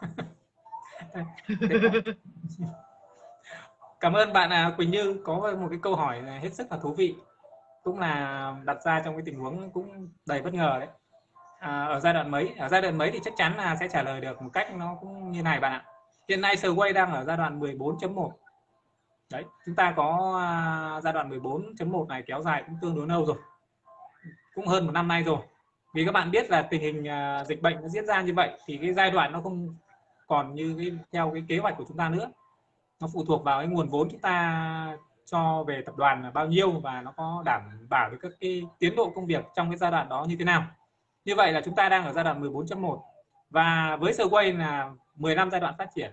Speaker 2: Cảm ơn bạn uh, Quỳnh Như có một cái câu hỏi hết sức là thú vị, cũng là đặt ra trong cái tình huống cũng đầy bất ngờ đấy. À, ở giai đoạn mấy? Ở giai đoạn mấy thì chắc chắn là sẽ trả lời được một cách nó cũng như này bạn ạ. Hiện nay Sway đang ở giai đoạn mười bốn chấm một. Đấy, chúng ta có uh, giai đoạn mười bốn chấm một này kéo dài cũng tương đối lâu rồi, cũng hơn một năm nay rồi. Vì các bạn biết là tình hình uh, dịch bệnh nó diễn ra như vậy, thì cái giai đoạn nó không còn như cái, theo cái kế hoạch của chúng ta nữa. Nó phụ thuộc vào cái nguồn vốn chúng ta cho về tập đoàn là bao nhiêu, và nó có đảm bảo được các cái tiến độ công việc trong cái giai đoạn đó như thế nào. Như vậy là chúng ta đang ở giai đoạn mười bốn chấm một, và với Sway là mười năm giai đoạn phát triển.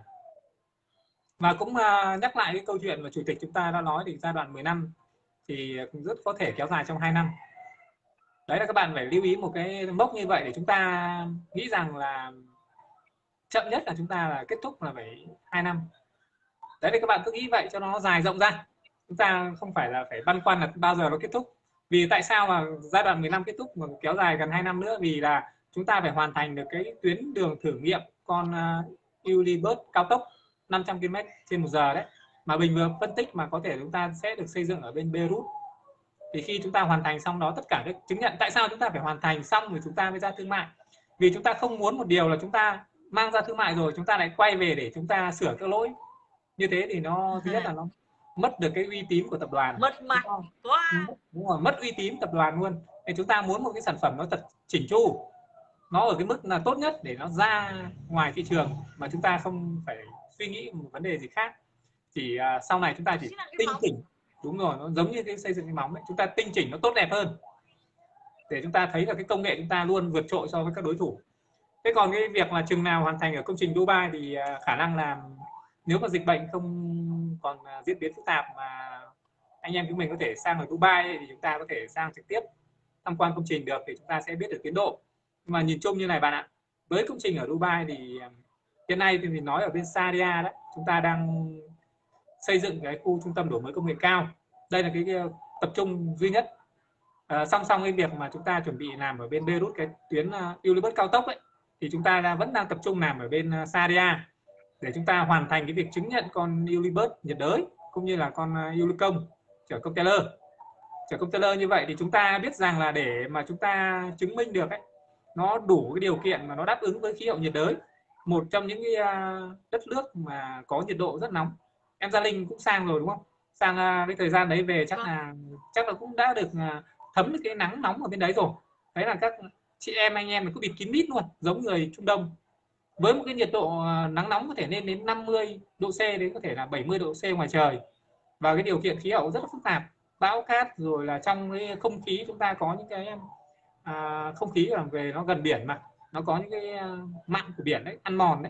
Speaker 2: Và cũng uh, nhắc lại cái câu chuyện mà chủ tịch chúng ta đã nói, thì giai đoạn mười năm thì cũng rất có thể kéo dài trong hai năm. Đấy là các bạn phải lưu ý một cái mốc như vậy để chúng ta nghĩ rằng là chậm nhất là chúng ta là kết thúc là phải hai năm. Đấy thì các bạn cứ nghĩ vậy cho nó dài rộng ra, chúng ta không phải là phải băn khoăn là bao giờ nó kết thúc. Vì tại sao mà giai đoạn mười năm kết thúc mà kéo dài gần hai năm nữa? Vì là chúng ta phải hoàn thành được cái tuyến đường thử nghiệm con uh, Ulybus cao tốc năm trăm ki lô mét trên một giờ đấy, mà Bình vừa phân tích mà có thể chúng ta sẽ được xây dựng ở bên Beirut. Thì khi chúng ta hoàn thành xong đó tất cả các chứng nhận, tại sao chúng ta phải hoàn thành xong rồi chúng ta mới ra thương mại? Vì chúng ta không muốn một điều là chúng ta mang ra thương mại rồi chúng ta lại quay về để chúng ta sửa các lỗi. Như thế thì nó thứ nhất là nó mất được cái uy tín của tập đoàn,
Speaker 1: mất mặt quá.
Speaker 2: đúng rồi, mất uy tín tập đoàn luôn. Thì chúng ta muốn một cái sản phẩm nó thật chỉnh chu, nó ở cái mức là tốt nhất để nó ra ngoài thị trường, mà chúng ta không phải suy nghĩ một vấn đề gì khác. Chỉ uh, sau này chúng ta chỉ tinh chỉnh, đúng rồi, nó giống như cái xây dựng cái móng ấy, chúng ta tinh chỉnh nó tốt đẹp hơn để chúng ta thấy là cái công nghệ chúng ta luôn vượt trội so với các đối thủ. Thế còn cái việc là chừng nào hoàn thành ở công trình Dubai thì uh, khả năng là nếu mà dịch bệnh không còn uh, diễn biến phức tạp mà anh em chúng mình có thể sang ở Dubai ấy, thì chúng ta có thể sang trực tiếp tham quan công trình được, thì chúng ta sẽ biết được tiến độ. Nhưng mà nhìn chung như này bạn ạ, với công trình ở Dubai thì hiện nay thì mình nói ở bên Sadia đấy, chúng ta đang xây dựng cái khu trung tâm đổi mới công nghệ cao. Đây là cái, cái tập trung duy nhất. À, song song cái việc mà chúng ta chuẩn bị làm ở bên Beirut cái tuyến uh, Ulibus cao tốc ấy, thì chúng ta đã, vẫn đang tập trung làm ở bên uh, Sadia để chúng ta hoàn thành cái việc chứng nhận con Ulibus nhiệt đới cũng như là con uh, Ulicom chở container. Chở container như vậy thì chúng ta biết rằng là để mà chúng ta chứng minh được ấy, nó đủ cái điều kiện mà nó đáp ứng với khí hậu nhiệt đới, một trong những cái uh, đất nước mà có nhiệt độ rất nóng. Em Gia Linh cũng sang rồi đúng không? Sang uh, cái thời gian đấy về chắc là chắc là cũng đã được uh, thấm được cái nắng nóng ở bên đấy rồi. Đấy là các chị em anh em mình cứ bịt kín mít luôn, giống người Trung Đông. Với một cái nhiệt độ nắng nóng có thể lên đến năm mươi độ C, đến có thể là bảy mươi độ C ngoài trời, và cái điều kiện khí hậu rất là phức tạp, bão cát, rồi là trong cái không khí chúng ta có những cái à, không khí là về nó gần biển mà nó có những cái mặn của biển đấy, ăn mòn đấy,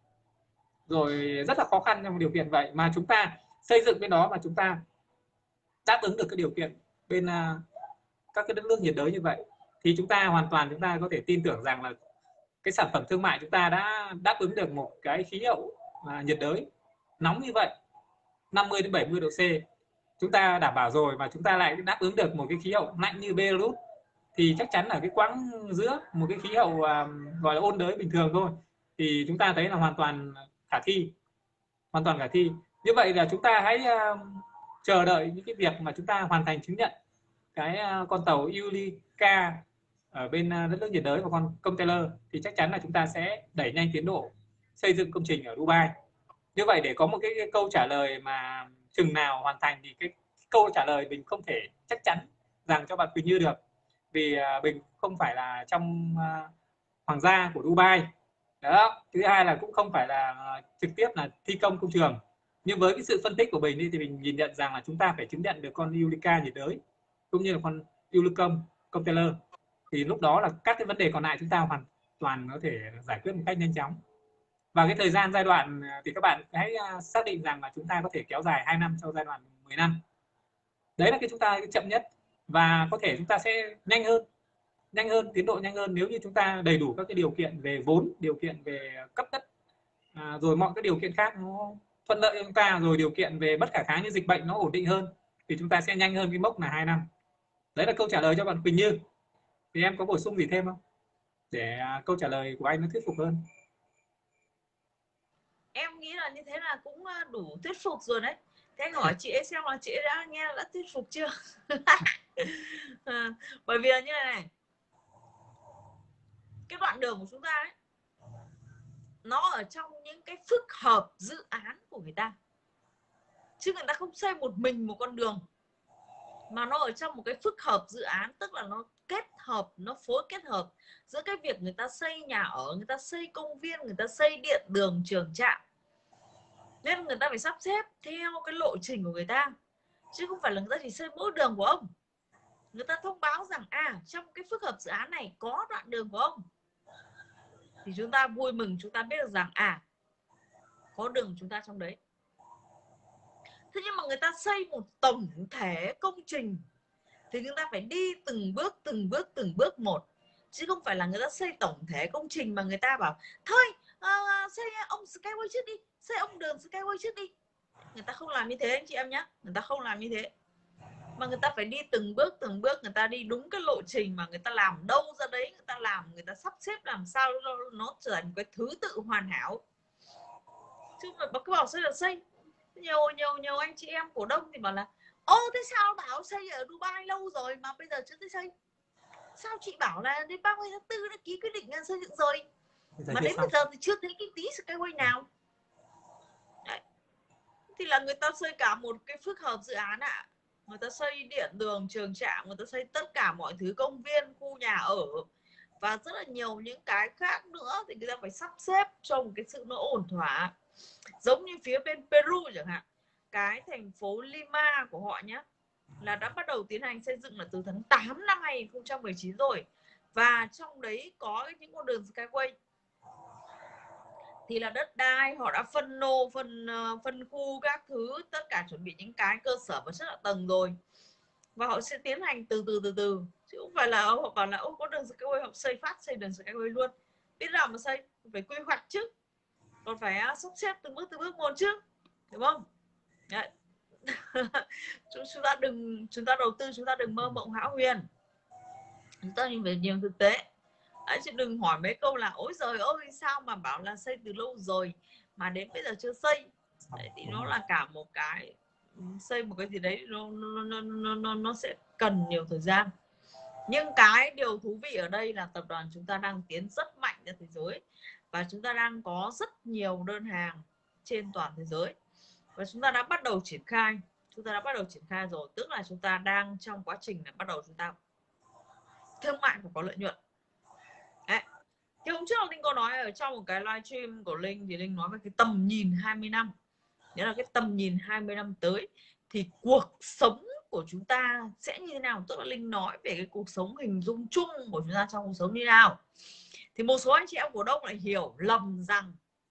Speaker 2: rồi rất là khó khăn trong điều kiện vậy mà chúng ta xây dựng bên đó, mà chúng ta đáp ứng được cái điều kiện bên uh, các cái đất nước nhiệt đới như vậy, thì chúng ta hoàn toàn chúng ta có thể tin tưởng rằng là cái sản phẩm thương mại chúng ta đã đáp ứng được một cái khí hậu à, nhiệt đới nóng như vậy, năm mươi đến bảy mươi độ C chúng ta đảm bảo rồi, mà chúng ta lại đáp ứng được một cái khí hậu lạnh như Beirut, thì chắc chắn là cái quãng giữa một cái khí hậu à, gọi là ôn đới bình thường thôi, thì chúng ta thấy là hoàn toàn khả thi, hoàn toàn khả thi. Như vậy là chúng ta hãy uh, chờ đợi những cái việc mà chúng ta hoàn thành chứng nhận cái uh, con tàu Eureka ở bên uh, đất nước nhiệt đới và con container, thì chắc chắn là chúng ta sẽ đẩy nhanh tiến độ xây dựng công trình ở Dubai. Như vậy để có một cái, cái câu trả lời mà chừng nào hoàn thành, thì cái câu trả lời mình không thể chắc chắn rằng cho bạn Quỳnh Như được, vì uh, mình không phải là trong uh, hoàng gia của Dubai đó. Thứ hai là cũng không phải là uh, trực tiếp là thi công công trường, nhưng với cái sự phân tích của mình thì mình nhìn nhận rằng là chúng ta phải chứng nhận được con Eureka nhiệt đới cũng như là con Ulicom container, thì lúc đó là các cái vấn đề còn lại chúng ta hoàn toàn có thể giải quyết một cách nhanh chóng. Và cái thời gian giai đoạn thì các bạn hãy xác định rằng là chúng ta có thể kéo dài hai năm sau giai đoạn mười năm. Đấy là cái chúng ta chậm nhất, và có thể chúng ta sẽ nhanh hơn, nhanh hơn, tiến độ nhanh hơn nếu như chúng ta đầy đủ các cái điều kiện về vốn, điều kiện về cấp đất, à, rồi mọi cái điều kiện khác nó thuận lợi cho chúng ta, rồi điều kiện về bất khả kháng như dịch bệnh nó ổn định hơn, thì chúng ta sẽ nhanh hơn cái mốc là hai năm. Đấy là câu trả lời cho bạn Quỳnh Như. Thì em có bổ sung gì thêm không để câu trả lời của anh nó thuyết phục hơn?
Speaker 1: Em nghĩ là như thế là cũng đủ thuyết phục rồi đấy. Thế anh hỏi chị ấy xem là chị ấy đã nghe đã thuyết phục chưa? À, bởi vì là như này này, cái đoạn đường của chúng ta ấy, nó ở trong những cái phức hợp dự án của người ta, chứ người ta không xây một mình một con đường, mà nó ở trong một cái phức hợp dự án, tức là nó kết hợp, nó phối kết hợp giữa cái việc người ta xây nhà ở, người ta xây công viên, người ta xây điện đường trường trạm, nên người ta phải sắp xếp theo cái lộ trình của người ta, chứ không phải là người ta chỉ xây mỗi đường của ông. Người ta thông báo rằng à trong cái phức hợp dự án này có đoạn đường của ông, thì chúng ta vui mừng, chúng ta biết được rằng à có đường chúng ta trong đấy. Thế nhưng mà người ta xây một tổng thể công trình thì chúng ta phải đi từng bước từng bước từng bước một, chứ không phải là người ta xây tổng thể công trình mà người ta bảo thôi uh, xây ông Skyway trước đi, xây ông đường Skyway trước đi. Người ta không làm như thế anh chị em nhé, người ta không làm như thế, mà người ta phải đi từng bước từng bước, người ta đi đúng cái lộ trình mà người ta làm đâu ra đấy, người ta làm, người ta sắp xếp làm sao nó trở thành cái thứ tự hoàn hảo, chứ mà cứ bảo xây là xây. Nhiều nhiều nhiều anh chị em cổ đông thì bảo là ô thế sao bảo xây ở Dubai lâu rồi mà bây giờ chưa thấy xây, sao chị bảo là đến ba mươi tháng tư đã ký quyết định xây dựng rồi mà đến bây giờ thì chưa thấy cái tí Skyway nào. Đấy. Thì là người ta xây cả một cái phức hợp dự án ạ, à. Người ta xây điện đường trường trạm, người ta xây tất cả mọi thứ, công viên, khu nhà ở và rất là nhiều những cái khác nữa, thì người ta phải sắp xếp cho một cái sự nó ổn thỏa. Giống như phía bên Peru chẳng hạn, cái thành phố Lima của họ nhé, là đã bắt đầu tiến hành xây dựng là từ tháng tám năm hai nghìn không trăm mười chín rồi, và trong đấy có những con đường Skyway thì là đất đai họ đã phân lô, phân phân khu các thứ, tất cả chuẩn bị những cái cơ sở và chất hạ tầng rồi, và họ sẽ tiến hành từ từ từ từ, chứ không phải là họ bảo là ô có đường Skyway họ xây phát xây đường Skyway luôn. biết nào mà xây, phải quy hoạch chứ, còn phải sắp xếp từng bước từng bước một chứ, đúng không? Đấy. chúng ta đừng chúng ta đầu tư, chúng ta đừng mơ mộng hão huyền, chúng ta nhìn về nhiều thực tế. Đấy, chứ đừng hỏi mấy câu là ôi giời ơi sao mà bảo là xây từ lâu rồi mà đến bây giờ chưa xây. Đấy, thì nó là cả một cái, xây một cái gì đấy nó nó, nó, nó, nó, nó sẽ cần nhiều thời gian. Nhưng cái điều thú vị ở đây là tập đoàn chúng ta đang tiến rất mạnh ra thế giới, và chúng ta đang có rất nhiều đơn hàng trên toàn thế giới, và chúng ta đã bắt đầu triển khai chúng ta đã bắt đầu triển khai rồi, tức là chúng ta đang trong quá trình là bắt đầu chúng ta thương mại và có lợi nhuận. Đấy. Thì hôm trước Linh có nói ở trong một cái livestream của Linh, thì Linh nói về cái tầm nhìn hai mươi năm. Nghĩa là cái tầm nhìn hai mươi năm tới thì cuộc sống của chúng ta sẽ như thế nào. Tức là Linh nói về cái cuộc sống hình dung chung của chúng ta trong cuộc sống như thế nào. Thì một số anh chị em cổ đông lại hiểu lầm rằng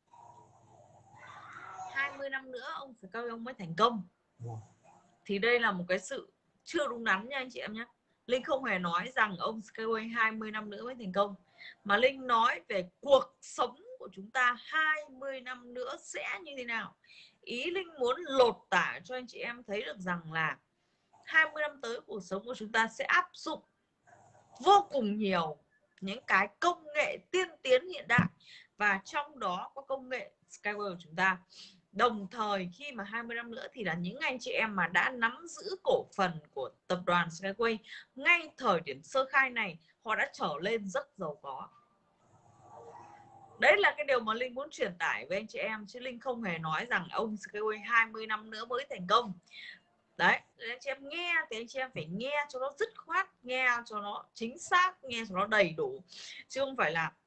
Speaker 1: hai mươi năm nữa ông phải coi ông mới thành công. Thì đây là một cái sự chưa đúng đắn nha anh chị em nhé. Linh không hề nói rằng ông Skyway hai mươi năm nữa mới thành công, mà Linh nói về cuộc sống của chúng ta hai mươi năm nữa sẽ như thế nào. Ý Linh muốn lột tả cho anh chị em thấy được rằng là hai mươi năm tới cuộc sống của chúng ta sẽ áp dụng vô cùng nhiều những cái công nghệ tiên tiến hiện đại, và trong đó có công nghệ Skyway của chúng ta. Đồng thời khi mà hai mươi năm nữa thì là những anh chị em mà đã nắm giữ cổ phần của tập đoàn Skyway ngay thời điểm sơ khai này, họ đã trở lên rất giàu có. Đấy là cái điều mà Linh muốn truyền tải với anh chị em, chứ Linh không hề nói rằng ông Skyway hai mươi năm nữa mới thành công. Đấy, anh chị em nghe thì anh chị em phải nghe cho nó dứt khoát, nghe cho nó chính xác, nghe cho nó đầy đủ, chứ không phải là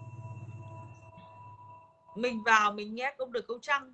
Speaker 1: mình vào mình nghe câu được câu trăng.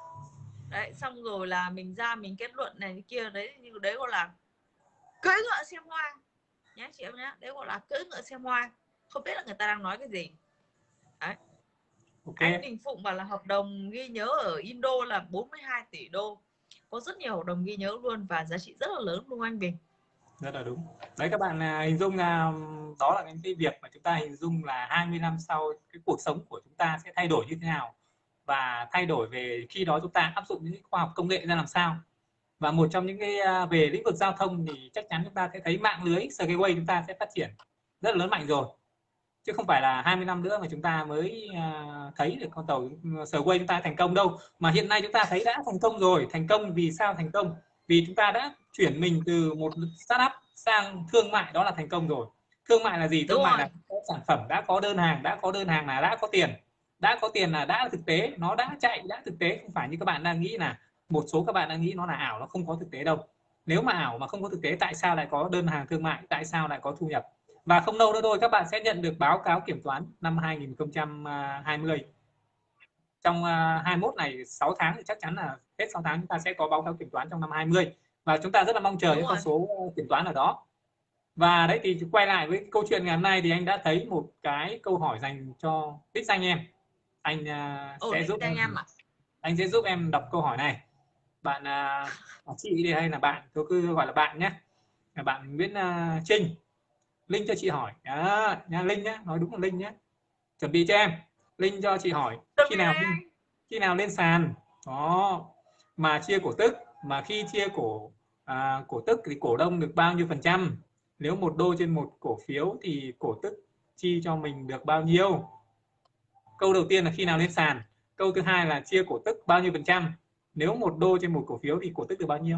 Speaker 1: Đấy, xong rồi là mình ra mình kết luận này cái kia. Đấy, như đấy gọi là cưỡi ngựa xem hoa nhé chị em nhé. Đấy gọi là cưỡi ngựa xem hoa, không biết là người ta đang nói cái gì. Đấy. Okay. Anh Đình Phụng bảo là hợp đồng ghi nhớ ở Indo là bốn mươi hai tỷ đô. Có rất nhiều hợp đồng ghi nhớ luôn, và giá trị rất là lớn luôn anh Bình.
Speaker 2: Rất là đúng. Đấy, các bạn à, hình dung là đó là cái việc mà chúng ta hình dung là hai mươi năm sau cái cuộc sống của chúng ta sẽ thay đổi như thế nào, và thay đổi về khi đó chúng ta áp dụng những khoa học công nghệ ra làm sao. Và một trong những cái về lĩnh vực giao thông thì chắc chắn chúng ta sẽ thấy mạng lưới Skyway chúng ta sẽ phát triển rất là lớn mạnh rồi, chứ không phải là hai mươi năm nữa mà chúng ta mới thấy được con tàu Skyway chúng ta thành công đâu, mà hiện nay chúng ta thấy đã thành công rồi. Thành công vì sao thành công? Vì chúng ta đã chuyển mình từ một startup sang thương mại, đó là thành công rồi. Thương mại là gì? Thương mại là có sản phẩm, đã có đơn hàng, đã có đơn hàng là đã có tiền, đã có tiền là đã thực tế, nó đã chạy, đã thực tế, không phải như các bạn đang nghĩ là một số các bạn đang nghĩ nó là ảo, nó không có thực tế đâu. Nếu mà ảo mà không có thực tế, tại sao lại có đơn hàng thương mại, tại sao lại có thu nhập? Và không lâu nữa thôi các bạn sẽ nhận được báo cáo kiểm toán năm hai nghìn không trăm hai mươi. Trong hai mươi mốt này, sáu tháng thì chắc chắn là hết sáu tháng chúng ta sẽ có báo cáo kiểm toán trong năm hai mươi, và chúng ta rất là mong chờ những con số kiểm toán ở đó. Và đấy, thì quay lại với câu chuyện ngày hôm nay thì anh đã thấy một cái câu hỏi dành cho đích danh em. Anh uh, sẽ giúp em, em anh sẽ giúp em đọc câu hỏi này. Bạn uh, chị đi hay là bạn, tôi cứ gọi là bạn nhé. Là bạn Nguyễn uh, Trinh. Linh cho chị hỏi đó, nha Linh nhé, nói đúng là Linh nhé. Chuẩn bị cho em. Linh cho chị hỏi khi nào khi nào lên sàn đó mà chia cổ tức, mà khi chia cổ à, cổ tức thì cổ đông được bao nhiêu phần trăm? Nếu một đô trên một cổ phiếu thì cổ tức chi cho mình được bao nhiêu? Câu đầu tiên là khi nào lên sàn. Câu thứ hai là chia cổ tức bao nhiêu phần trăm? Nếu một đô trên một cổ phiếu thì cổ tức được bao nhiêu?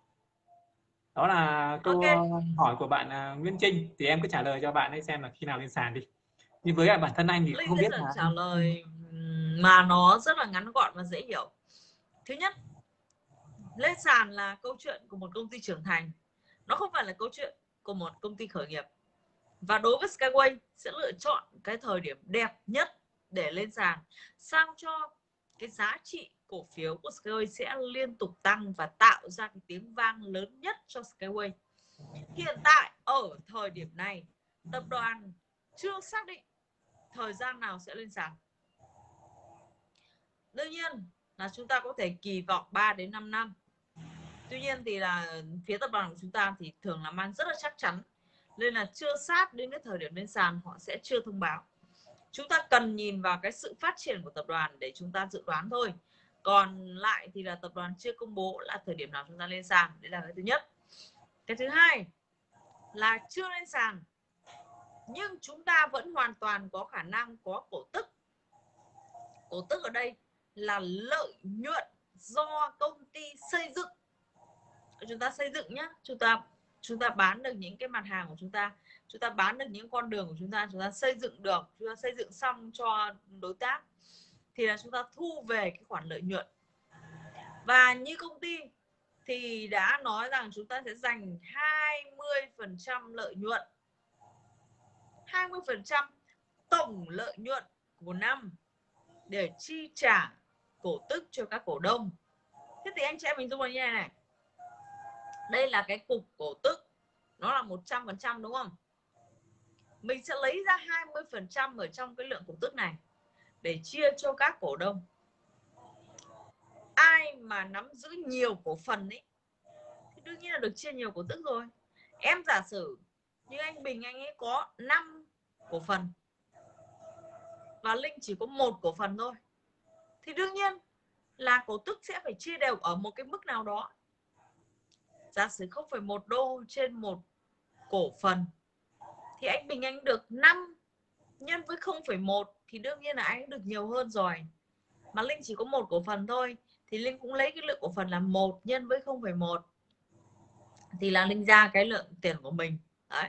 Speaker 2: Đó là câu okay. hỏi của bạn uh, Nguyễn Trinh, thì em cứ trả lời cho bạn ấy xem là khi nào lên sàn đi. Nhưng với bản thân anh thì
Speaker 1: Linh
Speaker 2: không biết
Speaker 1: là trả lời mà nó rất là ngắn gọn và dễ hiểu. Thứ nhất, lên sàn là câu chuyện của một công ty trưởng thành, nó không phải là câu chuyện của một công ty khởi nghiệp. Và đối với Skyway sẽ lựa chọn cái thời điểm đẹp nhất để lên sàn, sao cho cái giá trị cổ phiếu của Skyway sẽ liên tục tăng và tạo ra cái tiếng vang lớn nhất cho Skyway. Hiện tại ở thời điểm này, tập đoàn chưa xác định thời gian nào sẽ lên sàn. Đương nhiên là chúng ta có thể kỳ vọng ba đến năm năm. Tuy nhiên thì là phía tập đoàn của chúng ta thì thường làm ăn rất là chắc chắn, nên là chưa sát đến cái thời điểm lên sàn họ sẽ chưa thông báo. Chúng ta cần nhìn vào cái sự phát triển của tập đoàn để chúng ta dự đoán thôi. Còn lại thì là tập đoàn chưa công bố là thời điểm nào chúng ta lên sàn. Đấy là cái thứ nhất. Cái thứ hai là chưa lên sàn nhưng chúng ta vẫn hoàn toàn có khả năng có cổ tức. Cổ tức ở đây là lợi nhuận do công ty xây dựng. Chúng ta xây dựng nhé, chúng ta chúng ta bán được những cái mặt hàng của chúng ta, chúng ta bán được những con đường của chúng ta, chúng ta xây dựng được, chúng ta xây dựng xong cho đối tác thì là chúng ta thu về cái khoản lợi nhuận. Và như công ty thì đã nói rằng chúng ta sẽ dành hai mươi phần trăm lợi nhuận, hai mươi phần trăm tổng lợi nhuận của năm để chi trả cổ tức cho các cổ đông. Thế thì anh chị em mình dung vào như này này. Đây là cái cục cổ tức, nó là một trăm phần trăm đúng không? Mình sẽ lấy ra hai mươi phần trăm ở trong cái lượng cổ tức này để chia cho các cổ đông. Ai mà nắm giữ nhiều cổ phần ấy thì đương nhiên là được chia nhiều cổ tức rồi. Em giả sử như anh Bình, anh ấy có năm cổ phần và Linh chỉ có một cổ phần thôi, thì đương nhiên là cổ tức sẽ phải chia đều ở một cái mức nào đó. Giả sử không phẩy một đô trên một cổ phần thì anh Bình anh được năm nhân với không phẩy một thì đương nhiên là anh được nhiều hơn rồi. Mà Linh chỉ có một cổ phần thôi thì Linh cũng lấy cái lượng cổ phần là một nhân với không phẩy một thì là Linh ra cái lượng tiền của mình. Đấy.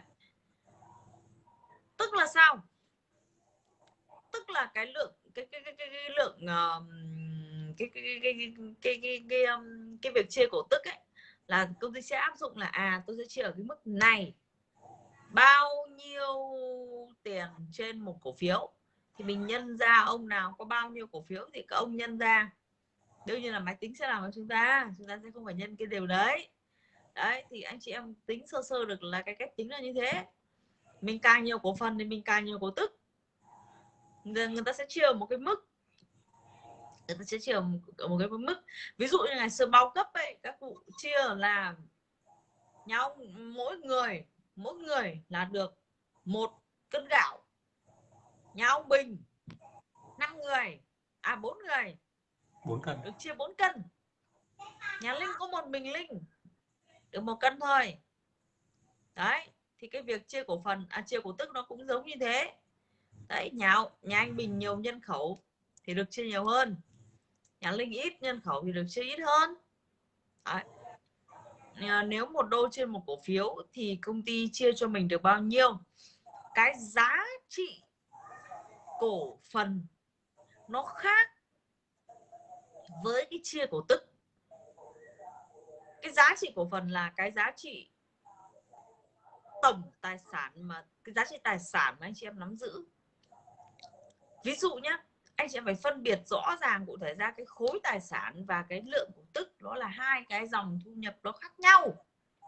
Speaker 1: Tức là sao? Tức là cái lượng cái cái cái cái, cái lượng uh, cái cái cái cái cái cái, cái, cái, um, cái việc chia cổ tức ấy là công ty sẽ áp dụng là à tôi sẽ chia ở cái mức này, bao nhiêu tiền trên một cổ phiếu thì mình nhân ra ông nào có bao nhiêu cổ phiếu thì các ông nhân ra. Đương nhiên là máy tính sẽ làm cho chúng ta, chúng ta sẽ không phải nhân cái điều đấy. Đấy thì anh chị em tính sơ sơ được là cái cách tính là như thế. Mình càng nhiều cổ phần thì mình càng nhiều cổ tức. Người ta sẽ chia một cái mức, người ta sẽ chia một cái mức. Ví dụ như ngày xưa bao cấp ấy, các cụ chia là nhau mỗi người mỗi người là được một cân gạo. Nhà ông Bình năm người à bốn người
Speaker 2: bốn cân
Speaker 1: được chia bốn cân. Nhà Linh có một mình Linh được một cân thôi. Đấy thì cái việc chia cổ phần à chia cổ tức nó cũng giống như thế. Đấy, nhà nhà anh Bình nhiều nhân khẩu thì được chia nhiều hơn, nhà Linh ít nhân khẩu thì được chia ít hơn. Đấy. Nếu một đô trên một cổ phiếu thì công ty chia cho mình được bao nhiêu? Cái giá trị cổ phần nó khác với cái chia cổ tức. Cái giá trị cổ phần là cái giá trị tổng tài sản, mà cái giá trị tài sản mà anh chị em nắm giữ. Ví dụ nhé, anh chị em phải phân biệt rõ ràng cụ thể ra cái khối tài sản và cái lượng cổ tức, nó là hai cái dòng thu nhập nó khác nhau.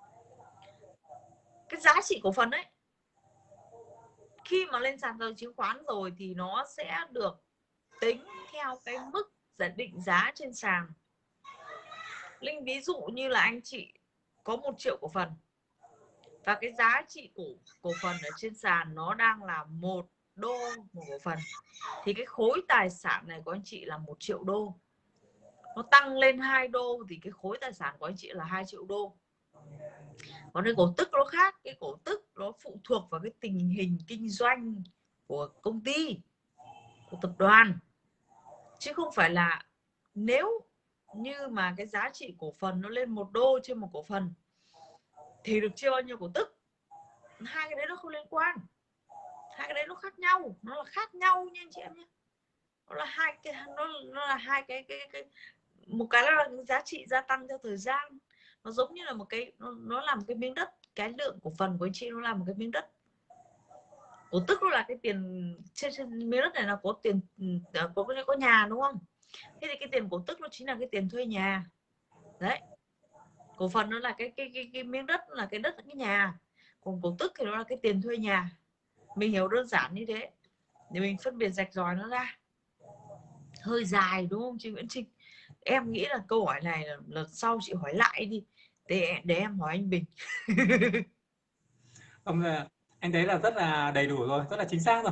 Speaker 1: Cái giá trị cổ phần ấy, khi mà lên sàn giao dịch chứng khoán rồi thì nó sẽ được tính theo cái mức giả định giá trên sàn. Linh ví dụ như là anh chị có một triệu cổ phần và cái giá trị của cổ phần ở trên sàn nó đang là một đô một cổ phần, thì cái khối tài sản này của anh chị là một triệu đô. Nó tăng lên hai đô thì cái khối tài sản của anh chị là hai triệu đô. Còn cái cổ tức nó khác, cái cổ tức nó phụ thuộc vào cái tình hình kinh doanh của công ty, của tập đoàn, chứ không phải là nếu như mà cái giá trị cổ phần nó lên một đô trên một cổ phần thì được chia bao nhiêu cổ tức. Hai cái đấy nó không liên quan, hai cái đấy nó khác nhau, nó là khác nhau nha anh chị em nhé. Nó là hai cái nó, nó là hai cái, cái cái một cái là giá trị gia tăng theo thời gian, nó giống như là một cái nó, nó làm cái miếng đất. Cái lượng cổ phần của anh chị nó là một cái miếng đất, cổ tức nó là cái tiền trên, trên miếng đất này là có tiền, có có nhà đúng không? Thế thì cái tiền cổ tức nó chính là cái tiền thuê nhà. Đấy, cổ phần nó là cái cái cái, cái miếng đất, là cái đất, cái nhà. Còn cổ tức thì nó là cái tiền thuê nhà. Mình hiểu đơn giản như thế để mình phân biệt rạch ròi nó ra. Hơi dài đúng không chị Nguyễn Trinh? Em nghĩ là câu hỏi này là lần sau chị hỏi lại đi để để em hỏi anh Bình.
Speaker 2: Ông anh thấy là rất là đầy đủ rồi, rất là chính xác rồi.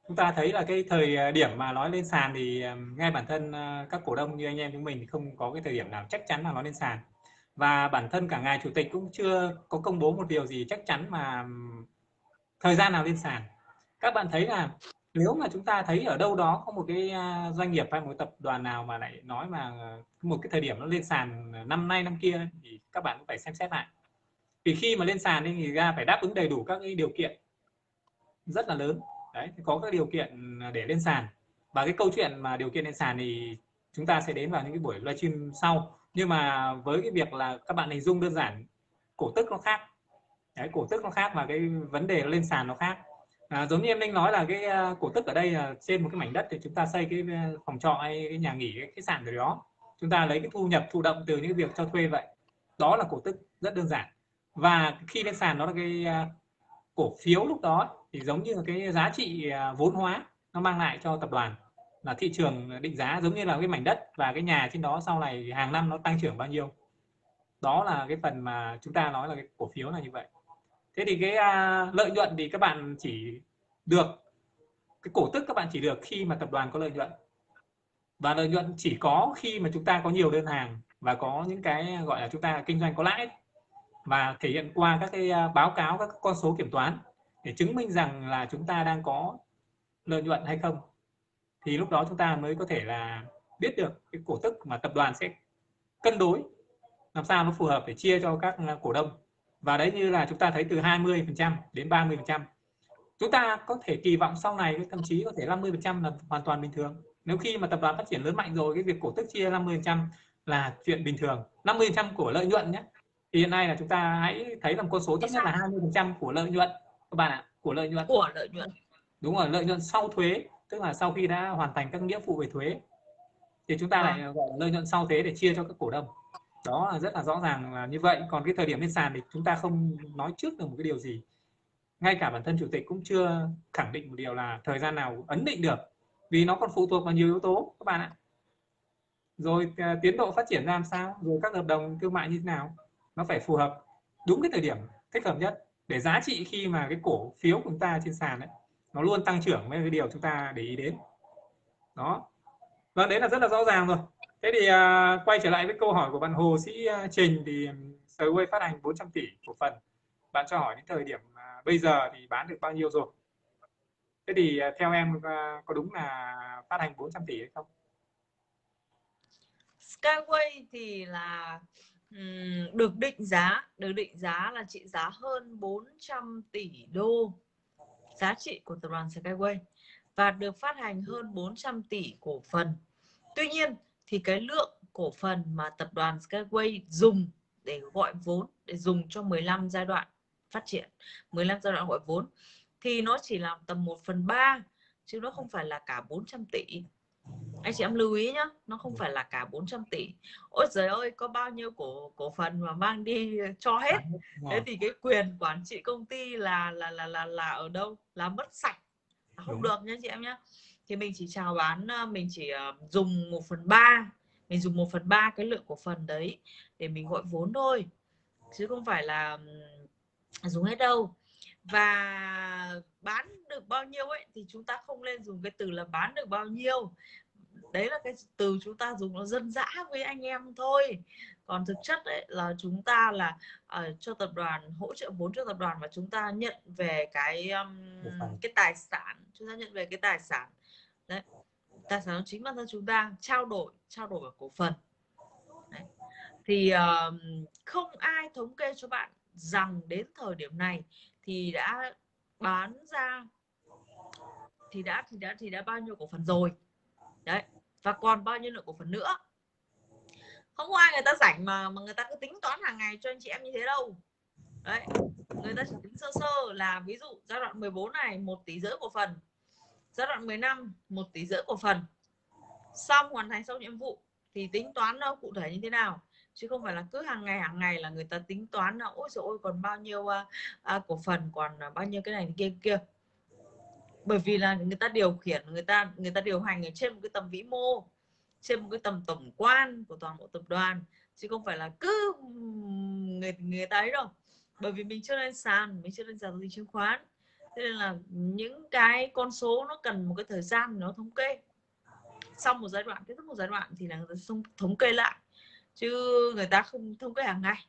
Speaker 2: chúng ta thấy là cái thời điểm mà nói lên sàn thì ngay bản thân các cổ đông như anh em chúng mình thì không có cái thời điểm nào chắc chắn là nó lên sàn, và bản thân cả ngài chủ tịch cũng chưa có công bố một điều gì chắc chắn mà thời gian nào lên sàn. Các bạn thấy là nếu mà chúng ta thấy ở đâu đó có một cái doanh nghiệp hay một tập đoàn nào mà lại nói mà một cái thời điểm nó lên sàn năm nay năm kia thì các bạn cũng phải xem xét lại, vì khi mà lên sàn thì ra phải đáp ứng đầy đủ các cái điều kiện rất là lớn đấy, có các điều kiện để lên sàn. Và cái câu chuyện mà điều kiện lên sàn thì chúng ta sẽ đến vào những cái buổi livestream sau, nhưng mà với cái việc là các bạn hình dung đơn giản, cổ tức nó khác đấy, cổ tức nó khác và cái vấn đề nó lên sàn nó khác. À, giống như em Linh nói là cái cổ tức ở đây là trên một cái mảnh đất thì chúng ta xây cái phòng trọ hay cái nhà nghỉ, cái khách sạn rồi đó, chúng ta lấy cái thu nhập thụ động từ những việc cho thuê vậy, đó là cổ tức rất đơn giản. Và khi lên sàn đó là cái cổ phiếu lúc đó thì giống như là cái giá trị vốn hóa nó mang lại cho tập đoàn, là thị trường định giá giống như là cái mảnh đất và cái nhà trên đó sau này hàng năm nó tăng trưởng bao nhiêu, đó là cái phần mà chúng ta nói là cái cổ phiếu là như vậy. Thế thì cái uh, lợi nhuận thì các bạn chỉ được, cái cổ tức các bạn chỉ được khi mà tập đoàn có lợi nhuận, và lợi nhuận chỉ có khi mà chúng ta có nhiều đơn hàng và có những cái gọi là chúng ta kinh doanh có lãi, và thể hiện qua các cái báo cáo, các con số kiểm toán để chứng minh rằng là chúng ta đang có lợi nhuận hay không, thì lúc đó chúng ta mới có thể là biết được cái cổ tức mà tập đoàn sẽ cân đối làm sao nó phù hợp để chia cho các cổ đông. Và đấy như là chúng ta thấy từ hai mươi phần trăm đến ba mươi phần trăm, chúng ta có thể kỳ vọng sau này thậm chí có thể năm mươi phần trăm là hoàn toàn bình thường. Nếu khi mà tập đoàn phát triển lớn mạnh rồi, cái việc cổ tức chia năm mươi phần trăm là chuyện bình thường. năm mươi phần trăm của lợi nhuận nhé, thì hiện nay là chúng ta hãy thấy là con số thấp nhất là hai mươi phần trăm của lợi nhuận các bạn ạ, của lợi nhuận
Speaker 1: của lợi nhuận
Speaker 2: đúng rồi, lợi nhuận sau thuế, tức là sau khi đã hoàn thành các nghĩa vụ về thuế thì chúng ta lại gọi là lợi nhuận sau thuế để chia cho các cổ đông. Đó là rất là rõ ràng là như vậy. Còn cái thời điểm lên sàn thì chúng ta không nói trước được một cái điều gì, ngay cả bản thân chủ tịch cũng chưa khẳng định một điều là thời gian nào ấn định được, vì nó còn phụ thuộc vào nhiều yếu tố các bạn ạ. Rồi uh, tiến độ phát triển ra làm sao, rồi các hợp đồng thương mại như thế nào, nó phải phù hợp đúng cái thời điểm thích hợp nhất để giá trị khi mà cái cổ phiếu của chúng ta trên sàn ấy nó luôn tăng trưởng, với cái điều chúng ta để ý đến đó. Vâng, đấy là rất là rõ ràng rồi. Thế thì uh, quay trở lại với câu hỏi của bạn Hồ Sĩ uh, Trình thì Skyway phát hành bốn trăm tỷ cổ phần, bạn cho hỏi đến thời điểm uh, bây giờ thì bán được bao nhiêu rồi. Thế thì uh, theo em uh, có đúng là phát hành bốn trăm tỷ hay không?
Speaker 1: Skyway thì là um, được định giá, được định giá là trị giá hơn bốn trăm tỷ đô giá trị của tập đoàn Skyway, và được phát hành hơn bốn trăm tỷ cổ phần. Tuy nhiên thì cái lượng cổ phần mà tập đoàn Skyway dùng để gọi vốn, để dùng cho mười lăm giai đoạn phát triển, mười lăm giai đoạn gọi vốn, thì nó chỉ là tầm một phần ba, chứ nó không phải là cả bốn trăm tỷ. Anh chị em lưu ý nhá, nó không phải là cả bốn trăm tỷ. Ôi giời ơi, có bao nhiêu cổ cổ phần mà mang đi cho hết. Thế thì cái quyền quản trị công ty là là là là là ở đâu? Là mất sạch. Không Đúng. Được nhá chị em nhá. Thì mình chỉ chào bán, mình chỉ dùng một phần ba, mình dùng một phần ba cái lượng cổ phần đấy để mình gọi vốn thôi, chứ không phải là dùng hết đâu. Và bán được bao nhiêu ấy thì chúng ta không nên dùng cái từ là bán được bao nhiêu, đấy là cái từ chúng ta dùng nó dân dã với anh em thôi. Còn thực chất ấy là chúng ta là uh, cho tập đoàn, hỗ trợ vốn cho tập đoàn, và chúng ta nhận về cái um, cái tài sản, chúng ta nhận về cái tài sản đấy, tài sản chính bản thân chúng ta trao đổi trao đổi vào cổ phần đấy. Thì uh, không ai thống kê cho bạn rằng đến thời điểm này thì đã bán ra thì đã thì đã thì đã bao nhiêu cổ phần rồi đấy, và còn bao nhiêu lượng cổ phần nữa. Không có ai người ta rảnh mà mà người ta cứ tính toán hàng ngày cho anh chị em như thế đâu đấy. Người ta chỉ tính sơ sơ là ví dụ giai đoạn mười bốn này một tỷ rưỡi cổ phần, giai đoạn mười lăm một tỷ rưỡi cổ phần, xong hoàn thành xong nhiệm vụ thì tính toán nó cụ thể như thế nào, chứ không phải là cứ hàng ngày hàng ngày là người ta tính toán là ôi trời ơi còn bao nhiêu à, à, cổ phần, còn bao nhiêu cái này kia kia. Bởi vì là người ta điều khiển, người ta người ta điều hành ở trên một cái tầm vĩ mô, trên một cái tầm tổng quan của toàn bộ tập đoàn, chứ không phải là cứ người người ta ấy đâu. Bởi vì mình chưa lên sàn, mình chưa lên sàn giao dịch chứng khoán, Thế nên là những cái con số nó cần một cái thời gian nó thống kê, xong một giai đoạn, kết thúc một giai đoạn thì là người ta thống kê lại, chứ người ta không thống kê hàng ngày.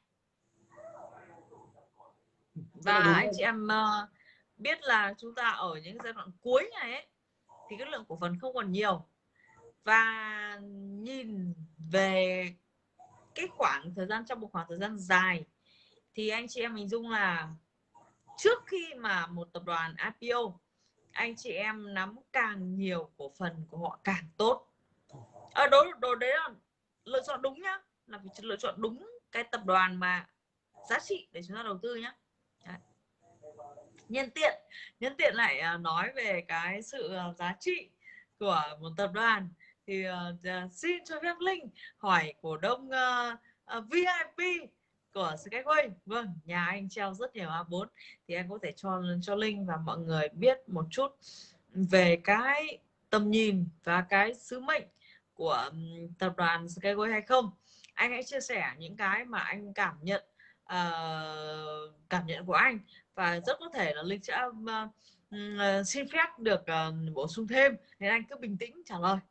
Speaker 1: Và anh chị em uh, biết là chúng ta ở những giai đoạn cuối này ấy, thì cái lượng cổ phần không còn nhiều, và nhìn về cái khoảng thời gian, trong một khoảng thời gian dài thì anh chị em hình dung là trước khi mà một tập đoàn i pê o, anh chị em nắm càng nhiều cổ phần của họ càng tốt. Ở đó, đó đấy là lựa chọn đúng nhá, là phải lựa chọn đúng cái tập đoàn mà giá trị để chúng ta đầu tư nhá. Đấy. Nhân tiện nhân tiện lại nói về cái sự giá trị của một tập đoàn thì uh, xin cho phép Linh hỏi cổ đông uh, uh, vê i pê của Skyway. Vâng, nhà anh treo rất nhiều a bốn, thì em có thể cho cho Linh và mọi người biết một chút về cái tầm nhìn và cái sứ mệnh của tập đoàn Skyway hay không? Anh hãy chia sẻ những cái mà anh cảm nhận, uh, cảm nhận của anh, và rất có thể là Linh sẽ uh, uh, xin phép được uh, bổ sung thêm, nên anh cứ bình tĩnh trả lời.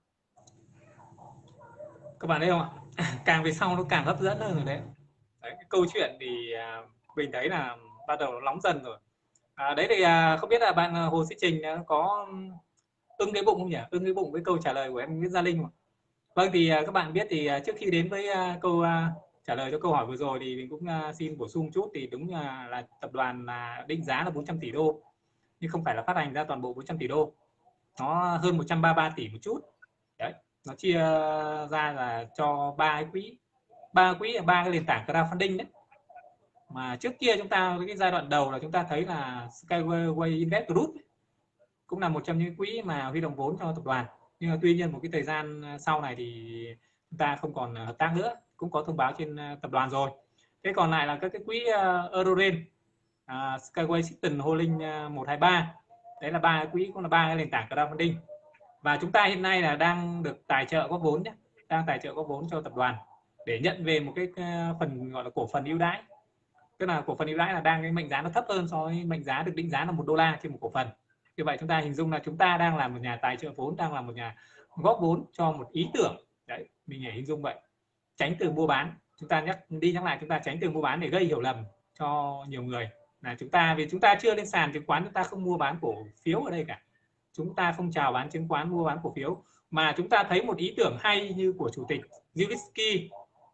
Speaker 2: Các bạn thấy không ạ? Càng về sau nó càng hấp dẫn hơn rồi đấy. Đấy, cái câu chuyện thì mình thấy là bắt đầu nó nóng dần rồi. À, đấy thì à, không biết là bạn Hồ Sĩ Trình có ưng cái bụng không nhỉ? Ưng cái bụng với câu trả lời của em Nguyễn Gia Linh không? Vâng, thì các bạn biết thì trước khi đến với câu trả lời cho câu hỏi vừa rồi thì mình cũng xin bổ sung chút. Thì đúng là, là tập đoàn là định giá là bốn trăm tỷ đô, nhưng không phải là phát hành ra toàn bộ bốn trăm tỷ đô, nó hơn một trăm ba mươi ba tỷ một chút. Đấy, nó chia ra là cho ba cái quỹ, ba quỹ là ba cái nền tảng crowdfunding đấy. Mà trước kia chúng ta cái giai đoạn đầu là chúng ta thấy là Skyway Invest Group cũng là một trong những quỹ mà huy động vốn cho tập đoàn. Nhưng mà tuy nhiên một cái thời gian sau này thì chúng ta không còn hợp tác nữa, cũng có thông báo trên tập đoàn rồi. Thế còn lại là các cái quỹ uh, Eurorail, uh, Skyway System Holding uh, một hai ba, đấy là ba quỹ, cũng là ba cái nền tảng crowdfunding. Và chúng ta hiện nay là đang được tài trợ góp vốn nhé, đang tài trợ góp vốn cho tập đoàn để nhận về một cái phần gọi là cổ phần ưu đãi. Tức là cổ phần ưu đãi là đang cái mệnh giá nó thấp hơn so với mệnh giá được định giá là một đô la trên một cổ phần. Như vậy chúng ta hình dung là chúng ta đang là một nhà tài trợ vốn, đang là một nhà góp vốn cho một ý tưởng. Đấy, mình hãy hình dung vậy. Tránh từ mua bán, chúng ta nhắc đi nhắc lại, chúng ta tránh từ mua bán để gây hiểu lầm cho nhiều người là chúng ta, vì chúng ta chưa lên sàn chứng khoán, chúng ta không mua bán cổ phiếu ở đây cả, chúng ta không chào bán chứng khoán, mua bán cổ phiếu, mà chúng ta thấy một ý tưởng hay như của chủ tịch Zivitsky.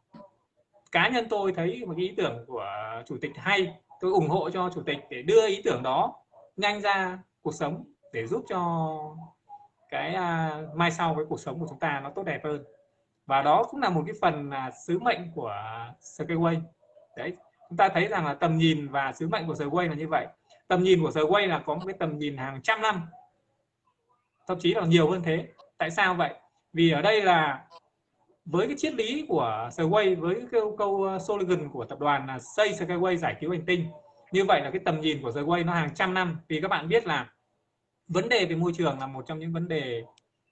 Speaker 2: Cá nhân tôi thấy một ý tưởng của chủ tịch hay, tôi ủng hộ cho chủ tịch để đưa ý tưởng đó nhanh ra cuộc sống, để giúp cho cái uh, mai sau cái cuộc sống của chúng ta nó tốt đẹp hơn. Và đó cũng là một cái phần là sứ mệnh của Skyway. Đấy, chúng ta thấy rằng là tầm nhìn và sứ mệnh của Skyway là như vậy. Tầm nhìn của Skyway là có một cái tầm nhìn hàng trăm năm, thậm chí là nhiều hơn thế. Tại sao vậy? Vì ở đây là với cái triết lý của Skyway, với cái câu, câu slogan của tập đoàn là xây Skyway giải cứu hành tinh, như vậy là cái tầm nhìn của Skyway nó hàng trăm năm. Vì các bạn biết là vấn đề về môi trường là một trong những vấn đề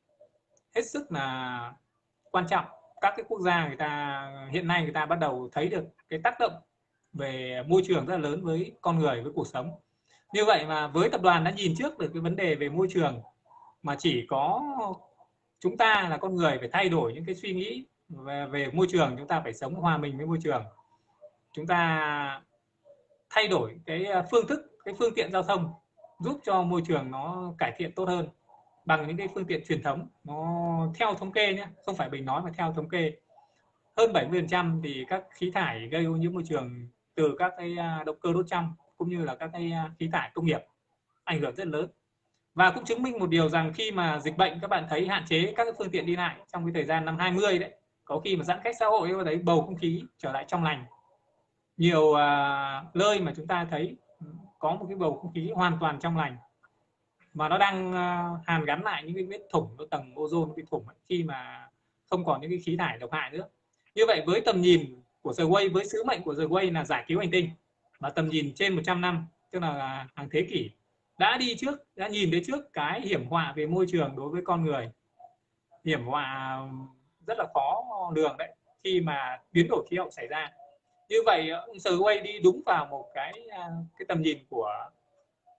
Speaker 2: hết sức là quan trọng. Các cái quốc gia người ta hiện nay người ta bắt đầu thấy được cái tác động về môi trường rất là lớn với con người, với cuộc sống. Như vậy mà với tập đoàn đã nhìn trước được cái vấn đề về môi trường, mà chỉ có chúng ta là con người phải thay đổi những cái suy nghĩ về, về môi trường, chúng ta phải sống hòa mình với môi trường, chúng ta thay đổi cái phương thức, cái phương tiện giao thông giúp cho môi trường nó cải thiện tốt hơn bằng những cái phương tiện truyền thống. Nó theo thống kê nhé, không phải mình nói mà theo thống kê, hơn bảy mươi phần trăm thì các khí thải gây ô nhiễm môi trường từ các cái động cơ đốt trong cũng như là các cái khí thải công nghiệp ảnh hưởng rất lớn. Và cũng chứng minh một điều rằng khi mà dịch bệnh các bạn thấy hạn chế các phương tiện đi lại trong cái thời gian năm hai mươi đấy, có khi mà giãn cách xã hội có thấy bầu không khí trở lại trong lành. Nhiều uh, nơi mà chúng ta thấy có một cái bầu không khí hoàn toàn trong lành, mà nó đang uh, hàn gắn lại những cái vết thủng của tầng ozone bị thủng ấy, khi mà không còn những cái khí thải độc hại nữa. Như vậy với tầm nhìn của Skyway, với sứ mệnh của Skyway là giải cứu hành tinh, và tầm nhìn trên một trăm năm, tức là hàng thế kỷ, đã đi trước, đã nhìn đến trước cái hiểm họa về môi trường đối với con người, hiểm họa rất là khó lường đấy khi mà biến đổi khí hậu xảy ra. Như vậy Skyway đi đúng vào một cái cái tầm nhìn của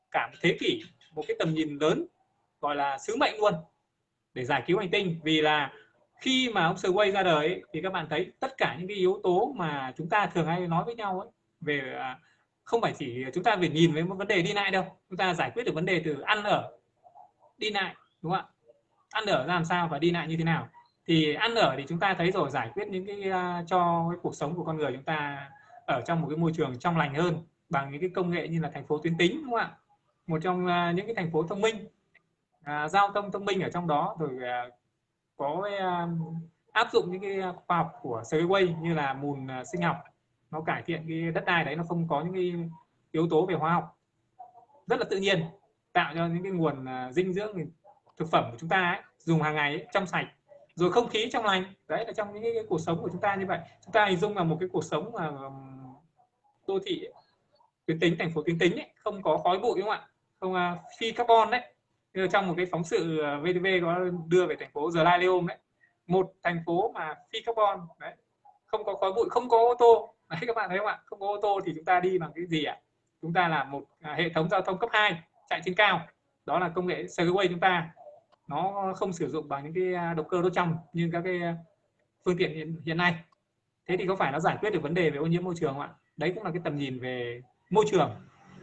Speaker 2: cả một thế kỷ, một cái tầm nhìn lớn gọi là sứ mệnh luôn để giải cứu hành tinh. Vì là khi mà ông Sway ra đời ấy, thì các bạn thấy tất cả những cái yếu tố mà chúng ta thường hay nói với nhau ấy, về không phải chỉ chúng ta phải nhìn với một vấn đề đi lại đâu, chúng ta giải quyết được vấn đề từ ăn ở, đi lại, đúng không ạ? Ăn ở làm sao và đi lại như thế nào. Thì ăn ở thì chúng ta thấy rồi, giải quyết những cái uh, cho cái cuộc sống của con người chúng ta ở trong một cái môi trường trong lành hơn bằng những cái công nghệ như là thành phố tuyến tính, đúng không ạ? Một trong uh, những cái thành phố thông minh, uh, giao thông thông minh ở trong đó, rồi uh, có cái, uh, áp dụng những cái khoa học của Skyway như là mùn uh, sinh học, nó cải thiện cái đất đai đấy, nó không có những cái yếu tố về hóa học, rất là tự nhiên, tạo cho những cái nguồn uh, dinh dưỡng thực phẩm của chúng ta ấy, dùng hàng ngày ấy, trong sạch, rồi không khí trong lành. Đấy là trong những cái, cái cuộc sống của chúng ta như vậy. Chúng ta hình dung là một cái cuộc sống mà um, đô thị ấy, tuyến tính, thành phố tuyến tính ấy, không có khói bụi, đúng không ạ? Không uh, phi carbon đấy. Như trong một cái phóng sự uh, vê tê vê có đưa về thành phố Gia Leôm đấy, một thành phố mà phi carbon đấy, không có khói bụi, không có ô tô. Đấy các bạn thấy không ạ? Không có ô tô thì chúng ta đi bằng cái gì ạ? Chúng ta là một uh, hệ thống giao thông cấp hai chạy trên cao. Đó là công nghệ Segway chúng ta. Nó không sử dụng bằng những cái động cơ đốt trong như các cái phương tiện hiện, hiện nay. Thế thì có phải nó giải quyết được vấn đề về ô nhiễm môi trường không ạ? Đấy cũng là cái tầm nhìn về môi trường,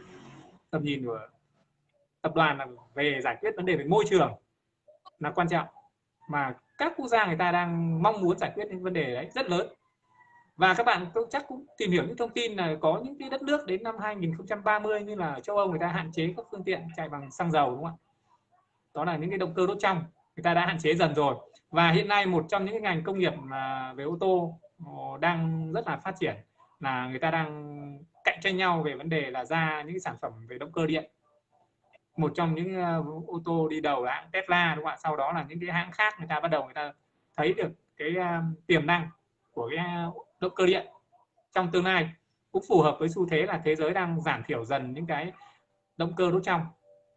Speaker 2: tầm nhìn của tập đoàn là về giải quyết vấn đề về môi trường là quan trọng, mà các quốc gia người ta đang mong muốn giải quyết những vấn đề đấy rất lớn. Và các bạn chắc cũng tìm hiểu những thông tin là có những cái đất nước đến năm hai nghìn không trăm ba mươi như là châu Âu, người ta hạn chế các phương tiện chạy bằng xăng dầu, đúng không ạ? Đó là những cái động cơ đốt trong người ta đã hạn chế dần rồi. Và hiện nay một trong những cái ngành công nghiệp mà về ô tô đang rất là phát triển là người ta đang cạnh tranh nhau về vấn đề là ra những cái sản phẩm về động cơ điện. Một trong những ô tô đi đầu là hãng Tesla, đúng không ạ? Sau đó là những cái hãng khác người ta bắt đầu người ta thấy được cái tiềm năng của cái động cơ điện trong tương lai, cũng phù hợp với xu thế là thế giới đang giảm thiểu dần những cái động cơ đốt trong,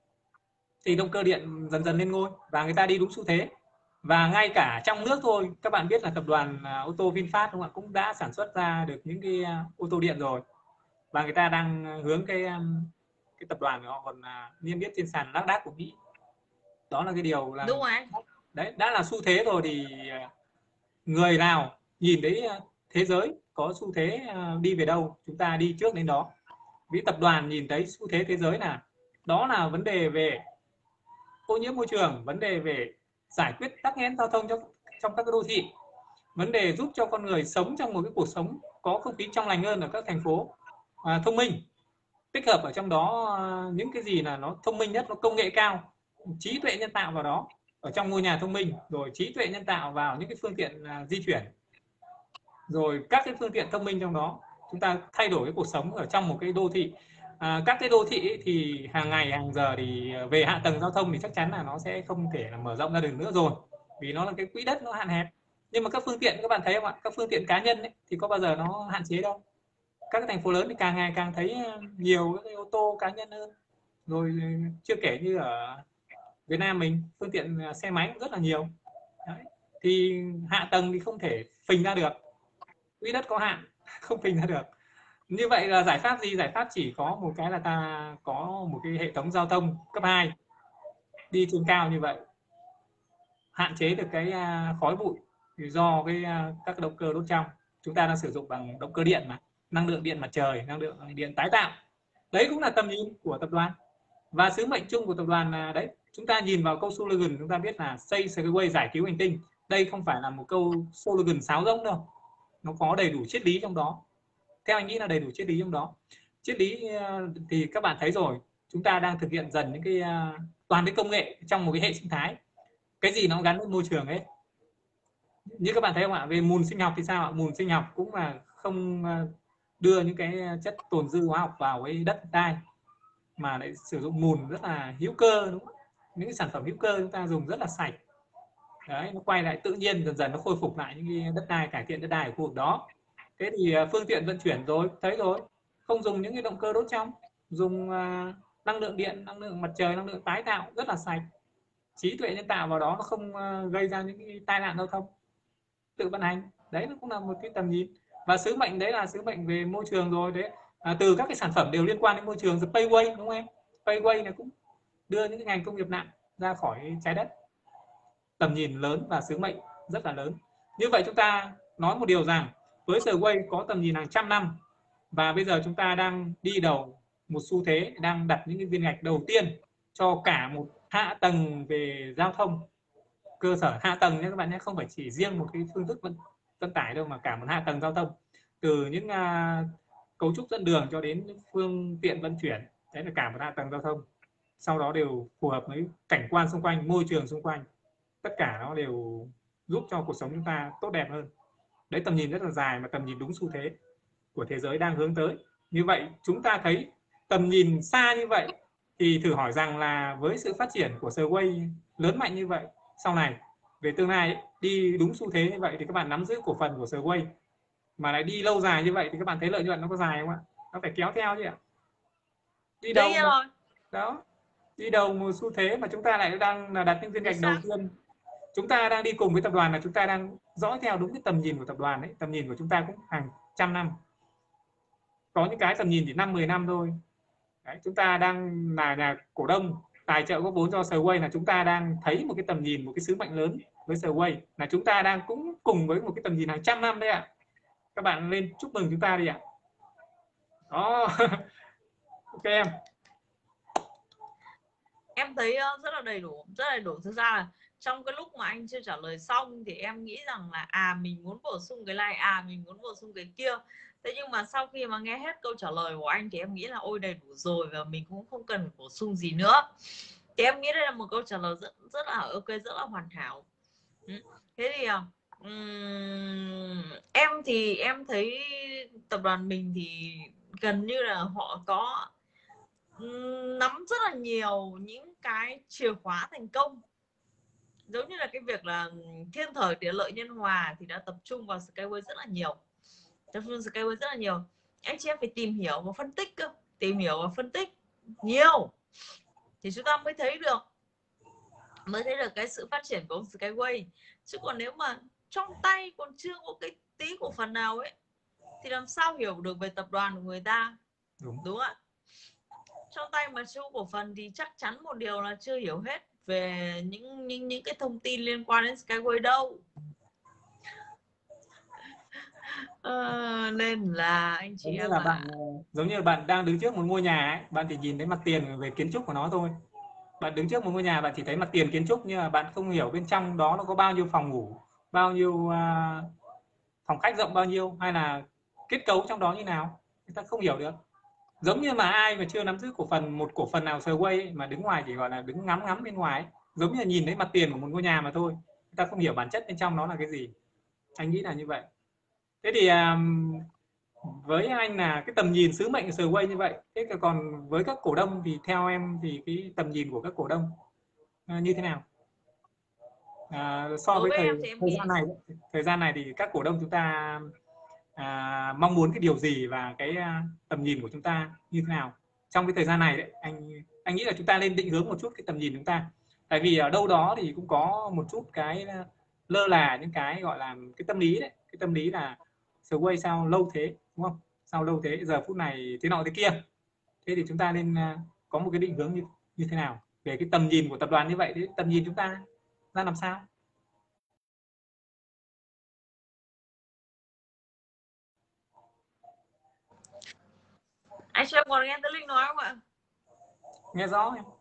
Speaker 2: thì động cơ điện dần dần lên ngôi và người ta đi đúng xu thế. Và ngay cả trong nước thôi, các bạn biết là tập đoàn ô tô VinFast, đúng không ạ, cũng đã sản xuất ra được những cái ô tô điện rồi, và người ta đang hướng cái cái tập đoàn của họ còn niêm yết trên sàn Nasdaq của Mỹ. Đó là cái điều là
Speaker 1: đúng rồi.
Speaker 2: Đấy đã là xu thế rồi, thì người nào nhìn thấy thế giới có xu thế đi về đâu, chúng ta đi trước đến đó. Vì tập đoàn nhìn thấy xu thế thế giới là đó là vấn đề về ô nhiễm môi trường, vấn đề về giải quyết tắc nghẽn giao thông trong trong các đô thị, vấn đề giúp cho con người sống trong một cái cuộc sống có không khí trong lành hơn ở các thành phố à, thông minh, tích hợp ở trong đó những cái gì là nó thông minh nhất, nó công nghệ cao, trí tuệ nhân tạo vào đó ở trong ngôi nhà thông minh, rồi trí tuệ nhân tạo vào những cái phương tiện uh, di chuyển, rồi các cái phương tiện thông minh trong đó, chúng ta thay đổi cái cuộc sống ở trong một cái đô thị. À, các cái đô thị ấy thì hàng ngày hàng giờ thì về hạ tầng giao thông thì chắc chắn là nó sẽ không thể là mở rộng ra được nữa rồi, vì nó là cái quỹ đất nó hạn hẹp. Nhưng mà các phương tiện các bạn thấy không ạ, các phương tiện cá nhân ấy, thì có bao giờ nó hạn chế đâu. Các cái thành phố lớn thì càng ngày càng thấy nhiều cái ô tô cá nhân hơn, rồi chưa kể như ở Việt Nam mình phương tiện xe máy cũng rất là nhiều. Đấy. Thì hạ tầng thì không thể phình ra được, quỹ đất có hạn, không phình ra được. Như vậy là giải pháp gì? Giải pháp chỉ có một cái là ta có một cái hệ thống giao thông cấp hai đi trên cao như vậy, hạn chế được cái khói bụi do cái các động cơ đốt trong. Chúng ta đang sử dụng bằng động cơ điện mà, năng lượng điện mặt trời, năng lượng điện tái tạo. Đấy cũng là tầm nhìn của tập đoàn và sứ mệnh chung của tập đoàn là đấy. Chúng ta nhìn vào câu slogan chúng ta biết là xây Skyway giải cứu hành tinh. Đây không phải là một câu slogan sáo rỗng đâu, nó có đầy đủ triết lý trong đó. Theo anh nghĩ là đầy đủ triết lý trong đó. Triết lý thì các bạn thấy rồi, chúng ta đang thực hiện dần những cái toàn cái công nghệ trong một cái hệ sinh thái, cái gì nó gắn với môi trường ấy. Như các bạn thấy không ạ, về mùn sinh học thì sao ạ? Mùn sinh học cũng là không đưa những cái chất tồn dư hóa học vào cái đất đai, mà lại sử dụng mùn rất là hữu cơ, đúng không? Những cái sản phẩm hữu cơ chúng ta dùng rất là sạch. Đấy, nó quay lại tự nhiên, dần dần nó khôi phục lại những cái đất đai, cải thiện đất đai ở khu vực đó. Thế thì phương tiện vận chuyển rồi, thấy rồi, không dùng những cái động cơ đốt trong, dùng uh, năng lượng điện, năng lượng mặt trời, năng lượng tái tạo rất là sạch. Trí tuệ nhân tạo vào đó, nó không uh, gây ra những cái tai nạn giao thông, tự vận hành. Đấy nó cũng là một cái tầm nhìn. Và sứ mệnh đấy là sứ mệnh về môi trường rồi đấy. À, từ các cái sản phẩm đều liên quan đến môi trường, Spaceway, đúng không em? Skyway này cũng đưa những cái ngành công nghiệp nặng ra khỏi trái đất, tầm nhìn lớn và sứ mệnh rất là lớn. Như vậy chúng ta nói một điều rằng với Sway có tầm nhìn hàng trăm năm, và bây giờ chúng ta đang đi đầu một xu thế, đang đặt những cái viên gạch đầu tiên cho cả một hạ tầng về giao thông, cơ sở hạ tầng nhé các bạn nhé, không phải chỉ riêng một cái phương thức vận, vận tải đâu, mà cả một hạ tầng giao thông, từ những uh, cấu trúc dẫn đường cho đến những phương tiện vận chuyển, đấy là cả một hạ tầng giao thông, sau đó đều phù hợp với cảnh quan xung quanh, môi trường xung quanh, tất cả nó đều giúp cho cuộc sống chúng ta tốt đẹp hơn. Đấy, tầm nhìn rất là dài, mà tầm nhìn đúng xu thế của thế giới đang hướng tới. Như vậy chúng ta thấy tầm nhìn xa như vậy, thì thử hỏi rằng là với sự phát triển của Sway lớn mạnh như vậy, sau này về tương lai ấy, đi đúng xu thế như vậy thì các bạn nắm giữ cổ phần của Sway mà lại đi lâu dài như vậy thì các bạn thấy lợi nhuận nó có dài không ạ? Nó phải kéo theo chứ ạ. Đi đầu
Speaker 1: rồi.
Speaker 2: Đó, đi đầu một xu thế mà chúng ta lại đang là đặt những viên gạch đầu tiên. Chúng ta đang đi cùng với tập đoàn, là chúng ta đang dõi theo đúng cái tầm nhìn của tập đoàn ấy. Tầm nhìn của chúng ta cũng hàng trăm năm, có những cái tầm nhìn chỉ năm mười năm thôi. Đấy, chúng ta đang là nhà cổ đông tài trợ góp vốn cho Sway, là chúng ta đang thấy một cái tầm nhìn, một cái sứ mệnh lớn với Sway, là chúng ta đang cũng cùng với một cái tầm nhìn hàng trăm năm đấy ạ. Các bạn lên chúc mừng chúng ta đi ạ. Đó. Ok em.
Speaker 1: Em thấy rất là đầy đủ, rất là đầy đủ. Thực ra là trong cái lúc mà anh chưa trả lời xong thì em nghĩ rằng là à mình muốn bổ sung cái này, à mình muốn bổ sung cái kia. Thế nhưng mà sau khi mà nghe hết câu trả lời của anh thì em nghĩ là ôi đầy đủ rồi, và mình cũng không cần bổ sung gì nữa. Thì em nghĩ đây là một câu trả lời rất rất là ok, rất là hoàn hảo. Thế thì um, em thì em thấy tập đoàn mình thì gần như là họ có nắm rất là nhiều những cái chìa khóa thành công, giống như là cái việc là thiên thời địa lợi nhân hòa thì đã tập trung vào Skyway rất là nhiều, tập trung Skyway rất là nhiều. Anh chị em phải tìm hiểu và phân tích cơ, tìm hiểu và phân tích nhiều thì chúng ta mới thấy được mới thấy được cái sự phát triển của Skyway. Chứ còn nếu mà trong tay còn chưa có cái tí cổ phần nào ấy thì làm sao hiểu được về tập đoàn của người ta. Đúng, đúng ạ. Trong tay mà chưa cổ phần thì chắc chắn một điều là chưa hiểu hết về những những những cái thông tin liên quan đến Skyway đâu. À, nên là anh chị
Speaker 2: giống
Speaker 1: em
Speaker 2: như là
Speaker 1: à...
Speaker 2: bạn giống như là bạn đang đứng trước một ngôi nhà ấy, bạn chỉ nhìn thấy mặt tiền về kiến trúc của nó thôi. Bạn đứng trước một ngôi nhà, bạn chỉ thấy mặt tiền kiến trúc, nhưng mà bạn không hiểu bên trong đó nó có bao nhiêu phòng ngủ, bao nhiêu uh, phòng khách rộng bao nhiêu, hay là kết cấu trong đó như nào, người ta không hiểu được. Giống như mà ai mà chưa nắm giữ cổ phần, một cổ phần nào Sway mà đứng ngoài chỉ gọi là đứng ngắm ngắm bên ngoài ấy. Giống như là nhìn thấy mặt tiền của một ngôi nhà mà thôi, người ta không hiểu bản chất bên trong nó là cái gì. Anh nghĩ là như vậy. Thế thì um, với anh là cái tầm nhìn sứ mệnh của Sway như vậy. Thế còn với các cổ đông thì theo em thì cái tầm nhìn của các cổ đông uh, như thế nào? À, so
Speaker 1: Đối
Speaker 2: với
Speaker 1: với
Speaker 2: thời,
Speaker 1: em thì em
Speaker 2: thời
Speaker 1: nghĩ
Speaker 2: gian này thời gian này thì các cổ đông chúng ta à, mong muốn cái điều gì, và cái à, tầm nhìn của chúng ta như thế nào trong cái thời gian này đấy. Anh anh nghĩ là chúng ta nên định hướng một chút cái tầm nhìn chúng ta, tại vì ở đâu đó thì cũng có một chút cái lơ là những cái gọi là cái tâm lý đấy, cái tâm lý là Sway sao lâu thế, đúng không, sao lâu thế, giờ phút này thế nọ thế kia. Thế thì chúng ta nên có một cái định hướng như như thế nào về cái tầm nhìn của tập đoàn như vậy, thì tầm nhìn chúng ta ra làm sao?
Speaker 1: anh xem còn nghe tới Linh nói không ạ?
Speaker 2: Nghe rõ em.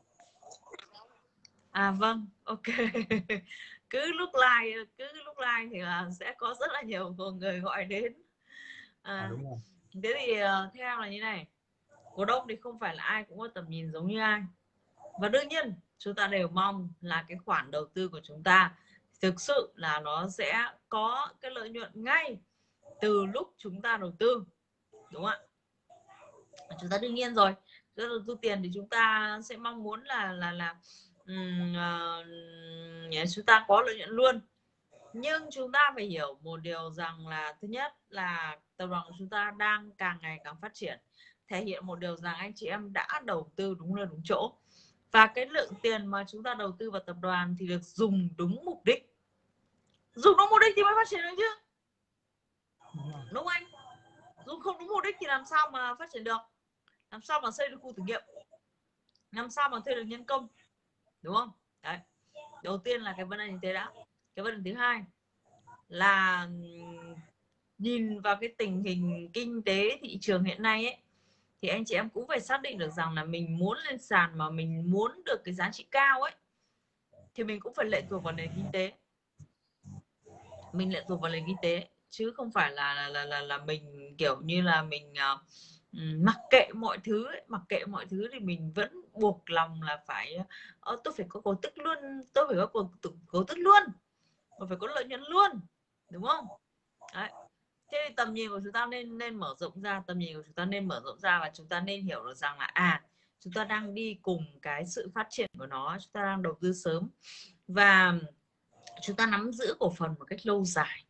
Speaker 1: À vâng, ok. cứ lúc like cứ lúc like thì là sẽ có rất là nhiều người gọi đến. À,
Speaker 2: À, đúng rồi.
Speaker 1: thế thì uh, theo là như này, cổ đông thì không phải là ai cũng có tầm nhìn giống như ai, và đương nhiên chúng ta đều mong là cái khoản đầu tư của chúng ta thực sự là nó sẽ có cái lợi nhuận ngay từ lúc chúng ta đầu tư, đúng không ạ? Chúng ta đương nhiên rồi, chúng ta đầu tư tiền thì chúng ta sẽ mong muốn là là là um, uh, chúng ta có lợi nhuận luôn. Nhưng chúng ta phải hiểu một điều rằng là thứ nhất là tập đoàn của chúng ta đang càng ngày càng phát triển, thể hiện một điều rằng anh chị em đã đầu tư đúng nơi đúng chỗ, và cái lượng tiền mà chúng ta đầu tư vào tập đoàn thì được dùng đúng mục đích. Dùng đúng mục đích thì mới phát triển được chứ, đúng không anh? Dùng không đúng mục đích thì làm sao mà phát triển được, làm sao mà xây được khu thử nghiệm, làm sao mà thuê được nhân công, đúng không? Đấy, đầu tiên là cái vấn đề như thế đã. Cái vấn đề thứ hai là nhìn vào cái tình hình kinh tế thị trường hiện nay ấy, thì anh chị em cũng phải xác định được rằng là mình muốn lên sàn mà mình muốn được cái giá trị cao ấy, thì mình cũng phải lệ thuộc vào nền kinh tế. Mình lệ thuộc vào nền kinh tế chứ không phải là là là là, là mình kiểu như là mình uh, mặc kệ mọi thứ ấy. Mặc kệ mọi thứ thì mình vẫn buộc lòng là phải uh, tôi phải có cổ tức luôn, tôi phải có cổ, cổ tức luôn, và phải có lợi nhuận luôn, đúng không? Đấy. Thế thì tầm nhìn của chúng ta nên nên mở rộng ra, tầm nhìn của chúng ta nên mở rộng ra và chúng ta nên hiểu được rằng là à, chúng ta đang đi cùng cái sự phát triển của nó, chúng ta đang đầu tư sớm và chúng ta nắm giữ cổ phần một cách lâu dài.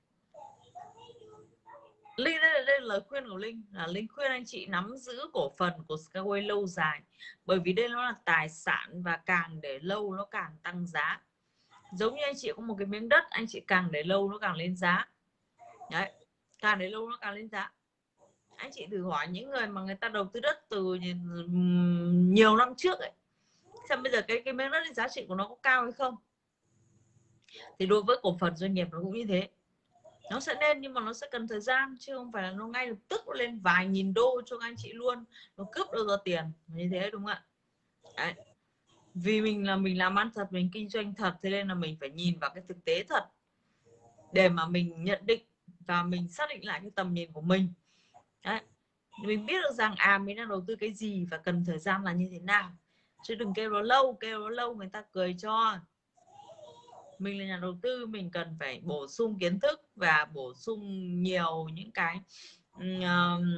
Speaker 1: Linh, đây là, đây là lời khuyên của Linh, là Linh khuyên anh chị nắm giữ cổ phần của Skyway lâu dài, bởi vì đây nó là tài sản và càng để lâu nó càng tăng giá. Giống như anh chị có một cái miếng đất, anh chị càng để lâu nó càng lên giá. Đấy, càng để lâu nó càng lên giá. Anh chị thử hỏi những người mà người ta đầu tư đất từ nhiều năm trước ấy, xem bây giờ cái cái miếng đất giá trị của nó có cao hay không. Thì đối với cổ phần doanh nghiệp nó cũng như thế, nó sẽ lên nhưng mà nó sẽ cần thời gian, chứ không phải là nó ngay lập tức nó lên vài nghìn đô cho anh chị luôn, nó cướp đâu ra tiền như thế, đúng không ạ? Đấy. Vì mình là mình làm ăn thật, mình kinh doanh thật, thế nên là mình phải nhìn vào cái thực tế thật để mà mình nhận định và mình xác định lại cái tầm nhìn của mình. Đấy. Mình biết được rằng à mình đang đầu tư cái gì và cần thời gian là như thế nào, chứ đừng kêu nó lâu, kêu nó lâu người ta cười cho. Mình là nhà đầu tư, mình cần phải bổ sung kiến thức và bổ sung nhiều những cái um,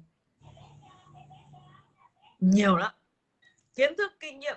Speaker 1: nhiều lắm kiến thức, kinh nghiệm,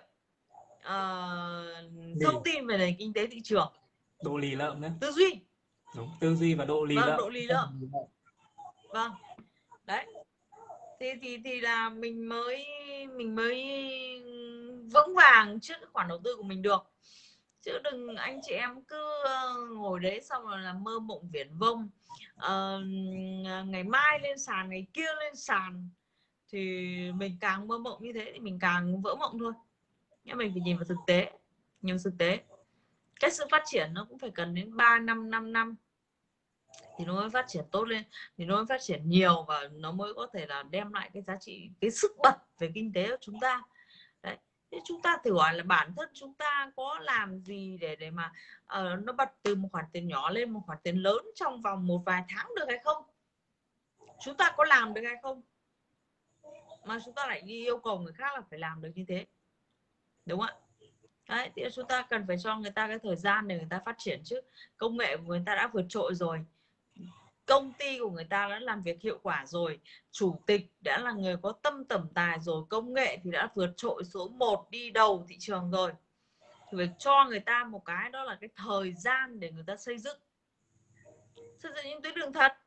Speaker 1: uh, thông tin về nền kinh tế thị trường,
Speaker 2: độ lì lợm nữa,
Speaker 1: tư duy.
Speaker 2: đúng, tư duy và độ lì
Speaker 1: Vâng,
Speaker 2: lợm.
Speaker 1: độ lì lợm. Vâng, đấy, thì thì thì là mình mới mình mới vững vàng trước cái khoản đầu tư của mình được, chứ đừng anh chị em cứ ngồi đấy xong rồi là mơ mộng viển vông, uh, ngày mai lên sàn, ngày kia lên sàn, thì mình càng mơ mộng như thế thì mình càng vỡ mộng thôi. Nhưng mình phải nhìn vào thực tế, nhìn vào thực tế cái sự phát triển nó cũng phải cần đến ba năm, năm năm thì nó mới phát triển tốt lên, thì nó mới phát triển nhiều và nó mới có thể là đem lại cái giá trị, cái sức bật về kinh tế của chúng ta. Đấy. Thế chúng ta thử hỏi là bản thân chúng ta có làm gì để để mà uh, nó bật từ một khoản tiền nhỏ lên một khoản tiền lớn trong vòng một vài tháng được hay không? Chúng ta có làm được hay không? Mà chúng ta lại đi yêu cầu người khác là phải làm được như thế, đúng không ạ? Đấy, thì chúng ta cần phải cho người ta cái thời gian để người ta phát triển chứ. Công nghệ của người ta đã vượt trội rồi, công ty của người ta đã làm việc hiệu quả rồi, chủ tịch đã là người có tâm tẩm tài rồi, công nghệ thì đã vượt trội số một đi đầu thị trường rồi, thì phải cho người ta một cái, đó là cái thời gian để người ta xây dựng xây dựng những tuyến đường thật.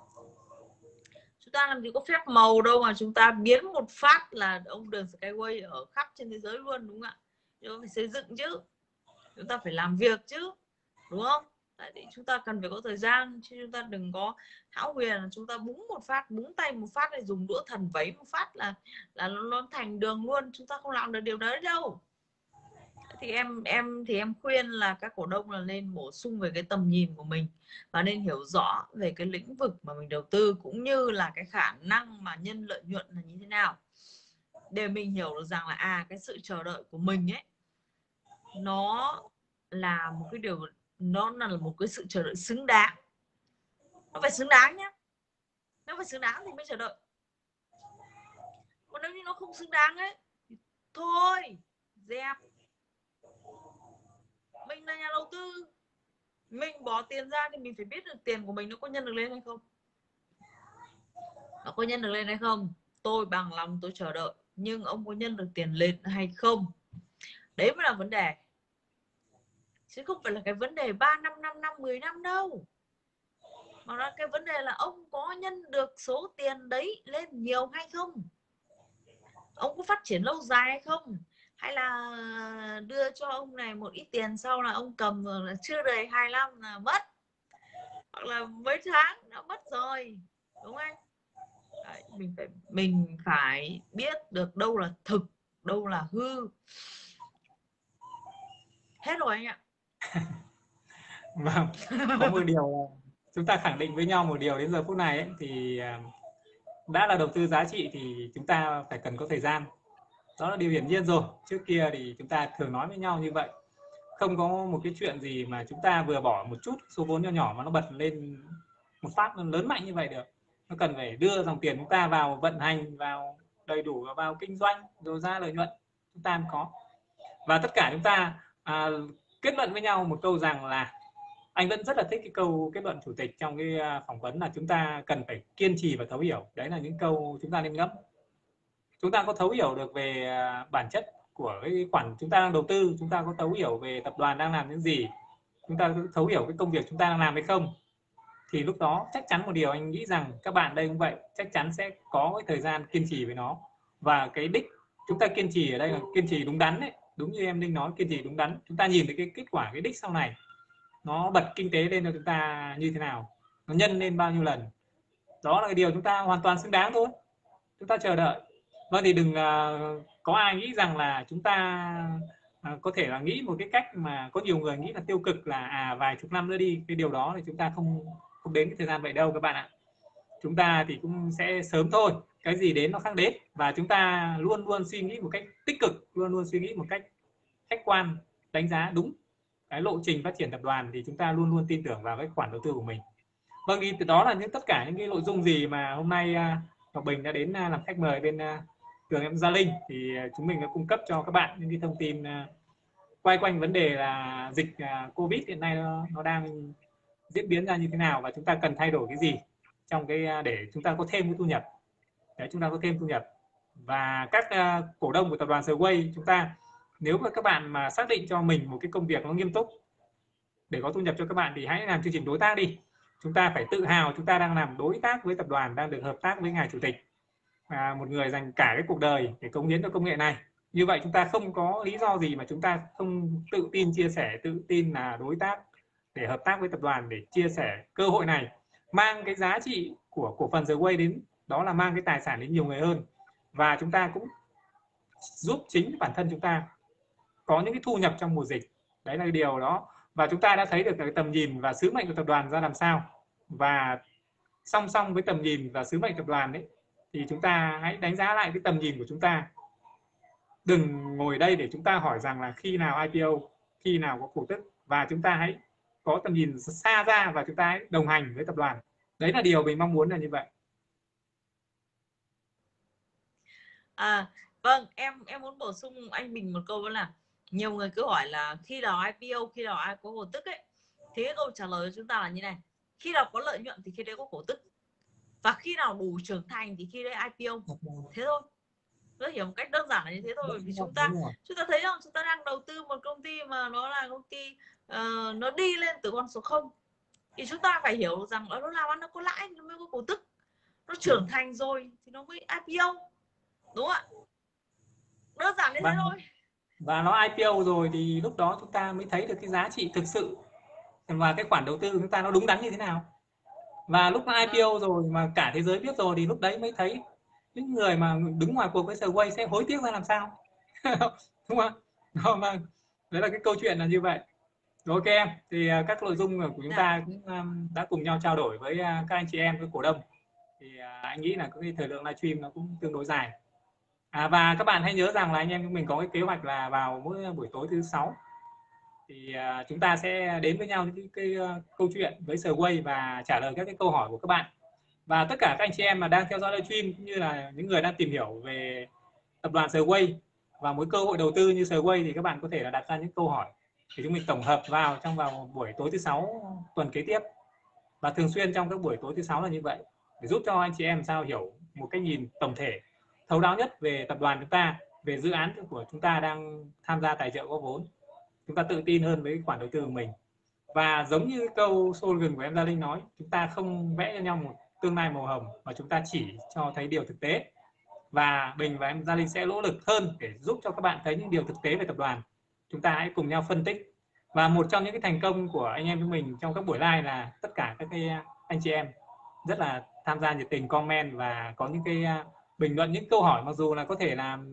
Speaker 1: Chúng ta làm gì có phép màu đâu mà chúng ta biến một phát là ông đường Skyway ở khắp trên thế giới luôn, đúng không ạ? Chúng ta phải xây dựng chứ, chúng ta phải làm việc chứ, đúng không? Đấy, thì chúng ta cần phải có thời gian, chứ chúng ta đừng có hão huyền là chúng ta búng một phát, búng tay một phát này, dùng đũa thần vấy một phát là là nó thành đường luôn. Chúng ta không làm được điều đấy đâu. Thì em em thì em khuyên là các cổ đông là nên bổ sung về cái tầm nhìn của mình và nên hiểu rõ về cái lĩnh vực mà mình đầu tư, cũng như là cái khả năng mà nhân lợi nhuận là như thế nào, để mình hiểu được rằng là à cái sự chờ đợi của mình ấy nó là một cái điều, nó là một cái sự chờ đợi xứng đáng. Nó phải xứng đáng nhé, nó phải xứng đáng thì mới chờ đợi. Còn nếu như nó không xứng đáng ấy thì thôi dẹp. Mình là nhà đầu tư, mình bỏ tiền ra thì mình phải biết được tiền của mình nó có nhân được lên hay không. Nó có nhân được lên hay không, tôi bằng lòng tôi chờ đợi, nhưng ông có nhân được tiền lên hay không, đấy mới là vấn đề, chứ không phải là cái vấn đề ba năm, năm năm, mười năm đâu, mà là cái vấn đề là ông có nhân được số tiền đấy lên nhiều hay không, ông có phát triển lâu dài hay không, hay là đưa cho ông này một ít tiền sau là ông cầm rồi là chưa đầy hai năm là mất, hoặc là mấy tháng nó mất rồi, đúng không? Đấy, mình phải mình phải biết được đâu là thực, đâu là hư. Hết rồi anh ạ.
Speaker 2: Vâng, có một điều chúng ta khẳng định với nhau một điều đến giờ phút này ấy, thì đã là đầu tư giá trị thì chúng ta phải cần có thời gian. Đó là điều hiển nhiên rồi. Trước kia thì chúng ta thường nói với nhau như vậy. Không có một cái chuyện gì mà chúng ta vừa bỏ một chút số vốn nhỏ nhỏ mà nó bật lên một phát nó lớn mạnh như vậy được. Nó cần phải đưa dòng tiền chúng ta vào vận hành, vào đầy đủ, vào kinh doanh, rồi ra lợi nhuận chúng ta mới có. Và tất cả chúng ta à, kết luận với nhau một câu rằng là anh vẫn rất là thích cái câu kết luận chủ tịch trong cái phỏng vấn là chúng ta cần phải kiên trì và thấu hiểu. Đấy là những câu chúng ta nên ngẫm. Chúng ta có thấu hiểu được về bản chất của cái khoản chúng ta đang đầu tư, chúng ta có thấu hiểu về tập đoàn đang làm những gì, chúng ta có thấu hiểu cái công việc chúng ta đang làm hay không, thì lúc đó chắc chắn một điều anh nghĩ rằng các bạn đây cũng vậy, chắc chắn sẽ có cái thời gian kiên trì với nó. Và cái đích chúng ta kiên trì ở đây là kiên trì đúng đắn đấy, đúng như em Linh nói, kiên trì đúng đắn. Chúng ta nhìn thấy cái kết quả, cái đích sau này nó bật kinh tế lên cho chúng ta như thế nào, nó nhân lên bao nhiêu lần, đó là cái điều chúng ta hoàn toàn xứng đáng thôi. Chúng ta chờ đợi. Vâng, thì đừng uh, có ai nghĩ rằng là chúng ta uh, có thể là nghĩ một cái cách mà có nhiều người nghĩ là tiêu cực là à vài chục năm nữa đi, cái điều đó thì chúng ta không không đến cái thời gian vậy đâu các bạn ạ. Chúng ta thì cũng sẽ sớm thôi, cái gì đến nó khác đến, và chúng ta luôn luôn suy nghĩ một cách tích cực, luôn luôn suy nghĩ một cách khách quan, đánh giá đúng cái lộ trình phát triển tập đoàn, thì chúng ta luôn luôn tin tưởng vào cái khoản đầu tư của mình. Vâng, thì đó là những tất cả những cái nội dung gì mà hôm nay uh, Ngọc Bình đã đến uh, làm khách mời bên uh, Tường Em Gia Linh, thì uh, chúng mình đã cung cấp cho các bạn những cái thông tin uh, quay quanh vấn đề là dịch uh, Covid hiện nay nó, nó đang diễn biến ra như thế nào, và chúng ta cần thay đổi cái gì trong cái uh, để chúng ta có thêm cái thu nhập, để chúng ta có thêm thu nhập. Và các uh, cổ đông của tập đoàn Sway, chúng ta nếu mà các bạn mà xác định cho mình một cái công việc nó nghiêm túc để có thu nhập cho các bạn thì hãy làm chương trình đối tác đi. Chúng ta phải tự hào chúng ta đang làm đối tác với tập đoàn, đang được hợp tác với ngài chủ tịch, à, một người dành cả cái cuộc đời để cống hiến cho công nghệ này. Như vậy chúng ta không có lý do gì mà chúng ta không tự tin chia sẻ, tự tin là đối tác để hợp tác với tập đoàn, để chia sẻ cơ hội này, mang cái giá trị của cổ phần The Way đến, đó là mang cái tài sản đến nhiều người hơn. Và chúng ta cũng giúp chính bản thân chúng ta có những cái thu nhập trong mùa dịch. Đấy là cái điều đó. Và chúng ta đã thấy được cái tầm nhìn và sứ mệnh của tập đoàn ra làm sao. Và song song với tầm nhìn và sứ mệnh tập đoàn ấy, thì chúng ta hãy đánh giá lại cái tầm nhìn của chúng ta. Đừng ngồi đây để chúng ta hỏi rằng là khi nào I P O, khi nào có cổ tức, và chúng ta hãy có tầm nhìn xa ra và chúng ta hãy đồng hành với tập đoàn. Đấy là điều mình mong muốn là như vậy.
Speaker 1: À, vâng, em em muốn bổ sung anh Bình một câu, đó là nhiều người cứ hỏi là khi nào I P O, khi nào ai có cổ tức ấy, thì cái câu trả lời của chúng ta là như này: khi nào có lợi nhuận thì khi đấy có cổ tức, và khi nào đủ trưởng thành thì khi đấy I P O. Thế thôi, rất hiểu một cách đơn giản là như thế thôi. Vì chúng ta chúng ta thấy không, chúng ta đang đầu tư một công ty mà nó là công ty uh, nó đi lên từ con số không, thì chúng ta phải hiểu rằng nó làm ăn nó có lãi nó mới có cổ tức, nó trưởng thành rồi thì nó mới I P O, đúng không ạ? Đơn giản như thế thôi.
Speaker 2: Và nó I P O rồi thì lúc đó chúng ta mới thấy được cái giá trị thực sự và cái khoản đầu tư của chúng ta nó đúng đắn như thế nào. Và lúc nó I P O rồi mà cả thế giới biết rồi thì lúc đấy mới thấy những người mà đứng ngoài cuộc với Sway sẽ hối tiếc ra làm sao. Đúng không? Đó, vâng. Đấy là cái câu chuyện là như vậy. Rồi, ok em, thì các nội dung của chúng ta cũng đã cùng nhau trao đổi với các anh chị em, với cổ đông. Thì anh nghĩ là cái thời lượng livestream nó cũng tương đối dài. À, và các bạn hãy nhớ rằng là anh em chúng mình có cái kế hoạch là vào mỗi buổi tối thứ sáu thì uh, chúng ta sẽ đến với nhau những cái, cái uh, câu chuyện với Sway và trả lời các cái câu hỏi của các bạn. Và tất cả các anh chị em mà đang theo dõi livestream cũng như là những người đang tìm hiểu về tập đoàn Sway và mỗi cơ hội đầu tư như Sway thì các bạn có thể là đặt ra những câu hỏi để chúng mình tổng hợp vào trong vào buổi tối thứ sáu tuần kế tiếp, và thường xuyên trong các buổi tối thứ sáu là như vậy, để giúp cho anh chị em sao hiểu một cái nhìn tổng thể thấu đáo nhất về tập đoàn chúng ta, về dự án của chúng ta đang tham gia tài trợ góp vốn. Chúng ta tự tin hơn với khoản đầu tư của mình. Và giống như câu slogan của em Gia Linh nói, chúng ta không vẽ cho nhau một tương lai màu hồng, mà chúng ta chỉ cho thấy điều thực tế. Và Bình và em Gia Linh sẽ nỗ lực hơn để giúp cho các bạn thấy những điều thực tế về tập đoàn. Chúng ta hãy cùng nhau phân tích. Và một trong những cái thành công của anh em chúng mình trong các buổi live là tất cả các cái anh chị em rất là tham gia nhiệt tình comment và có những cái bình luận, những câu hỏi mặc dù là có thể là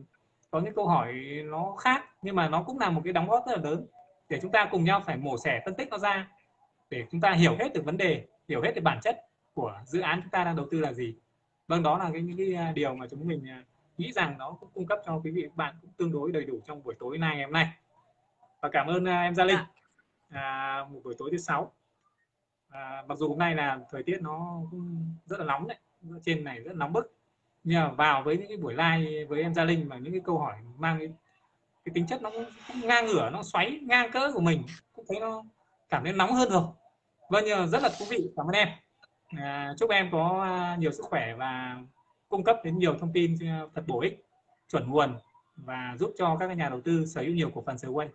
Speaker 2: có những câu hỏi nó khác, nhưng mà nó cũng là một cái đóng góp rất là lớn để chúng ta cùng nhau phải mổ xẻ phân tích nó ra, để chúng ta hiểu hết được vấn đề, hiểu hết được bản chất của dự án chúng ta đang đầu tư là gì. Vâng, đó là cái những cái điều mà chúng mình nghĩ rằng nó cũng cung cấp cho quý vị và các bạn cũng tương đối đầy đủ trong buổi tối nay ngày hôm nay. Và cảm ơn em Gia Linh. À, một buổi tối thứ sáu. À, mặc dù hôm nay là thời tiết nó cũng rất là nóng đấy, trên này rất nóng bức, nhưng mà vào với những cái buổi live với em Gia Linh và những cái câu hỏi mang cái, cái tính chất nó cũng, cũng ngang ngửa, nó xoáy ngang cỡ của mình, cũng thấy nó cảm thấy nóng hơn rồi. Vâng, nhưng rất là thú vị. Cảm ơn em. À, chúc em có nhiều sức khỏe và cung cấp đến nhiều thông tin thật bổ ích, chuẩn nguồn và giúp cho các nhà đầu tư sở hữu nhiều cổ phần Sway.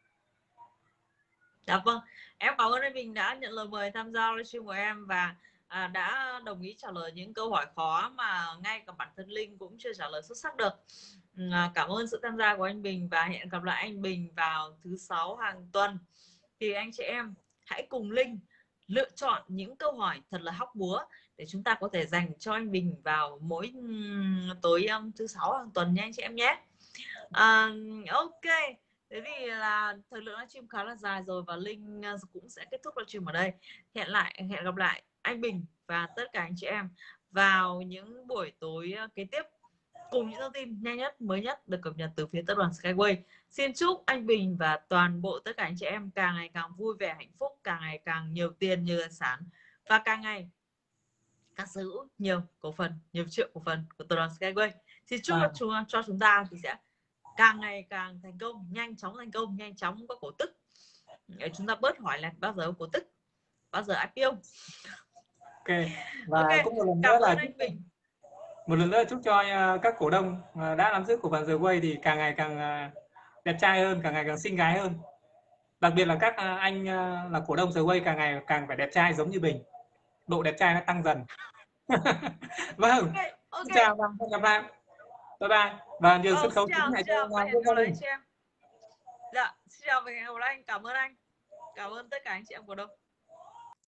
Speaker 1: Dạ vâng, em cảm ơn anh Bình đã nhận lời mời tham gia livestream của em và à, đã đồng ý trả lời những câu hỏi khó mà ngay cả bản thân Linh cũng chưa trả lời xuất sắc được. À, cảm ơn sự tham gia của anh Bình và hẹn gặp lại anh Bình vào thứ sáu hàng tuần. Thì anh chị em hãy cùng Linh lựa chọn những câu hỏi thật là hóc búa để chúng ta có thể dành cho anh Bình vào mỗi tối um, thứ sáu hàng tuần nha anh chị em nhé. À, ok. Thế thì là thời lượng livestream khá là dài rồi và Linh cũng sẽ kết thúc livestream ở đây. Hẹn lại hẹn gặp lại anh Bình và tất cả anh chị em vào những buổi tối kế tiếp cùng những thông tin nhanh nhất, mới nhất được cập nhật từ phía tập đoàn Skyway. Xin chúc anh Bình và toàn bộ tất cả anh chị em càng ngày càng vui vẻ, hạnh phúc, càng ngày càng nhiều tiền, nhiều tài sản và càng ngày càng sở hữu nhiều cổ phần, nhiều triệu cổ phần của tập đoàn Skyway. Xin chúc à. cho, cho chúng ta thì sẽ càng ngày càng thành công, nhanh chóng thành công, nhanh chóng có cổ tức. Để chúng ta bớt hỏi là bao giờ có cổ tức, bao giờ i pê o.
Speaker 2: Ok. Và
Speaker 1: okay.
Speaker 2: cũng một lần
Speaker 1: Cảm
Speaker 2: nữa là
Speaker 1: ơn anh Bình.
Speaker 2: Một lần nữa chúc cho các cổ đông đã nắm giữ cổ phần Sway thì càng ngày càng đẹp trai hơn, càng ngày càng xinh gái hơn. Đặc biệt là các anh là cổ đông Sway càng ngày càng phải đẹp trai giống như Bình. Độ đẹp trai nó tăng dần. Vâng.
Speaker 1: Okay, okay.
Speaker 2: Xin chào và hẹn gặp lại. Bye bye. Và nhiều
Speaker 1: oh,
Speaker 2: sân khấu
Speaker 1: chào,
Speaker 2: chính này
Speaker 1: chào,
Speaker 2: cho
Speaker 1: hẹn gặp lại anh chị em. Dạ, xin chào và hẹn gặp lại anh. Cảm ơn anh. Cảm ơn tất cả anh chị em cổ đông.